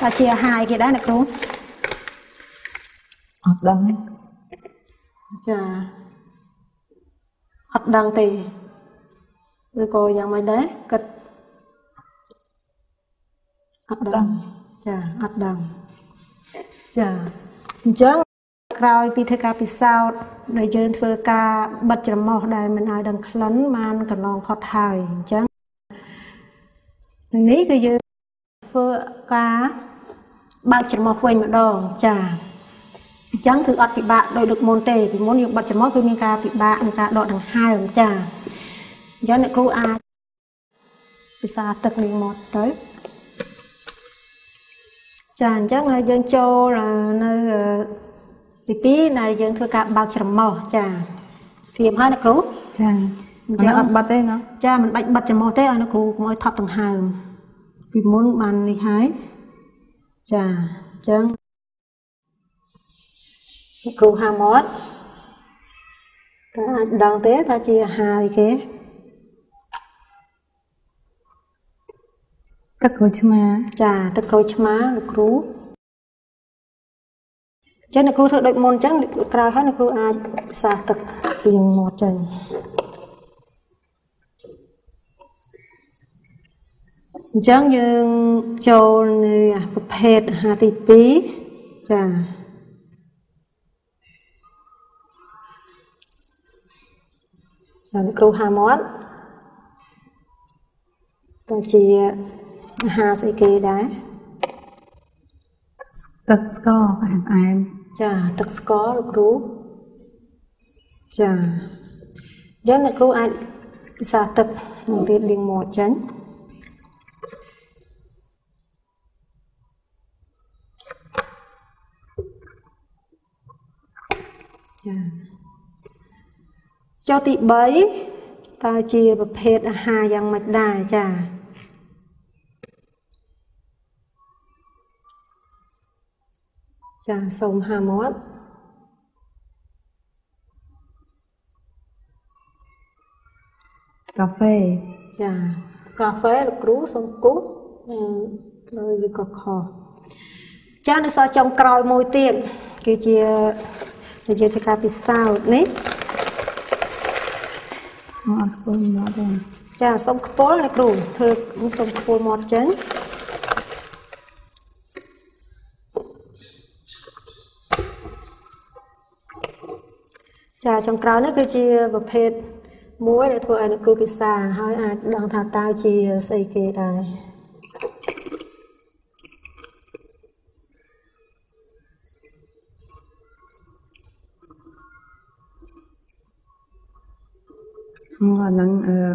Speaker 1: ថាជាអាហារគេដែរអ្នកគ្រូ
Speaker 4: អត់ដឹង
Speaker 1: ចាអត់ដឹងទេឬក៏យ៉ាងម៉េចដែរគិតអត់ដឹងចាអត់ដឹងចាអញ្ចឹងក្រោយពីធ្វើការពិសោធន៍ដែលយើងធ្វើការបិទច្រមុះដែលមិនឲ្យដឹងក្លិនបានកន្លងផុតហើយអញ្ចឹងនេះគឺយើងធ្វើការបើកច្រមុះវិញម្ដងចាអញ្ចឹងគឺអត់ពិបាកដោយដូចមុនទេពីមុនយើងបិទច្រមុះគឺមានការពិបាកក្នុងការដកដង្ហើមចាអញ្ចឹងអ្នកគ្រូអាចពិសាទឹកលាងមាត់ទៅចាអញ្ចឹងយើងចូលនៅទី2ដែលយើងធ្វើការបើកច្រមុះចាត្រៀមហើយអ្នកគ្រូ
Speaker 4: ចាអញ្ចឹងអត់បិទទេណា
Speaker 1: ចាមិនបាច់បិទច្រមុះទេឲ្យអ្នកគ្រូកុំឲ្យថប់ដង្ហើមពីមុនបាននេះហើយចាអញ្ចឹងអ្នកគ្រូហាមាត់តើអាចដឹងទេថាជាអាហារអីគេ
Speaker 4: ទឹកក្រូចឆ្មា
Speaker 1: ចាទឹកក្រូចឆ្មាលោកគ្រូចឹងអ្នកគ្រូធ្វើដូចមុនចឹងក្រោយហើយអ្នកគ្រូអាចសាទឹកពីមាត់ចេញអញ្ចឹងយើងចូលនៅប្រភេទអាហារទី2ចាអ្នកគ្រូហាមាត់ទៅជាអាហារស្អីគេដែរ
Speaker 4: ទឹកស្ករផ្អែម
Speaker 1: ចាទឹកស្ករលោកគ្រូចាអញ្ចឹងអ្នកគ្រូអាចពិសាទឹកនឹងទៀតលាងមាត់ចេញចាចូលទី3តើជាប្រភេទអាហារយ៉ាងម៉េចដែរចាចាសូមហាមាត់
Speaker 4: កាហ្វេ
Speaker 1: ចាកាហ្វេលោកគ្រូសូមគូសនៅវាក៏ខុសចានៅសល់ចុងក្រោយមួយទៀតគឺជានិយាយពីការពិសោធន៍នេះ
Speaker 4: អត់ខ្ពស់មាត់ទេ
Speaker 1: ចាសូមខ្ពុលអ្នកគ្រូធ្វើសូមខ្ពុលមាត់ចេញចាចុងក្រោយនេះគឺជាប្រភេទមួយដែលធ្វើឲ្យអ្នកគ្រូពិសាហើយអាចដឹងថាតើជាស្អីគេដែរ
Speaker 4: អាហ្នឹង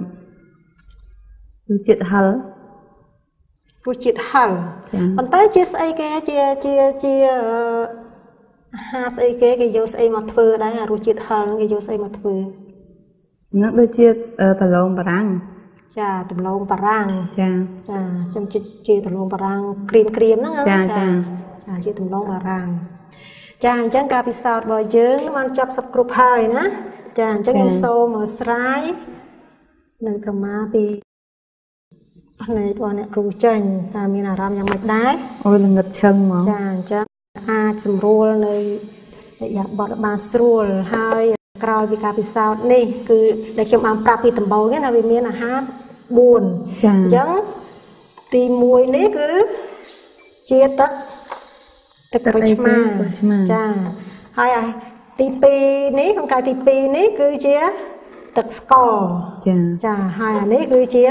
Speaker 4: រសជាតិហឹរ
Speaker 1: រសជាតិហឹរប៉ុន្តែជាស្អីគេជាអាហារស្អីគេយកស្អីមកធ្វើដែរអារសជាតិហឹរគេយកស្អីមកធ្វើ
Speaker 4: ហ្នឹងដូចជាដលងបារាំង
Speaker 1: ចាដលងបារាំង
Speaker 4: ចា
Speaker 1: ខ្ញុំជាដលងបារាំងក្រៀមហ្នឹង
Speaker 4: ចា
Speaker 1: ជាដលងបារាំងចាអញ្ចឹងការពិសោធន៍របស់យើងបានចប់សពគ្រប់ហើយណាចាអញ្ចឹងខ្ញុំសូមស្រាយនៅក្រមាពីផ្នែករបស់អ្នកគ្រូចេញតើមានអារម្មណ៍យ៉ាងម៉េចដែរ
Speaker 4: អូយល្ងឹតឈឹងហ្មង
Speaker 1: ចាអញ្ចឹងអាចសម្រួលនៅឥរិយាបថបានស្រួលហើយក្រោយពីការពិសោធន៍នេះគឺដែលខ្ញុំបានប្រាប់ពីដំបូងហ្នឹងណាវាមានអាហារ4
Speaker 4: ចាអ
Speaker 1: ញ្ចឹងទី1នេះគឺជាទឹកក្រូចឆ្មាចាហើយទី2នេះក្នុងកាយទី2នេះគឺជាទឹកស្ករចាហើយអានេះគឺជា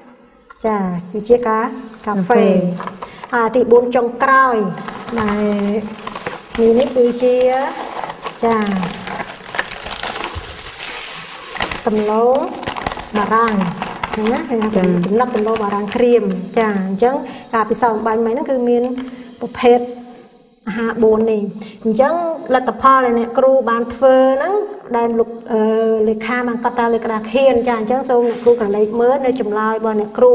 Speaker 1: កាហ្វេទី4ចុងក្រោយដែលនេះគឺជាដំឡូងបារាំងណាចំណិតដំឡូងបារាំងក្រៀមចាអញ្ចឹងការពិសោធន៍បាញ់មិញហ្នឹងគឺមានប្រភេទអាហារ4នេះអញ្ចឹងលទ្ធផលដែលអ្នកគ្រូបានធ្វើហ្នឹងដែលលោកលេខាបានកត់ត្រាលើក្តារខៀនចាអញ្ចឹងសូមអ្នកគ្រូក្រឡេកមើលនៅចម្លើយរបស់អ្នកគ្រូ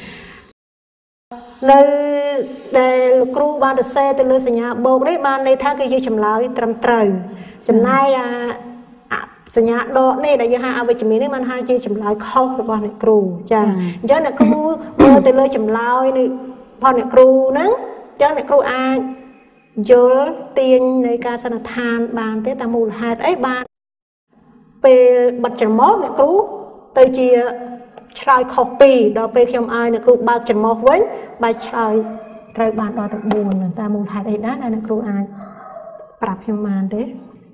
Speaker 1: នៅដែលលោកគ្រូបានសរសេរទៅលើសញ្ញាបូកនេះបានន័យថាគឺជាចម្លើយត្រឹមត្រូវចំណែកសញ្ញាដកនេះដែលយើងហៅអវិជ្ជមាននេះมันហៅជាចម្លើយខុសរបស់អ្នកគ្រូចាអញ្ចឹងអ្នកគ្រូមើលទៅលើចម្លើយរបស់អ្នកគ្រូហ្នឹងចឹងអ្នកគ្រូអាចយល់ទាញនៃការសន្និដ្ឋានបានទេតាមមូលហេតុអីបានពេលបិទច្រមុះអ្នកគ្រូទៅជាឆ្លើយខុសពីដល់ពេលខ្ញុំឲ្យអ្នកគ្រូបើកច្រមុះវិញបែរឆ្លើយត្រូវបានដល់ទៅ4តាមមូលហេតុអីដែរដែលអ្នកគ្រូអាចប្រាប់ខ្ញុំបានទេ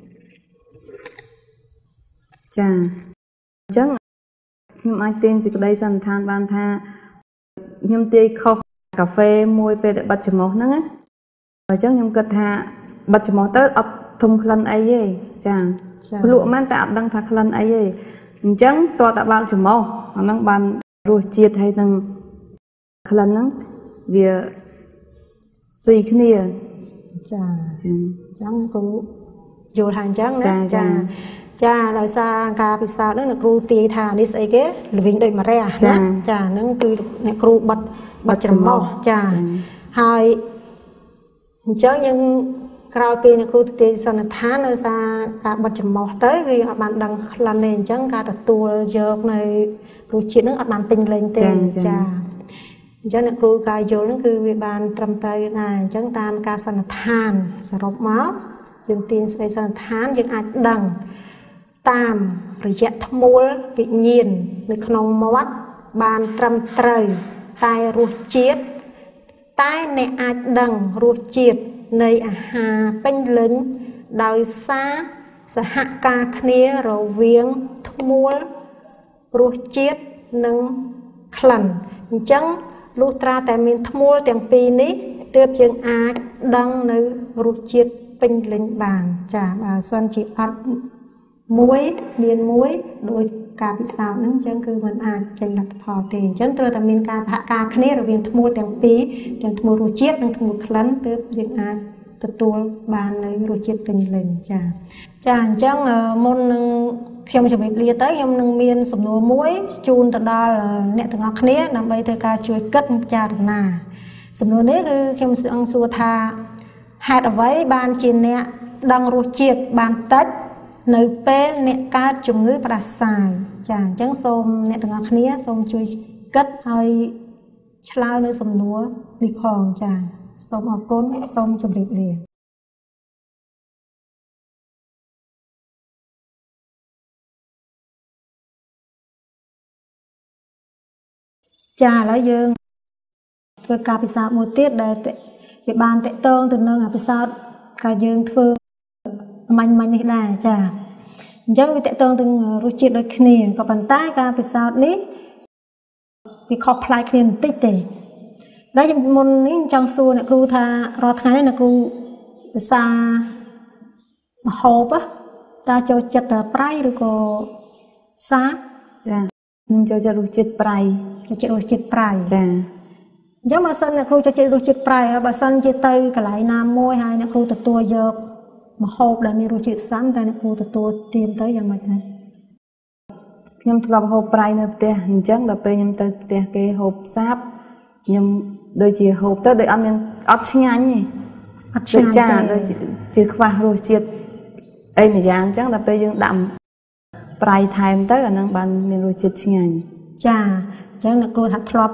Speaker 4: ចាអញ្ចឹងខ្ញុំអាចទាញសេចក្តីសន្និដ្ឋានបានថាខ្ញុំទាយខុសកាហ្វេមួយពេលដែលបិទច្រមុះហ្នឹងណាអញ្ចឹងខ្ញុំគិតថាបិទច្រមុះទៅអត់ធំក្លិនអីទេចាភ្លក់មែនតែអត់ដឹងថាក្លិនអីទេអញ្ចឹងតើតបើកច្រមុះអាហ្នឹងបានរសជាតិហើយនឹងក្លិនហ្នឹងវាស៊ីគ្នា
Speaker 1: ចាអញ្ចឹងគ្រូយល់ថាអញ្ចឹងណាចាដោយសារការពិសោធន៍ហ្នឹងអ្នកគ្រូទាយថានេះស្អីគេល្វីងដូចម្រះណាចាហ្នឹងគឺអ្នកគ្រូបិទច្រមុះចាហើយអញ្ចឹងយើងក្រោយពីអ្នកគ្រូទាយសន្និដ្ឋានដោយសារការបិទច្រមុះទៅគឺអត់បានដឹងក្លិនទេអញ្ចឹងការទទួលយកនៅរសជាតិហ្នឹងអត់បានពេញលេញទេចាអញ្ចឹងអ្នកគ្រូការយល់ហ្នឹងគឺវាបានត្រឹមត្រូវដែរអញ្ចឹងតាមការសន្និដ្ឋានសរុបមកយើងទាញសេចក្តីសន្និដ្ឋានយើងអាចដឹងតាមរយៈធ្មួលវិញ្ញាណនៅក្នុងមាត់បានត្រឹមត្រូវតែរសជាតិតែអ្នកអាចដឹងរសជាតិនៃអាហារពេញលេញដោយសារសហការគ្នារវាងធ្មួលរសជាតិនិងក្លិនអញ្ចឹងលុះត្រាតែមានធ្មួលទាំងពីរនេះទើបយើងអាចដឹងនៅរសជាតិពេញលេញបានចាបើសិនជាអត់មួយមានមួយដោយការពិសោធន៍ហ្នឹងអញ្ចឹងគឺมันអាចចេញលទ្ធផលទេអញ្ចឹងត្រូវតែមានការសហការគ្នារវាងធ្មួលទាំងពីរទាំងធ្មួលរសជាតិនិងធ្មួលក្លិនទើបយើងអាចទទួលបាននៅរសជាតិពេញលេញចាអញ្ចឹងមុននឹងខ្ញុំជម្រាបលាទៅខ្ញុំនឹងមានសំណួរមួយជូនទៅដល់អ្នកទាំងអស់គ្នាដើម្បីធ្វើការជួយគិតពិចារណាសំណួរនេះគឺខ្ញុំសួរថាហេតុអ្វីបានជាអ្នកដឹងរសជាតិបានតិចនៅពេលអ្នកកើតជំងឺផ្ដាសាយចាអញ្ចឹងសូមអ្នកទាំងអស់គ្នាសូមជួយគិតហើយឆ្លើយនៅសំណួរនេះផងចាសូមអរគុណសូមជម្រាបលាចាឥឡូវយើងធ្វើការពិសោធន៍មួយទៀតដែលវាបានតកតងទៅនឹងពិសោធន៍ការយើងធ្វើមាញ់នេះដែរចាអញ្ចឹងវាតកតងទៅរសជាតិដូចគ្នាក៏ប៉ុន្តែការពិសោធន៍នេះវាខុសប្លែកគ្នាបន្តិចទេតែមុននេះចង់សួរអ្នកគ្រូថារាល់ថ្ងៃនេះអ្នកគ្រូភាសាមហូបតើចូលចិត្តប្រៃឬក៏សា
Speaker 4: ចាខ្ញុំចូលចិត្តរសជាតិប្រៃ
Speaker 1: ចូលចិត្តរសជាតិប្រៃចាអញ្ចឹងបើសិនអ្នកគ្រូចូលចិត្តរសជាតិប្រៃហើយបើសិនជាទៅកន្លែងណាមួយហើយអ្នកគ្រូទទួលយកម្ហូបដែលមានរសជាតិសាំតែអ្នកគ្រូទទួលទានទៅយ៉ាងម៉េចដែរ
Speaker 4: ខ្ញុំធ្លាប់ហូបប្រៃនៅផ្ទះអញ្ចឹងដល់ពេលខ្ញុំទៅផ្ទះគេហូបសាបខ្ញុំដូចជាហូបទៅដូចអត់ឆ្ងាញ់ទេអត់ឆ្ងាញ់ចាដូចជាខ្វះរសជាតិអីមួយយ៉ាងអញ្ចឹងដល់ពេលយើងដាក់ប្រៃថែមទៅអានឹងបានមានរសជាតិឆ្ងាញ់
Speaker 1: ចាអញ្ចឹងអ្នកគ្រូថាធ្លាប់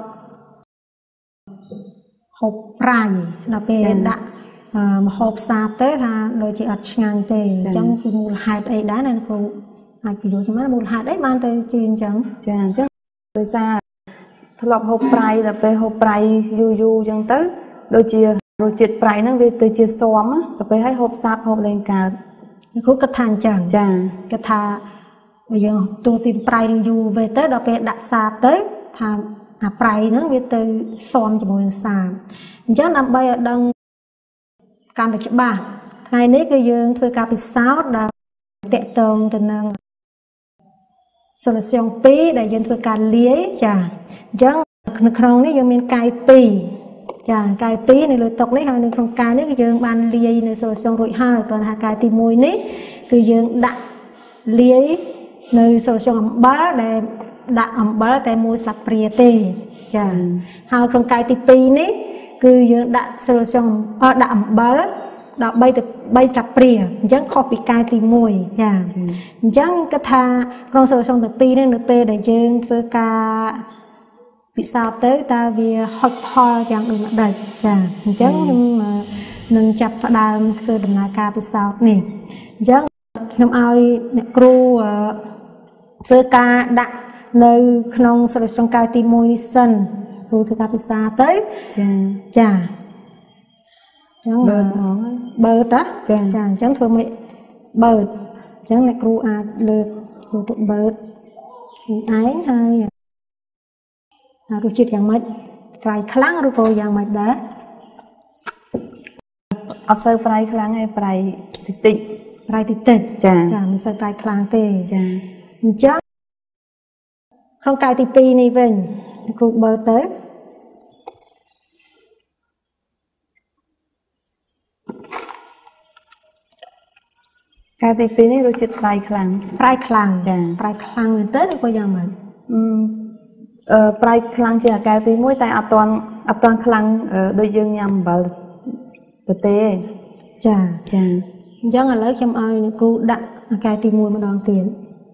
Speaker 1: ហូបប្រៃដល់ពេលដាក់ម្ហូបសាបទៅថាដូចជាអត់ឆ្ងាញ់ទេអញ្ចឹងគឺមូលហេតុអីដែរអ្នកគ្រូអាចពន្យល់ខ្ញុំមូលហេតុអីបានទៅជាអញ្ចឹង
Speaker 4: ចាអញ្ចឹងដោយសារធ្លាប់ហូបប្រៃដល់ពេលហូបប្រៃយូរអញ្ចឹងទៅដូចជារសជាតិប្រៃហ្នឹងវាទៅជាស៊ាំដល់ពេលឲ្យហូបសាបហូបលេងកើត
Speaker 1: អ្នកគ្រូគិតថាអញ្ចឹង
Speaker 4: ចា
Speaker 1: គិតថាបើយើងទទួលទានប្រៃនឹងយូរពេលទៅដល់ពេលដាក់សាបទៅថាអាប្រៃហ្នឹងវាទៅស៊ាំជាមួយនឹងសាបអញ្ចឹងដើម្បីឲ្យដឹងកាន់តែច្បាស់ថ្ងៃនេះគឺយើងធ្វើការពិសោធន៍ដែលតកតងទៅនឹង solution 2ដែលយើងធ្វើការលាយចាអញ្ចឹងនៅក្នុងនេះយើងមានកាយ2ចាកាយ2នៅលើតុនេះហើយនៅក្នុងកាយនេះគឺយើងបានលាយនៅ solution រួចហើយគ្រាន់តែកាយទី1នេះគឺយើងដាក់លាយនៅ solution អំបិលដែលដាក់អំបិលតែ1ស្លាបព្រាទេចាហើយក្នុងកាយទី2នេះគឺយើងដាក់ solution ដាក់អំបិលដល់3ទៅ3ស្លាបព្រាអញ្ចឹងខុសពីកាយទី1ចាអញ្ចឹងគាត់ថាក្នុង solution ទី2នេះនៅពេលដែលយើងធ្វើការ bị sao tới ta vì hot ho chẳng được đẩy chả chẳng nhưng mà nâng chập đàm cơ đầm nà ca bị sao nè chẳng không ai cru với ca đặt nơi không sau trong ca tim môi sân rồi thứ ca bị sao tới chả chẳng bớt đó chẳng thôi mẹ bớt chẳng lại cru được rồi tụi bớt ái hay rồi chếtយ៉ាងម៉េចប្រៃខ្លាំងឬក៏យ៉ាងម៉េចដែរ
Speaker 4: អត់សូវប្រៃខ្លាំងទេប្រៃតិចតិច
Speaker 1: ប្រៃតិចតិចចាមិនសូវប្រៃខ្លាំងទេចាអញ្ចឹងក្នុងកាយទី2នេះវិញគ្រូបើទៅ
Speaker 4: កាយទី2នេះរសជាតិប្រៃខ្លាំង
Speaker 1: ចាប្រៃខ្លាំងមែនទេឬក៏យ៉ាងម៉េច
Speaker 4: ប្រៃខ្លាំងជាអាការទី1តែអត់ទាន់ខ្លាំងដូចយើងញ៉ាំអំបិលទៅទេ
Speaker 1: ចាអញ្ចឹងឥឡូវខ្ញុំឲ្យអ្នកគ្រូដាក់អាការទី1ម្ដងទៀត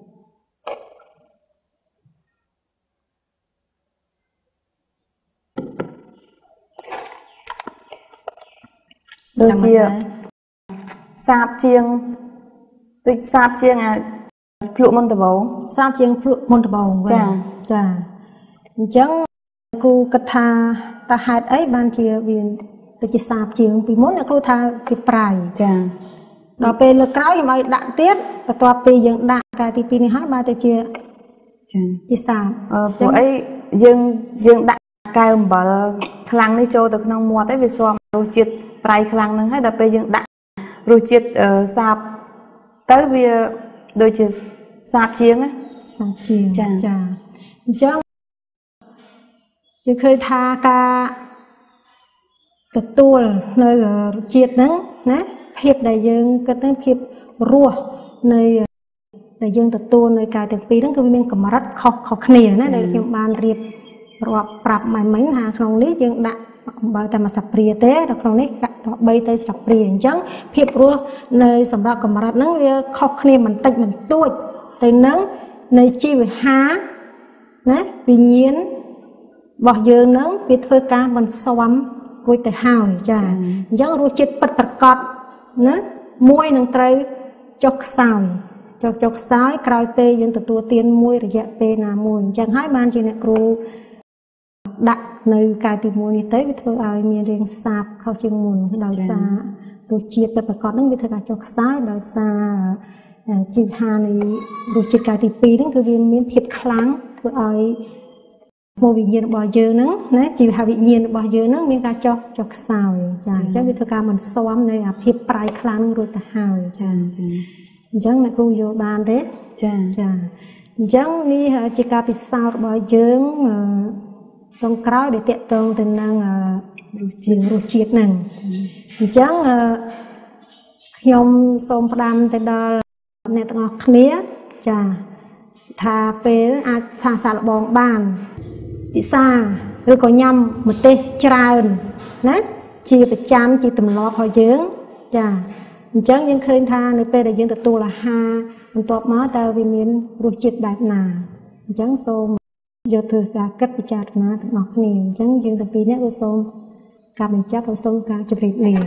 Speaker 4: ដូចជាសាបជាងដូចសាបជាងអាភ្លក់មុនដំបូង
Speaker 1: សាបជាងភ្លក់មុនដំបូងចាអញ្ចឹងគ្រូគិតថាតើហេតុអីបានជាវាទៅជាសាបជាងពីមុនអ្នកគ្រូថាពីប្រៃ
Speaker 4: ចា
Speaker 1: ដល់ពេលលើក្រោយខ្ញុំឲ្យដាក់ទៀតបន្ទាប់ពីយើងដាក់កាយទី2នេះហើយបានទៅជាសាប
Speaker 4: ព្រោះអីយើងដាក់កែវអំបិលខ្លាំងនេះចូលទៅក្នុងមាត់ấyវាស៊ាំរសជាតិប្រៃខ្លាំងហ្នឹងហើយដល់ពេលយើងដាក់រសជាតិសាបទៅវាដូចជាសាបជាង
Speaker 1: ចាអញ្ចឹងយើងឃើញថាការទទួលនៅរសជាតិហ្នឹងណាភាពដែលយើងគិតហ្នឹងភាពរសនៃដែលយើងទទួលនៅកាយទាំងពីរហ្នឹងគឺវាមានកម្រិតខុសគ្នាណាដែលខ្ញុំបានរៀបរាប់ប្រាប់មិញថាក្នុងនេះយើងដាក់អំបិលតែមួយស្លាបព្រាទេដល់ក្នុងនេះដល់3ទៅស្លាបព្រាអញ្ចឹងភាពរសនៅសម្រាប់កម្រិតហ្នឹងវាខុសគ្នាបន្តិចបន្តួចទៅនឹងនៃជីវហាណាវិញ្ញាណរបស់យើងហ្នឹងវាធ្វើការបន្ស៊ាំរួចទៅហើយចាអញ្ចឹងរសជាតិពិតប្រាកដណាមួយនឹងត្រូវចុះខ្សោយចុះខ្សោយក្រោយពេលយើងទទួលទានមួយរយៈពេលណាមួយអញ្ចឹងហើយបានជាអ្នកគ្រូដាក់នៅកាយទី1នេះទៅវាធ្វើឲ្យមានរាងសាបខុសជាងមុនដោយសាររសជាតិពិតប្រាកដហ្នឹងវាធ្វើការចុះខ្សោយដោយសារជីវហានៃរសជាតិកាយទី2ហ្នឹងគឺវាមានភាពខ្លាំងធ្វើឲ្យមកវិញ្ញាណរបស់យើងហ្នឹងណាជីវហាវិញ្ញាណរបស់យើងហ្នឹងមានការចុះខ្សោយចាអញ្ចឹងវាធ្វើការមិនស៊ាំនៅអាភាពប្រៃខ្លាំងរួចទៅហើយចាអញ្ចឹងអ្នកគ្រូយល់បានទេ
Speaker 4: ចា
Speaker 1: អញ្ចឹងនេះជាការពិសោធន៍របស់យើងចុងក្រោយដែលតកតងទៅនឹងរសជាតិហ្នឹងអញ្ចឹងខ្ញុំសូមផ្ដាំទៅដល់អ្នកទាំងអស់គ្នាចាថាពេលអាចសាកល្បងបានពិសាឬក៏ញ៉ាំម្ទេសច្រើនណាជាប្រចាំជាទម្លាប់របស់យើងចាអញ្ចឹងយើងឃើញថានៅពេលដែលយើងទទួលអាហារបន្ទាប់មកតើវាមានរសជាតិបែបណាអញ្ចឹងសូមយកធ្វើការគិតពិចារណាទាំងអស់គ្នាអញ្ចឹងយើងទាំងពីរនេះក៏សូមការបញ្ចប់ហើយសូមការជម្រាបលា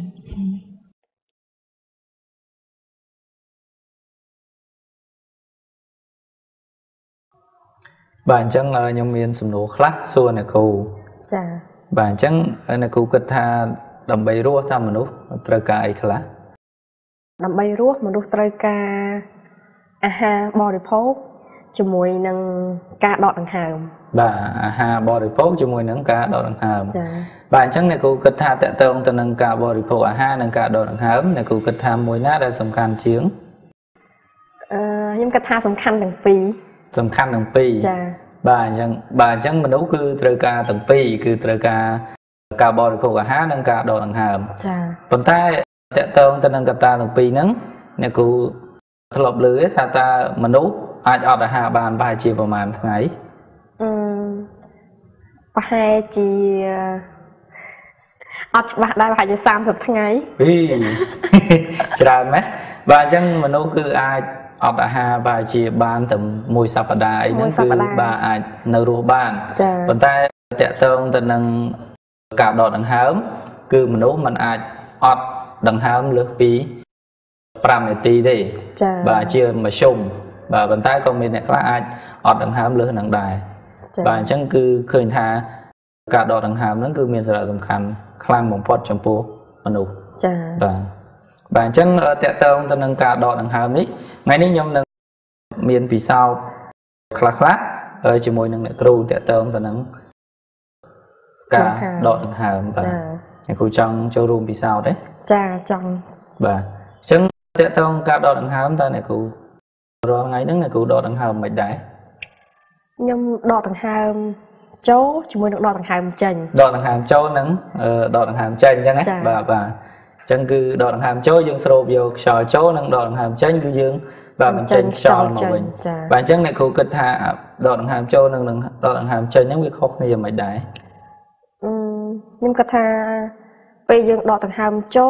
Speaker 3: បាទអញ្ចឹងខ្ញុំមានសំណួរខ្លះសួរអ្នកគ្រូ
Speaker 1: ចា
Speaker 3: បាទអញ្ចឹងអ្នកគ្រូគិតថាដើម្បីរស់តាមមនុស្សត្រូវការអីខ្លះ
Speaker 5: ដើម្បីរស់មនុស្សត្រូវការអាហារបរិភោគជាមួយនឹងការដកដង្ហើម
Speaker 3: បាទអាហារបរិភោគជាមួយនឹងការដកដង្ហើមចា៎បាទអញ្ចឹងអ្នកគ្រូគិតថាតកតងទៅនឹងការបរិភោគអាហារនិងការដកដង្ហើមអ្នកគ្រូគិតថាមួយណាដែលសំខាន់ជាង
Speaker 5: ខ្ញុំគិតថាសំខាន់ទាំងពីរ
Speaker 3: ចា៎បាទអញ្ចឹងមនុស្សគឺត្រូវការទាំងពីរគឺត្រូវការការបរិភោគអាហារនិងការដកដង្ហើម
Speaker 5: ចា៎
Speaker 3: ប៉ុន្តែតកតងទៅនឹងកត្តាទាំងពីរហ្នឹងអ្នកគ្រូធ្លាប់លើថាតើមនុស្សអាចអត់អាហារបានប្រហែលជាប្រហែលថ្ងៃ
Speaker 5: ប្រហែលជាអត់ច្បាស់ដែរប្រហែលជា30ថ្ងៃ
Speaker 3: ច្រើនណាស់បាទអញ្ចឹងមនុស្សគឺអាចอดอาหารบายจีบานแต่มวยสัปดาห์นั่นคือบาอาจนรูบ้านปัจจัยแต่เติมแต่นังกาดอดดังหามคือมนุษย์มันอาจอดดังหามเลือกปีปรามในตีได้บาเชื่อมาชมบาปัจจัยก็มีเนี่ยก็อาจอดดังหามเลือกดังใดบาจังคือเคยท่ากาดอดดังหามนั่นคือมีสาระสำคัญคลั่งบ่งพอดจำปูมนุษย์บาจังแต่เติมแต่นังกาดอดดังหามนี้ไงนี่ยมนังมีนปีเศร้าคลาจมูกนังเนี่ยครูแต่เติมแต่นังกาดอดดังหามบาครูจังโจรูมปีเศร้าđấy
Speaker 5: จ้าจัง
Speaker 3: บาจังแต่เติมกาดอดดังหามตาเนี่ยครูรอไงนั่งเนี่ยครูดอดดังหามไม่ได้
Speaker 5: ยมดอดดังหามโจ้จมูกดอดดังหามจัง
Speaker 3: ดอดดังหามโจ้นังดอดดังหามจังจังไงบาจังคือดอดดังหามโจ้ยังสโลบโยชอโจ้นังดอดดังหามจังคือยังบามันจังชอมาวิ่งบาจังเนี่ยครูกึศท่าดอดดังหามโจ้นังดอดดังหามจังยังวิเคราะห์เนี่ยไม่ได้
Speaker 5: ยมกึศท่าไปยังดอดดังหามโจ้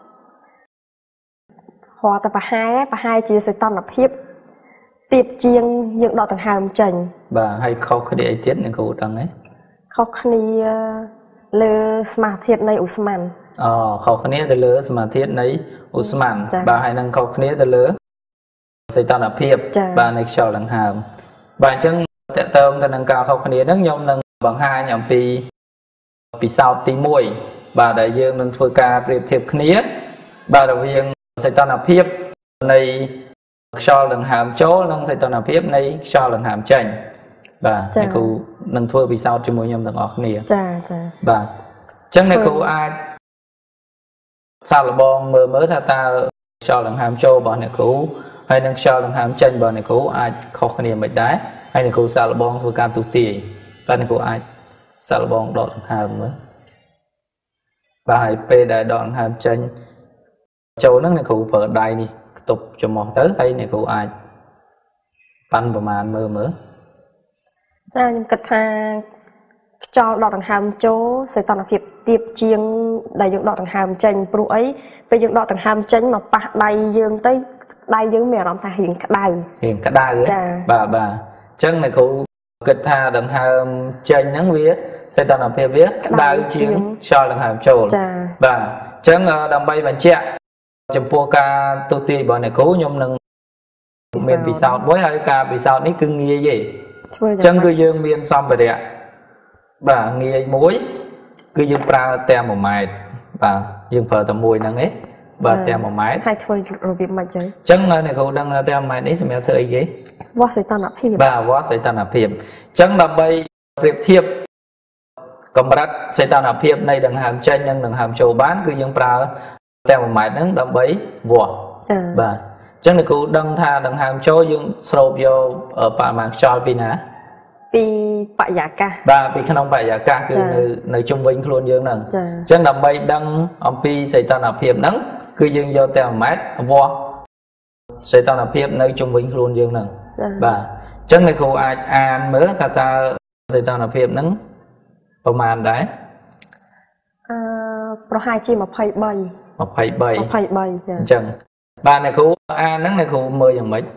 Speaker 5: หัวแต่ปะไฮจีใส่ตอนนับพิบติดเจียงยังดอดดังหามจัง
Speaker 3: บาให้เขาคดีไอเทียนเนี่ยครูดังไง
Speaker 5: เขาคดีเลสมาธิในอุสมัน
Speaker 3: เขาคนนี้จะเลือสมาธิในอุสมันบาให้นังเขาคนนี้จะเลือใส่ตอนอภิบบาในชาวหลังหามบาจังแต่เติมแต่นังกาเขาคนนี้นังยมนังบางhai nhầmปีสาวตีมวยบาได้ยืงนังធ្វើការប្រៀបធៀបគ្នាបាទរវាងសីតុណ្ហភាពនៃខ្យល់ដង្ហើមចូលនិងសីតុណ្ហភាពនៃខ្យល់ដង្ហើមចេញបាទអ្នកគ្រូនឹងធ្វើពិសោធន៍ជាមួយខ្ញុំទាំងអស់គ្នា
Speaker 5: ចា
Speaker 3: បាទអញ្ចឹងអ្នកគ្រូអាចសាកល្បងមើលថាតើខ្យល់ដង្ហើមចូលរបស់អ្នកគ្រូហើយនឹងខ្យល់ដង្ហើមចេញរបស់អ្នកគ្រូអាចខុសគ្នាមិនដែរហើយអ្នកគ្រូសាកល្បងធ្វើការទូទាយបាទអ្នកគ្រូអាចសាកល្បងដកដង្ហើមមើលបាទហើយពេលដែលដកដង្ហើមចេញចូលហ្នឹងអ្នកគ្រូប្រើដៃនេះខ្ទប់ចំោះទៅហើយអ្នកគ្រូអាចប៉ាន់ប្រមាណមើល
Speaker 5: ចាខ្ញុំគិតថាខ្យល់ដកដង្ហើមចូលសីតុណ្ហភាពទាបជាងដែលយើងដកដង្ហើមចេញព្រោះអីពេលយើងដកដង្ហើមចេញមកប៉ះដៃយើងទៅដៃយើងមានអារម្មណ៍ថារៀងក្តៅ
Speaker 3: បាទអញ្ចឹងអ្នកគ្រូគិតថាដង្ហើមចេញហ្នឹងវាសីតុណ្ហភាពវាក្តៅជាងខ្យល់ដង្ហើមចូលបាទអញ្ចឹងដើម្បីបញ្ជាក់ចំពោះការទូទាយរបស់អ្នកគ្រូខ្ញុំនឹងមានពិសោធន៍មួយហើយការពិសោធន៍នេះគឺងាយទេអញ្ចឹងគឺយើងមានសម្ភារៈបាទងាយមួយគឺយើងប្រើតែ1ម៉ែត្របាទយើងប្រើតែមួយហ្នឹងឯងបាទតែ1ម៉ែត្រ
Speaker 5: ហើយធ្វើរបៀបម៉េចចឹង
Speaker 3: អញ្ចឹងអ្នកគ្រូដឹងថាតែ1ម៉ែត្រនេះសម្រាប់ធ្វើអីគេ
Speaker 5: វាស់សីតុណ្ហភាព
Speaker 3: បាទវាស់សីតុណ្ហភាពអញ្ចឹងដើម្បីប្រៀបធៀបកម្រិតសីតុណ្ហភាពនៃដង្ហើមចេញនិងដង្ហើមចូលបានគឺយើងប្រើតែ1ម៉ែត្រហ្នឹងដើម្បីវាស់បាទអញ្ចឹងអ្នកគ្រូដឹងថាដង្ហើមចូលយើងស្រូបយកបរិមាណខ្យល់ពីណា
Speaker 5: ពីបរិយាកាស
Speaker 3: បាទពីក្នុងបរិយាកាសគឺនៅជុំវិញខ្លួនយើងហ្នឹងអញ្ចឹងដើម្បីដឹងអំពីសីតុណ្ហភាពហ្នឹងគឺយើងយកតែ1ម៉ែត្រវាស់សីតុណ្ហភាពនៅជុំវិញខ្លួនយើងហ្នឹងបាទអញ្ចឹងអ្នកគ្រូអាចអានមើលថាតើសីតុណ្ហភាពហ្នឹងប្រមាណដែរ
Speaker 5: ប្រហែលជា23
Speaker 3: ចាអញ្ចឹងបាទអ្នកគ្រូអានហ្នឹងអ្នកគ្រូមើលយ៉ាងម៉េច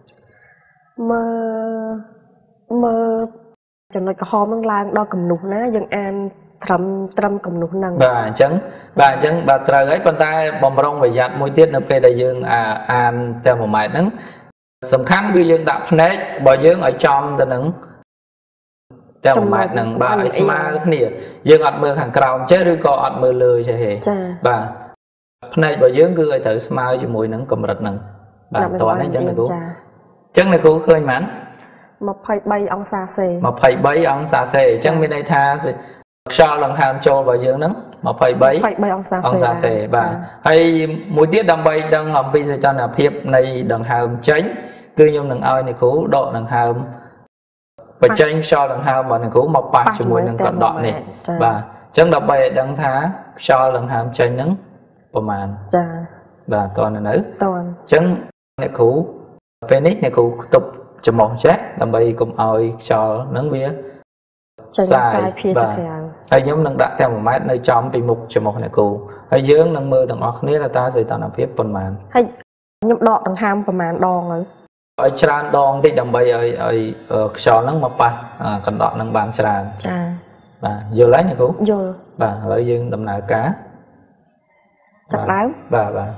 Speaker 5: មើលចំណុចក្រហមហ្នឹងឡើងដល់គំនុះណាយើងអានត្រឹមគំនុះហ្នឹង
Speaker 3: បាទអញ្ចឹងបាទត្រូវហើយប៉ុន្តែបំរុងប្រយ័ត្នមួយទៀតនៅពេលដែលយើងអានតែ1ម៉ែត្រហ្នឹងសំខាន់គឺយើងដាក់ភ្នែករបស់យើងឲ្យចំទៅនឹងតែ1ម៉ែត្រហ្នឹងបាទឲ្យស្មើគ្នាយើងអត់មើលខាងក្រោមចេះឬក៏អត់មើលលើចេះទេបាទភ្នែករបស់យើងគឺឲ្យត្រូវស្មើជាមួយនឹងកម្រិតហ្នឹងបាទតោះនេះអញ្ចឹងអ្នកគ្រូអញ្ចឹងអ្នកគ្រូឃើញបាន
Speaker 5: 23អង្សាសេ
Speaker 3: 23អង្សាសេអញ្ចឹងមានន័យថាខ្យល់ដង្ហើមចូលរបស់យើងហ្នឹង23អង្សាសេបាទហើយមួយទៀតដើម្បីដឹងអំពីសីតុណ្ហភាពនៃដង្ហើមចេញគឺខ្ញុំនឹងឲ្យអ្នកគ្រូដកដង្ហើមបញ្ចេញខ្យល់ដង្ហើមរបស់អ្នកគ្រូមកប៉ះជាមួយនឹងកណ្ដកនេះបាទអញ្ចឹងដើម្បីឲ្យដឹងថាខ្យល់ដង្ហើមចេញហ្នឹងប្រហែលបាទតើនៅអញ្ចឹងអ្នកគ្រូពេលនេះអ្នកគ្រូខ្ទប់ចំោះចេះដើម្បីកុំឲ្យខ្យល់ហ្នឹងវា
Speaker 5: សាយភាយទៅក្រៅ
Speaker 3: ហើយខ្ញុំនឹងដាក់តែ1ម៉ែត្រនៅចំពីមុខចំោះអ្នកគ្រូហើយយើងនឹងមើលទាំងអស់គ្នាថាតើសីតុណ្ហភាពប៉ុន្មាន
Speaker 5: ហើយខ្ញុំដកដង្ហើមប្រហែលដងហើយ
Speaker 3: ឲ្យច្រើនដងតិចដើម្បីឲ្យខ្យល់ហ្នឹងមកប៉ះកណ្ដក់ហ្នឹងបានច្រើន
Speaker 5: ចា
Speaker 3: បាទយល់ហើយណាគ្រូ
Speaker 5: យល់
Speaker 3: បាទឥឡូវយើងដំណើរការ
Speaker 5: ចាប់ដើម
Speaker 3: បាទ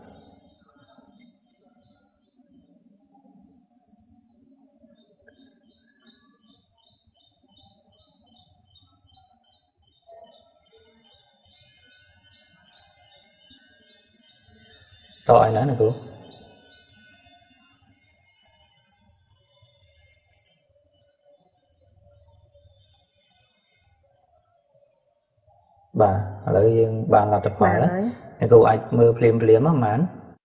Speaker 3: តើឯណាគ្រូបាទឥឡូវយើងបានលទ្ធផលហើយអ្នកគ្រូអាចមើលភ្លាមហ្នឹងប្រហែល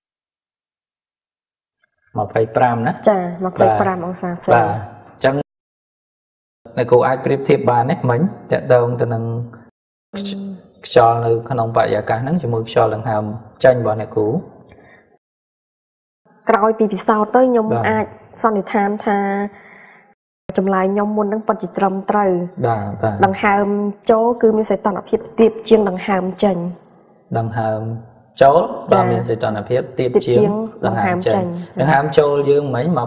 Speaker 3: 25ណា
Speaker 5: ចា25អង្សាសេ
Speaker 3: បាទអញ្ចឹងអ្នកគ្រូអាចប្រៀបធៀបបានណាមិញតកតងទៅនឹងខ្យល់នៅក្នុងបរិយាកាសហ្នឹងជាមួយខ្យល់ដង្ហើមចេញរបស់អ្នកគ្រូ
Speaker 5: ក្រោយពីពិសោធន៍ទៅខ្ញុំអាចសន្និដ្ឋានថាចម្លើយខ្ញុំមុនហ្នឹងពិតជាត្រឹមត្រូវ
Speaker 3: បាទ
Speaker 5: ដង្ហើមចូលគឺមានសីតុណ្ហភាពទាបជាងដង្ហើមចេញ
Speaker 3: ដង្ហើមចូលបាទមានសីតុណ្ហភាពទាបជាងដង្ហើមចេញដង្ហើមចូលយើងមិញ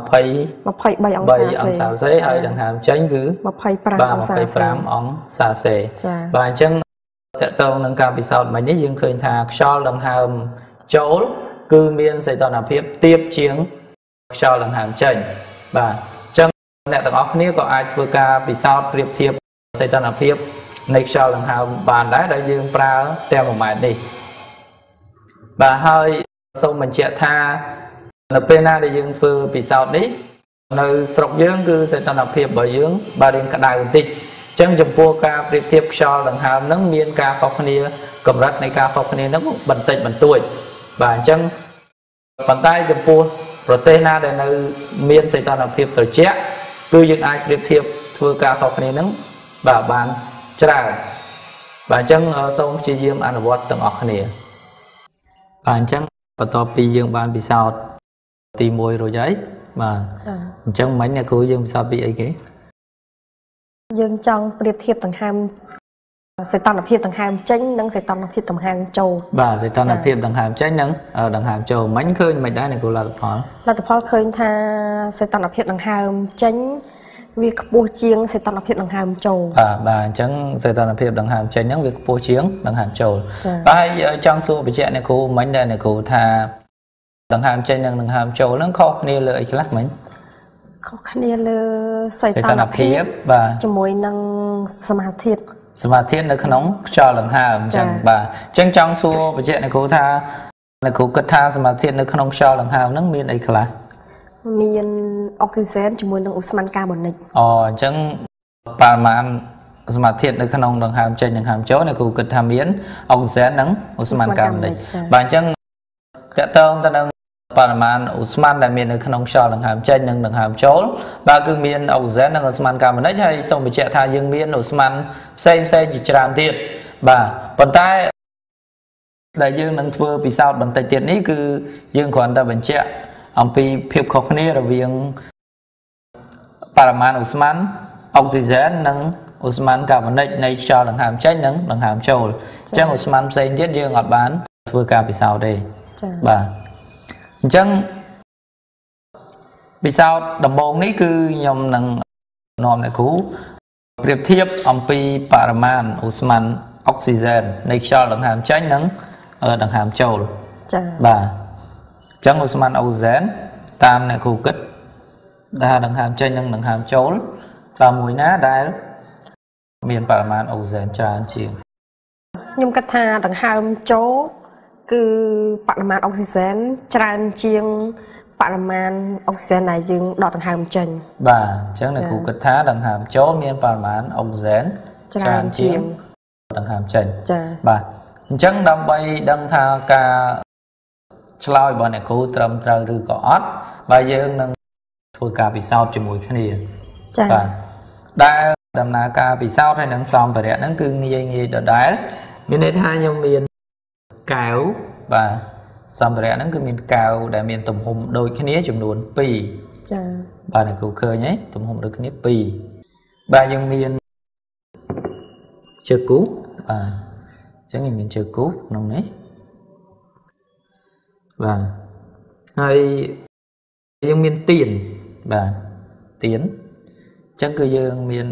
Speaker 5: 23អង្សា
Speaker 3: សេហើយដង្ហើមចេញគឺ
Speaker 5: 25
Speaker 3: អង្សាសេបាទអញ្ចឹងតកតងនឹងការពិសោធន៍មិញនេះយើងឃើញថាខ្យល់ដង្ហើមចូលគឺមានសីតុណ្ហភាពទាបជាងខ្យល់ដង្ហើមចេញបាទអញ្ចឹងអ្នកទាំងអស់គ្នាក៏អាចធ្វើការពិសោធន៍ប្រៀបធៀបសីតុណ្ហភាពនៃខ្យល់ដង្ហើមបានដែរដែលយើងប្រើតែ1ម៉ែត្រនេះបាទហើយសូមបញ្ជាក់ថានៅពេលណាដែលយើងធ្វើពិសោធន៍នេះនៅស្រុកយើងគឺសីតុណ្ហភាពរបស់យើងបាទរៀងក្តៅបន្តិចអញ្ចឹងចំពោះការប្រៀបធៀបខ្យល់ដង្ហើមនឹងមានការខុសគ្នាកម្រិតនៃការខុសគ្នានឹងបន្តិចបន្តួចបាទអញ្ចឹងប៉ុន្តែចំពោះប្រទេសណាដែលនៅមានសីតុណ្ហភាពត្រជាក់គឺយើងអាចប្រៀបធៀបធ្វើការខុសគ្នានឹងបាទបានច្រើនបាទអញ្ចឹងសូមព្យាយាមអនុវត្តទាំងអស់គ្នាបាទអញ្ចឹងបន្ទាប់ពីយើងបានពិសោធន៍ទី1រួចហើយបាទអញ្ចឹងមិញអ្នកគ្រូយើងពិសោធន៍ពីអីគេ
Speaker 5: យើងចង់ប្រៀបធៀបដង្ហើមសីតុណ្ហភាពដង្ហើមចេញនិងសីតុណ្ហភាពដង្ហើមចូល
Speaker 3: បាទសីតុណ្ហភាពដង្ហើមចេញនិងដង្ហើមចូលមិញឃើញមិនដែរអ្នកគ្រូលទ្ធ
Speaker 5: ផលឃើញថាសីតុណ្ហភាពដង្ហើមចេញវាខ្ពស់ជាងសីតុណ្ហភាពដង្ហើមចូល
Speaker 3: បាទអញ្ចឹងសីតុណ្ហភាពដង្ហើមចេញហ្នឹងវាខ្ពស់ជាងដង្ហើមចូលបាទហើយចង់សួរបញ្ជាក់អ្នកគ្រូមិញដែរអ្នកគ្រូថាដង្ហើមចេញនិងដង្ហើមចូលហ្នឹងខុសគ្នាលើអីខ្លះមិញ
Speaker 5: ខុសគ្នាលើសីតុណ្ហភាព
Speaker 3: បាទ
Speaker 5: ជាមួយនឹងសមាធិ
Speaker 3: នៅក្នុងខ្យល់ដង្ហើមអញ្ចឹងបាទអញ្ចឹងចង់សួរបញ្ជាក់អ្នកគ្រូថាអ្នកគ្រូគិតថាសមាធិនៅក្នុងខ្យល់ដង្ហើមហ្នឹងមានអីខ្លះ
Speaker 5: មានអុកស៊ីហ្សែនជាមួយនឹងឧស្ម័នកាបូនិក
Speaker 3: អញ្ចឹងបរិមាណសមាធិនៅក្នុងដង្ហើមចេញដង្ហើមចូលអ្នកគ្រូគិតថាមានអុកស៊ីហ្សែននិងឧស្ម័នកាបូនិកបាទអញ្ចឹងតកតងទៅនឹងបរិមាណឧស្ម័នដែលមាននៅក្នុងខ្យល់ដង្ហើមចេញនិងដង្ហើមចូលបាទគឺមានអុកស៊ីហ្សែននិងឧស្ម័នកាបូនិកហើយសូមបញ្ជាក់ថាយើងមានឧស្ម័នផ្សេងជាច្រើនទៀតបាទប៉ុន្តែដែលយើងនឹងធ្វើពិសោធន៍បន្តិចទៀតនេះគឺយើងគ្រាន់តែបញ្ជាក់អំពីភាពខុសគ្នារវាងបរិមាណឧស្ម័នអុកស៊ីហ្សែននិងឧស្ម័នកាបូនិកនៃខ្យល់ដង្ហើមចេញនិងដង្ហើមចូលអញ្ចឹងឧស្ម័នផ្សេងទៀតយើងអត់បានធ្វើការពិសោធន៍ទេបាទអញ្ចឹងពិសោធន៍ដំបូងនេះគឺខ្ញុំនឹងនាំអ្នកគ្រូប្រៀបធៀបអំពីបរិមាណឧស្ម័នអុកស៊ីហ្សែននៃខ្យល់ដង្ហើមចេញនិងដង្ហើមចូល
Speaker 5: ចា៎
Speaker 3: បាទអញ្ចឹងឧស្ម័នអុកស៊ីហ្សែនតាមអ្នកគ្រូគិតថាដង្ហើមចេញនិងដង្ហើមចូលតើមួយណាដែលមានបរិមាណអុកស៊ីហ្សែនច្រើនជាង
Speaker 5: ខ្ញុំគិតថាដង្ហើមចូលគឺបរិមាណអុកស៊ីហ្សែនច្រើនជាងបរិមាណអុកស៊ីហ្សែនដែលយើងដកដង្ហើមចេញ
Speaker 3: បាទអញ្ចឹងអ្នកគ្រូគិតថាដង្ហើមចូលមានបរិមាណអុកស៊ីហ្សែនច្រើនជាងដង្ហើមចេញ
Speaker 5: ចា៎
Speaker 3: បាទអញ្ចឹងដើម្បីដឹងថាការឆ្លើយរបស់អ្នកគ្រូត្រឹមត្រូវឬក៏អត់បាទយើងនឹងធ្វើការពិសោធន៍ជាមួយគ្នា
Speaker 5: ចា៎
Speaker 3: បាទដែលដំណើរការពិសោធន៍ហើយនឹងសម្ភារៈហ្នឹងគឺងាយដដែលមានន័យថាខ្ញុំមានកែវបាទសម្ភារៈហ្នឹងគឺមានកែវដែលមានទំហំដូចគ្នាចំនួន2
Speaker 5: ចា៎
Speaker 3: បាទអ្នកគ្រូឃើញទេទំហំដូចគ្នា2បាទយើងមានជើងគូបាទអញ្ចឹងយើងមានជើងគូក្នុងនេះបាទហើយ dương miền tiền và tiến chẳng cứ dương miền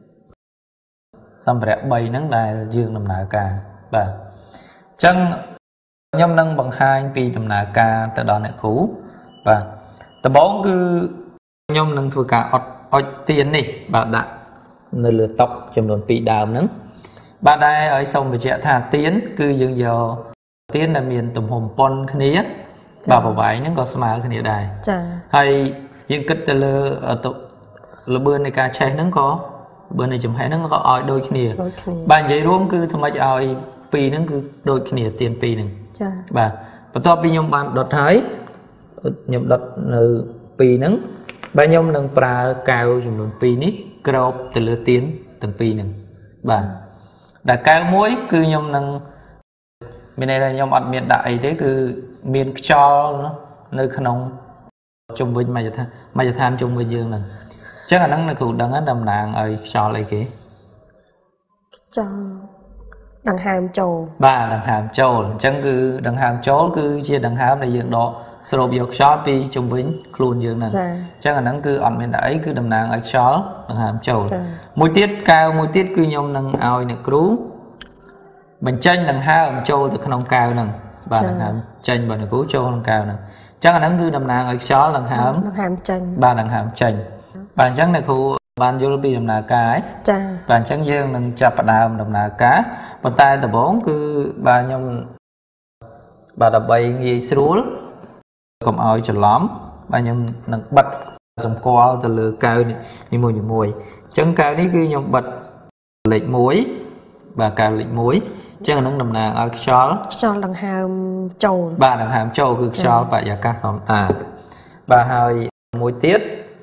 Speaker 3: xong rẽ bay nắng đài dương nằm nà ca và chẳng nhâm nâng bằng hai pi nằm nà ca từ đó này cũ và từ bốn cứ nhâm nâng thua cả ọt tiền này bạn đã nơi lừa tóc trong đồn pi đào nắng bạn đây ở xong về trẻ thà tiến cứ dương giờ tiến là miền tùm hồn pon khné bà bảo vậy nó có smart khné đài hay dương kích từ lừa bữa này cả chạy nó có bữa này chụp hay nó có ỏi đôi khné bạn vậy luôn cứ thầm mày ỏi pi nó cứ đôi khné tiền pi này bà to pi nhom bạn đợt thấy nhom đợt pi nó bà nhom nâng pra cao trong đồn pi ní crop từ lừa tiến từng pi này bà đã cao muối cứ nhom nâng bên này là nhom ăn miền đại thế cứ miền cho nó nơi khăn ông chung với mày tham chung với dương này chắc là nó cũng đang ở đầm nàng ở cho lại kì
Speaker 5: cho đằng hàm trầu
Speaker 3: ba đằng hàm trầu chẳng cứ đằng hàm chó cứ chia đằng hàm này dương đó sầu dược shop đi chung với luôn dương này chắc là nó cứ ăn miền đại cứ đầm nàng ở chó đằng hàm trầu mỗi tiết cao mỗi tiết cứ nhom nâng ao này cứu mình tranh đằng hàm trầu từ khăn cao nè bà đằng hàm tranh bà này cứu trầu đằng cao nè chắc là nó cứ đầm nàng ở chó đằng hàm
Speaker 5: tranh
Speaker 3: ba đằng hàm tranh bạn chắc này khu bạn vô bị đầm nà cá ấy bạn chắc dương nâng chập đàm đầm nà cá bàn tay từ bốn cứ ba nhom bà đập bay nghi xuống cầm oi cho lắm ba nhom nâng bật dòng qua từ lừa cao như mùi chân cao đấy cứ nhom bật lệch muối và cao lệch muối chắc là nâng đầm nà ở cho
Speaker 5: đằng hàm trầu
Speaker 3: ba đằng hàm trầu cứ cho bà và cá không bà hơi muối tiết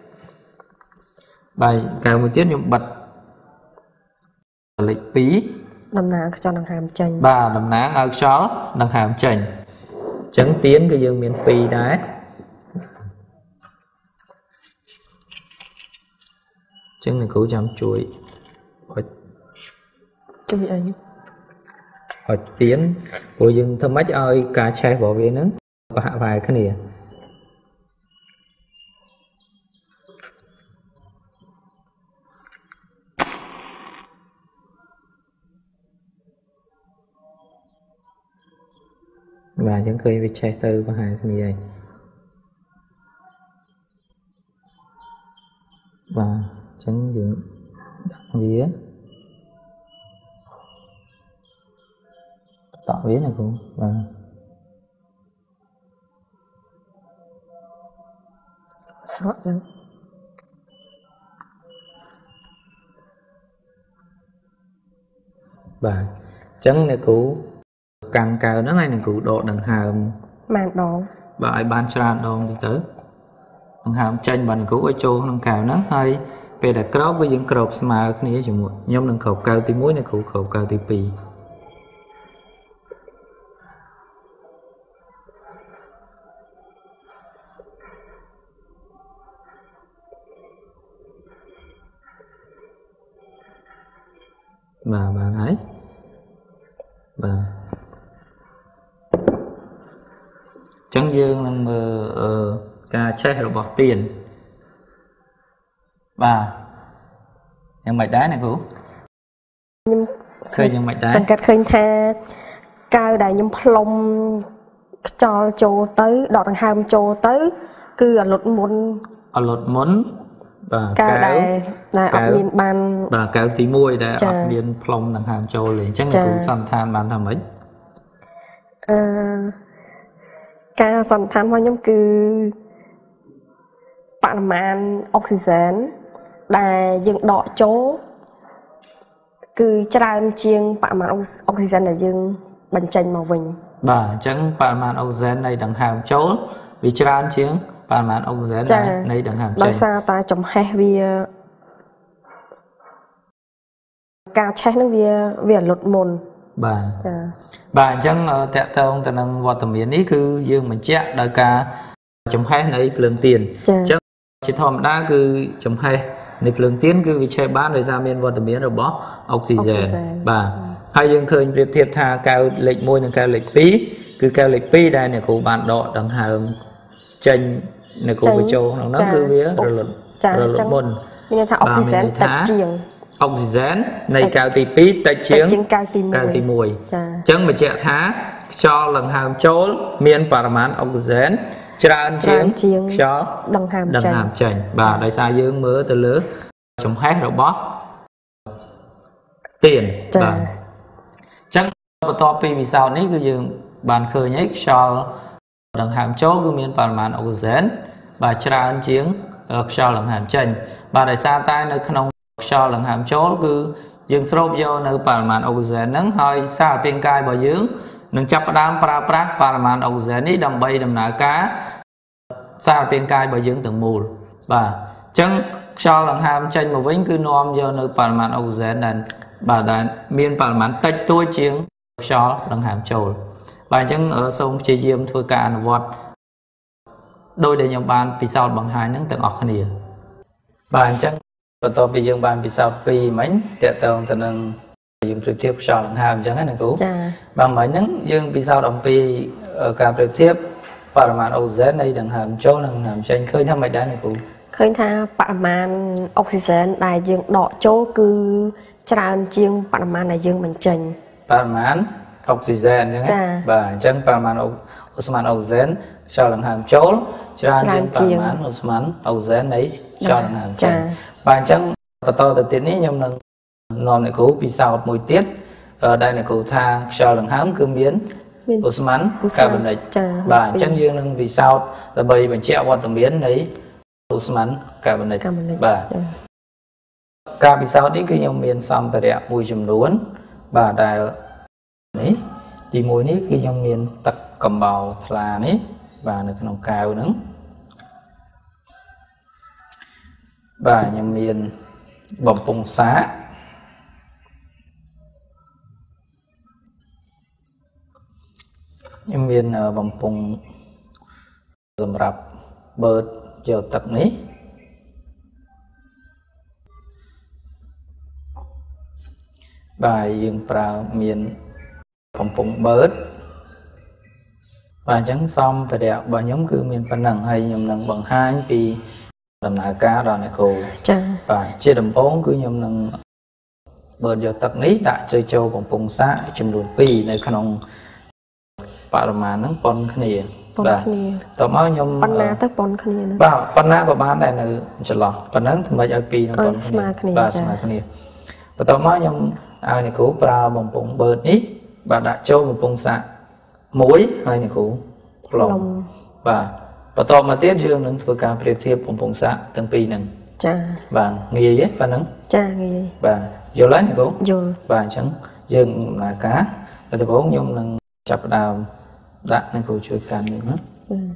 Speaker 3: bài cao một tiết nhung bật lịch phí
Speaker 5: đầm ná cho đằng hàm chanh
Speaker 3: ba đầm ná ở chó đằng hàm chanh trắng tiến cái dương miền phi đấy trứng này cứu chăm chuối
Speaker 5: chuối ấy
Speaker 3: hồi tiến của dương thơm mách ơi cá chay bỏ về nướng và hạ vài cái này và vẫn khơi với chạy tư có hai cái gì vậy và trắng dưỡng đặng vía tọa vía này cũng và
Speaker 5: sót chứ
Speaker 3: và trắng này cũng càng cao nó ngay này cũng độ đằng hàm
Speaker 5: màn đó
Speaker 3: và ai ban tràn đòn thì tới đằng hàm tranh bạn cũng ở chỗ đằng cao nó hay về đặt crop với những crop mà cái này chúng nhóm đằng khẩu cao tí muối này cũng khẩu cao tí pì và bạn ấy và chẳng dương là mờ ca chơi rồi bỏ tiền và những mạch đá này cũng khơi những mạch đá
Speaker 5: sân cắt khơi tha cao đại những plong cho châu tới đọt thằng hàm châu tới cứ ở lột muốn
Speaker 3: và
Speaker 5: cao đại là ở miền ban
Speaker 3: và cao tí môi đã ở miền plong thằng hàm châu liền chắc là cũng săn than ban thầm ấy
Speaker 5: ca sẵn thán hoa nhóm cứ bạn màn oxygen là dương đọ chỗ cứ tràn chiêng bạn màn oxygen là dương bánh chanh màu vinh
Speaker 3: bà chẳng bạn màn oxygen này đằng hàm chỗ vì tràn chiêng bạn màn oxygen này đằng hàm chanh
Speaker 5: nói sao ta chồng hay vì ca chết nó vì lột mồn
Speaker 3: bà chẳng tẹt thông ta năng vào tầm miền ý cứ dương mình chạy đời ca chấm hay này lượng tiền chắc chỉ thòm đa cứ chấm hay này lượng tiền cứ vì chơi bán rồi ra miền vào tầm miền rồi bỏ oxygen bà hai dương khơi việc thiệp tha cao lệch môiនិងcao lệch phí cứ cao lệch phí đây này của bạn đọ đằng hàm chanh នៅគូបញ្ចូលក្នុងនោះគឺវារលត់មុន
Speaker 5: មានថាអុកស៊ីហ្សែនតិចជាង
Speaker 3: អុកស៊ីហ្សែននៃកៅទី2តិចជាងកៅទី1អញ្ចឹងបញ្ជាក់ថាខ្យល់ដង្ហើមចូលមានបរិមាណអុកស៊ីហ្សែនច្រើនជាងខ្យល់ដង្ហើមចេញបាទដោយសារយើងមើលទៅលើចំហេះរបស់ទៀនបាទអញ្ចឹងបន្ទាប់ពីពិសោធន៍នេះគឺយើងបានឃើញហើយខ្យល់ដង្ហើមចូលគឺមានបរិមាណអុកស៊ីហ្សែនបាទច្រើនជាងខ្យល់ដង្ហើមចេញបាទដោយសារតែនៅក្នុងខ្យល់ដង្ហើមចូលគឺយើងស្រូបយកនៅបរិមាណអុកស៊ីហ្សែនហ្នឹងហើយសារពាង្គកាយរបស់យើងនឹងចាប់ផ្ដើមប្រើប្រាស់បរិមាណអុកស៊ីហ្សែននេះដើម្បីដំណើរការសារពាង្គកាយរបស់យើងទាំងមូលបាទអញ្ចឹងខ្យល់ដង្ហើមចេញមកវិញគឺនាំយកនៅបរិមាណអុកស៊ីហ្សែនដែលមានបរិមាណតិចតួចជាងខ្យល់ដង្ហើមចូលបាទអញ្ចឹងសូមព្យាយាមធ្វើការអនុវត្តដោយដែលខ្ញុំបានពិសោធន៍បង្ហាញហ្នឹងទាំងអស់គ្នាបាទអញ្ចឹងបន្ទាប់ពីយើងបានពិសោធន៍ពីមិញតកតងទៅនឹងយើងប្រៀបធៀបខ្យល់ដង្ហើមអញ្ចឹងណាគ្រូចា៎បាទមិញហ្នឹងយើងពិសោធន៍អំពីការប្រៀបធៀបបរិមាណអុកស៊ីហ្សែននៃដង្ហើមចូលនិងដង្ហើមចេញឃើញថាមិនដែរណាគ្រូ
Speaker 5: ឃើញថាបរិមាណអុកស៊ីហ្សែនដែលយើងដកចូលគឺច្រើនជាងបរិមាណដែលយើងបញ្ចេញ
Speaker 3: បរិមាណអុកស៊ីហ្សែនអញ្ចឹងបាទអញ្ចឹងបរិមាណអូស្មန်អុកស៊ីហ្សែនខ្យល់ដង្ហើមចូលច្រើនជាងបរិមាណអូស្មန်អុកស៊ីហ្សែននៃខ្យល់ដង្ហើមចេញបាទអញ្ចឹងបន្តទៅទៀតនេះខ្ញុំនឹងនាំអ្នកគ្រូពិសោធន៍មួយទៀតដែលអ្នកគ្រូថាខ្យល់ដង្ហើមគឺមានអូស្មန်កាបូនិកបាទអញ្ចឹងយើងនឹងពិសោធន៍ដើម្បីបញ្ជាក់វត្តមាននៃអូស្មန်កាបូនិកបាទការពិសោធន៍នេះគឺខ្ញុំមានសម្ភារៈមួយចំនួនបាទដែលនេះទី1នេះគឺខ្ញុំមានទឹកកំបោរថ្លានេះបាទនៅក្នុងកែវហ្នឹងបាទខ្ញុំមានបំពង់សាកខ្ញុំមានបំពង់សម្រាប់បឺតយកទឹកនេះបាទយើងប្រើមានបំពង់បឺតបាទអញ្ចឹងសម្ភារៈរបស់ខ្ញុំគឺមានប៉ុណ្ណឹងហើយខ្ញុំនឹងបង្ហាញពីដំណើរការដល់អ្នកគ្រូចា៎បាទជាដំបូងគឺខ្ញុំនឹងបឺតយកទឹកនេះដាក់ចូលបំពង់សាកចំនួន2នៅក្នុងបរិមាណហ្នឹងប៉ុនគ្នាបាទតោះមកខ្ញុំ
Speaker 5: ប៉ុណ្ណាទៅប៉ុនគ្នាហ្នឹង
Speaker 3: បាទប៉ុណ្ណាក៏បានដែរនៅចន្លោះប៉ុណ្ណឹងធ្វើម៉េចឲ្យ2នឹងប៉ុនគ្នាបាទស្មើគ្នាបន្ទាប់មកខ្ញុំឲ្យអ្នកគ្រូប្រើបំពង់បឺតនេះបាទដាក់ចូលបំពង់សាក1ហើយអ្នកគ្រូផ្លុំបាទបន្តមកទៀតយើងនឹងធ្វើការប្រៀបធៀបបំពង់សាកទាំងពីរហ្នឹងចា៎បាទងាយទេប៉ុណ្ណឹង
Speaker 5: ចា៎ងាយ
Speaker 3: បាទយល់ហើយអ្នកគ្រូ
Speaker 5: យល់
Speaker 3: បាទអញ្ចឹងយើងដំណើរការតែដំបូងខ្ញុំនឹងចាប់ផ្ដើមដាក់អ្នកគ្រូជួយកាន់នេះណា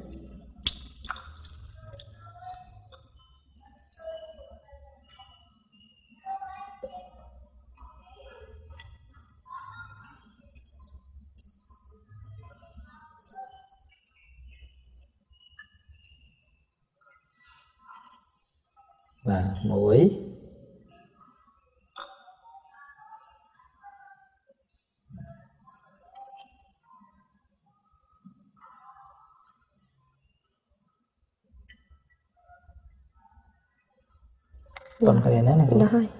Speaker 3: បាទ1ប៉ុនគ្នាណាណា
Speaker 5: ដល់ហើយ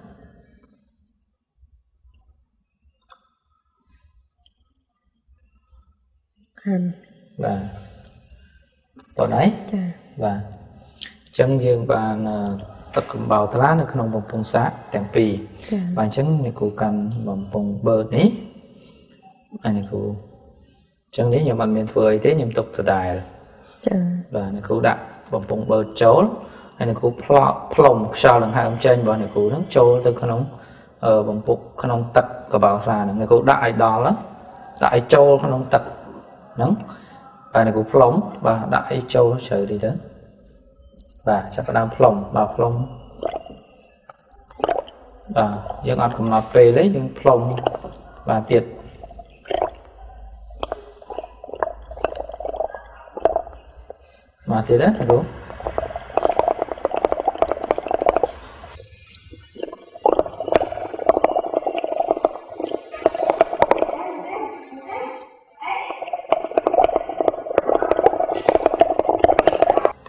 Speaker 3: បាទប៉ុនហើយ
Speaker 5: ចា
Speaker 3: បាទអញ្ចឹងយើងបានទឹកកំបោរថ្លានៅក្នុងបំពង់សាកទាំងពីរបាទអញ្ចឹងអ្នកគ្រូកាន់បំពង់បឺតនេះហើយអ្នកគ្រូអញ្ចឹងនេះខ្ញុំអត់មានធ្វើអីទេខ្ញុំទុកដដែលចាបាទអ្នកគ្រូដាក់បំពង់បឺតចូលហើយអ្នកគ្រូផ្លុំខ្យល់ដង្ហើមចេញរបស់អ្នកគ្រូហ្នឹងចូលទៅក្នុងបំពុកក្នុងទឹកកំបោរថ្លាហ្នឹងអ្នកគ្រូដាក់ឲ្យដល់ដាក់ឲ្យចូលក្នុងទឹកហ្នឹងបាទអ្នកគ្រូផ្លុំបាទដាក់ឲ្យចូលជ្រៅតិចទៅបាទចាប់ផ្ដើមផ្លុំបាទផ្លុំបាទយើងអត់កំណត់ពេលទេយើងផ្លុំបាទទៀតបាទទៀតណាគ្រូ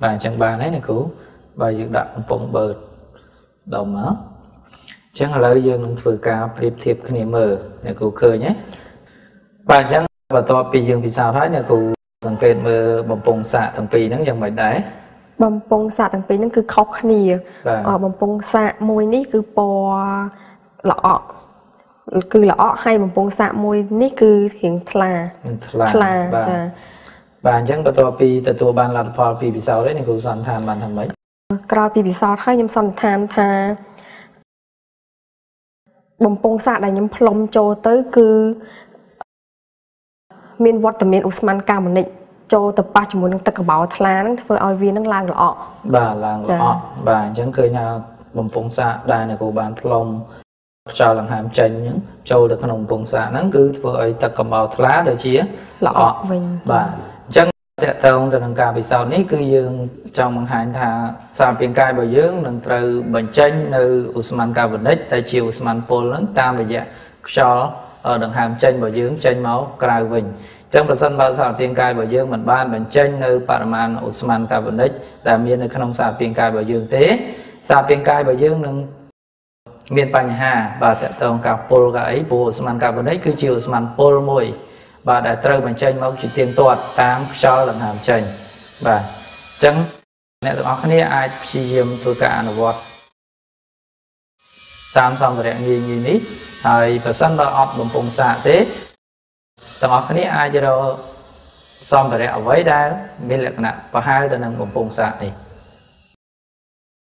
Speaker 3: và chẳng bàn ấy này cũ và dương đặt bông bờ đồng á chẳng là dương nâng vừa ca priệp thiệp cái niệm mờ này cũ khơi nhé và chẳng và to pi dương vì sao thấy này cũสังเกตมือบำปงสะทั้งปีนั้นยังไม่ได้
Speaker 5: บำปงสะทั้งปีนั้นคือคอกขณีบำปงสะมวยนี่คือปอหล่อคือหล่อให้บำปงสะมวยนี่คือเหียงทลาจ้ะ
Speaker 3: บานจังประตูปีแต่ตัวบานหลัดพอปีปีเสาได้ในกูสันทานบานทำไม
Speaker 5: กราวปีปีเสาให้ยำสันทานทาบำปงสะได้ยำพลอมโจเตอร์คือมีนวัตเมียนอุสมันกามันนิโจตปาจมูกนั่งตะกบ่าวทลานั่งเพื่อเอาวีนั่งลางหล่อ
Speaker 3: บ่าลางหล่อบานจังเคยนาบำปงสะได้ในกูบานพลอมชาวหลังหามใจnhững châu được khung bông xạ nắng cứ với tật cầm bào thlá từ chia
Speaker 5: lọ
Speaker 3: và chân để tao từ nâng cao vì sau ní cứ dương trong hành thà sao biển cai bờ dương nâng từ bệnh chân từ Usman Cabernet tại chiều Usman Pol lớn tam về dạ cho ở đằng hàm chân bờ dương chân máu cài vinh trong phần sân bao sao biển cai bờ dương mình ban bệnh chân từ Paraman Usman Cabernet đã miên ở khung sao biển cai bờ dương thế sao biển cai bờ dương nâng miền Bắc Hà và tại tông cả pol cả ấy bộ Usman Cabernet cứ chiều Usman Pol mùi và đã trâu bằng chân máu chỉ tiền tuột tám cho lần hàm chân và chân nè tụi nó này ai chỉ diêm tôi cả nó vọt tam xong rồi nghi nghi nítហើយបើសិនបើអត់បំពង់សាកទេទាំងអស់គ្នាអាចរកសម្ភារៈអ្វីដែលមានលក្ខណៈប្រហែលទៅនឹងបំពង់សាកនេះ